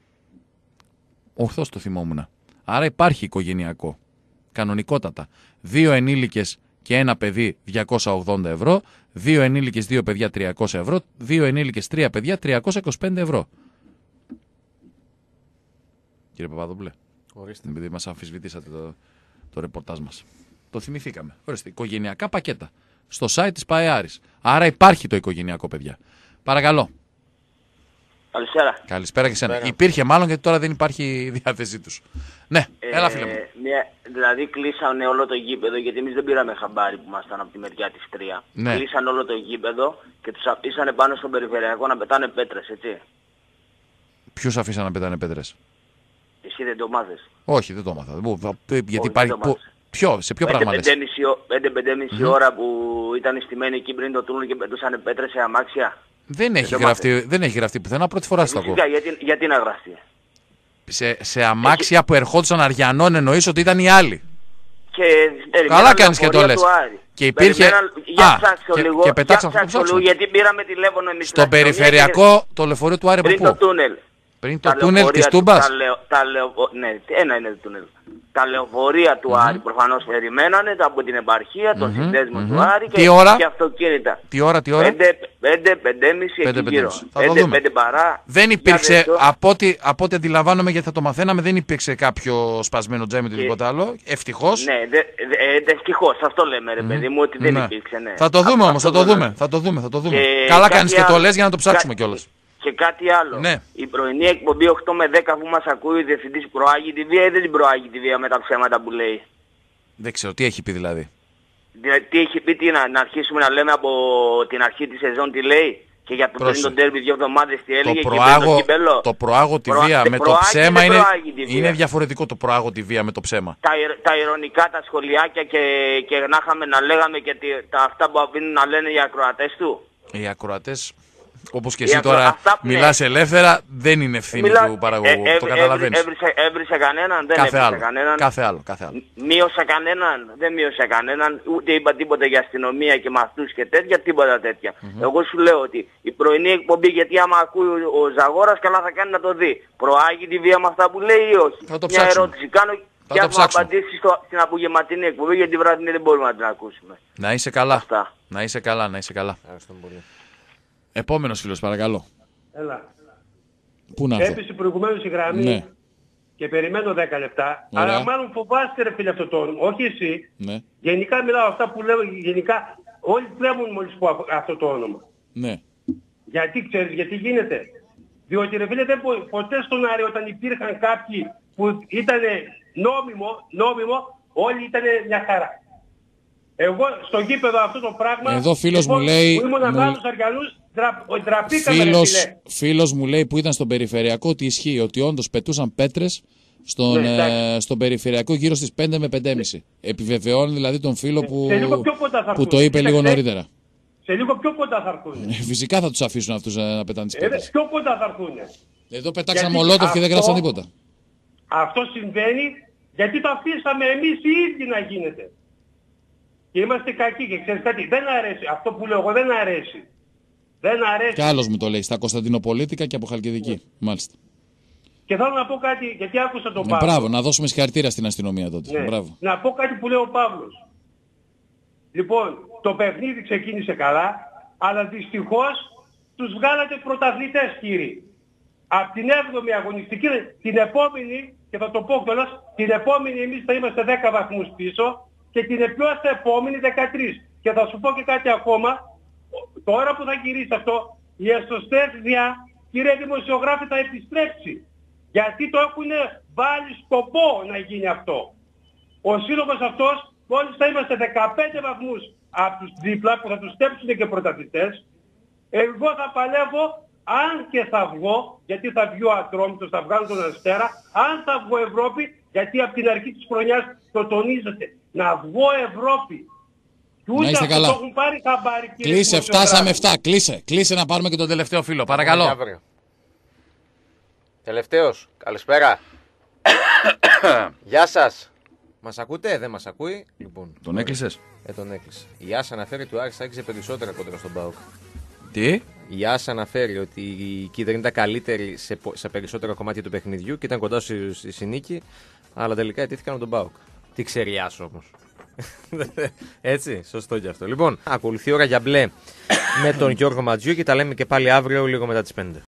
Ορθώς το θυμόμουν. Άρα υπάρχει οικογενειακό. Κανονικότατα. 2 ενήλικες και ένα παιδί 280 ευρώ, 2 ενήλικες 2 παιδιά 300 ευρώ, 2 ενήλικες 3 παιδιά 325 ευρώ. Κύριε Παπαδόπουλε, ορίστε, επειδή μας αμφισβητήσατε το ρεπορτάζ μας. Το θυμηθήκαμε. Ορίστε, οικογενειακά πακέτα. Στο site της ΠΑΕΑΡης. Άρα υπάρχει το οικογενειακό, παιδιά. Παρακαλώ. Καλησπέρα. Καλησπέρα και σένα. Υπήρχε μάλλον γιατί τώρα δεν υπάρχει διάθεσή τους. Ναι, έλα φίλε μου. Δηλαδή κλείσανε όλο το γήπεδο γιατί εμείς δεν πήραμε χαμπάρι που ήμασταν από τη μεριά της 3. Ναι. Κλείσανε όλο το γήπεδο και τους αφήσανε πάνω στον περιφερειακό να πετάνε πέτρες, έτσι. Ποιους αφήσανε να πετάνε πέτρες? Εσύ δεν το μάθες? Όχι, δεν το μάθα. Γιατί Σε ποιο πράγμα λες? 5-5,5 ώρα που ήταν στημένοι εκεί πριν το τούνελ και πετούσαν πέτρες σε αμάξια. Δεν έχει γραφτεί πουθενά, πρώτη φορά στο ακούω. Γιατί να γραφτεί? Σε αμάξια που ερχόντουσαν Αριανών εννοείς ότι ήταν οι άλλοι. Καλά κάνεις και το λες. Και υπήρχε... και πετάξαμε αυτό. Γιατί πήραμε τηλέφωνο εμείς. Στον περιφερειακό το λεωφορείο του Άρη από πού? Πριν το τούνελ. Πριν το τούνελ της Τούμπας. Ναι, ένα είναι το τούνελ. Τα λεωφορεία του Άρη προφανώς περιμένανε από την επαρχία, τον συνδέσμο του Άρη και αυτοκίνητα. Τι ώρα? 5-5,5 εκεί γύρω. 5 παρά. Δεν υπήρξε, από ό,τι αντιλαμβάνομαι, γιατί θα το μαθαίναμε, δεν υπήρξε κάποιο σπασμένο τζάμι ή τίποτα άλλο. Ευτυχώς. Ναι, ευτυχώς. Αυτό λέμε, ρε παιδί μου, ότι δεν υπήρξε. Θα το δούμε όμως, θα το δούμε. Καλά κάνεις και το λες για να το ψάξουμε κιόλας. Και κάτι άλλο. Ναι. Η πρωινή εκπομπή 8 με 10 που μας ακούει ο διευθυντής προάγει τη βία ή δεν την προάγει τη βία με τα ψέματα που λέει? Δεν ξέρω, τι έχει πει δηλαδή? Τι έχει πει, να αρχίσουμε να λέμε από την αρχή της σεζόν τι λέει? Και για το πριν τον τέρμπι 2 εβδομάδες τι έλεγε? Το προάγω τη βία με το ψέμα είναι διαφορετικό. Το προάγω τη βία με το ψέμα. Τα ειρωνικά, τα σχολιάκια και να είχαμε να λέγαμε και αυτά που αφήνουν να λένε οι ακροατές του. Οι ακροατές... Όπως και εσύ τώρα μιλάς ελεύθερα, δεν είναι ευθύνη του παραγωγού. Το καταλαβαίνεις. Έβρισε κανέναν, δεν έβρισε κανέναν. Κάθε άλλο. Μείωσα κανέναν, δεν μείωσα κανέναν. Ούτε είπα τίποτα για αστυνομία και με αυτούς και τέτοια, τίποτα τέτοια. Εγώ σου λέω ότι η πρωινή εκπομπή, γιατί άμα ακούει ο Ζαγόρας, καλά θα κάνει να το δει. Προάγει τη βία με αυτά που λέει ή όχι? Μια ερώτηση κάνω και ας μου απαντήσει στην απογευματινή εκπομπή, γιατί βράδυ δεν μπορούμε να την ακούσουμε. Να είσαι καλά. Να είσαι καλά. Επόμενος φίλος, παρακαλώ. Έλα. Πού να έρθω? Έπεσε προηγουμένως η γραμμή και περιμένω 10 λεπτά. Ωραία. Αλλά μάλλον φοβάστε ρε φίλε αυτό το όνομα. Όχι εσύ. Ναι. Γενικά μιλάω αυτά που λέω. Γενικά όλοι πλέον μόλις πω αυτό το όνομα. Ναι. Γιατί ξέρεις γιατί γίνεται? Διότι ρε φίλε ποτέ στον Άρη όταν υπήρχαν κάποιοι που ήταν νόμιμο όλοι ήταν μια χαρά. Εγώ στο γήπεδο αυτό το πράγμα... Εδώ φίλος μου λέει... Που ήμουν απάνω στους Αργιανούς, ντραπήκαμε φίλος μου λέει που ήταν στον περιφερειακό ότι ισχύει, ότι όντως πετούσαν πέτρες στον περιφερειακό γύρω στις 5 με 5,5. Επιβεβαιώνει δηλαδή τον φίλο που το είπε λίγο νωρίτερα. Σε λίγο πιο κοντά θα έρθουν. Φυσικά θα τους αφήσουν αυτούς να πετάνε τις πέτρες. Πιο κοντά θα έρθουν. Εδώ πετάξαν Μολότοφ και δεν γράψαν τίποτα. Αυτό συμβαίνει γιατί το αφήσαμε εμείς οι ίδιοι να γίνεται. Και είμαστε κακοί και ξέρεις κάτι, δεν αρέσει. Αυτό που λέω εγώ δεν αρέσει. Δεν αρέσει. Κι άλλος μου το λέει, στα Κωνσταντινοπολίτικα και από Χαλκιδική. Μάλιστα. Και θέλω να πω κάτι, γιατί άκουσα τον Παύλο. Μπράβο, να δώσουμε συγχαρητήρια στην αστυνομία τότε. Ναι. Μπράβο. Να πω κάτι που λέει ο Παύλος. Λοιπόν, το παιχνίδι ξεκίνησε καλά, αλλά δυστυχώς τους βγάλατε πρωταθλητές κύριοι. Από την 7η αγωνιστική, την επόμενη, και θα το πω κιόλας, την επόμενη εμείς θα είμαστε 10 βαθμούς πίσω και την επόμενη 13. Και θα σου πω και κάτι ακόμα, τώρα που θα γυρίσει αυτό, η εσωστέθεια, κύριε δημοσιογράφη, θα επιστρέψει. Γιατί το έχουν βάλει σκοπό να γίνει αυτό. Ο σύλλογος αυτός, μόλις θα είμαστε 15 βαθμούς από τους δίπλα που θα τους στέψουν και πρωταθλητές, εγώ θα παλεύω, αν και θα βγω, γιατί θα βγει ο Ατρόμητος, θα βγάλω τον Αστέρα, αν θα βγω Ευρώπη, γιατί από την αρχή της χρονιάς το τονίζετε, να βγω Ευρώπη. Να είστε καλά. Το έχουν πάρει χαμπάρι, κλείσε, φτάσαμε 7. Κλείσε να πάρουμε και τον τελευταίο φίλο. Παρακαλώ. Τελευταίος. Καλησπέρα. Γεια σας. Μας ακούτε, δεν μας ακούει? Λοιπόν, τον έκλεισες? Τον έκλεισε. Η Άσα αναφέρει ότι ο Άρης άρχισε περισσότερα κοντά στον ΠΑΟΚ. Τι? Η Άσα αναφέρει ότι η Κίτρινη ήταν καλύτερη σε περισσότερα κομμάτια του παιχνιδιού και ήταν κοντά στη συνίκη, αλλά τελικά ετήθηκαν από τον ΠΑΟΚ. Τι ξέρει η Άσα όμως. Έτσι, σωστό και αυτό. Λοιπόν, ακολουθεί η ώρα για μπλε με τον Γιώργο Ματζιού και τα λέμε και πάλι αύριο λίγο μετά τις 5.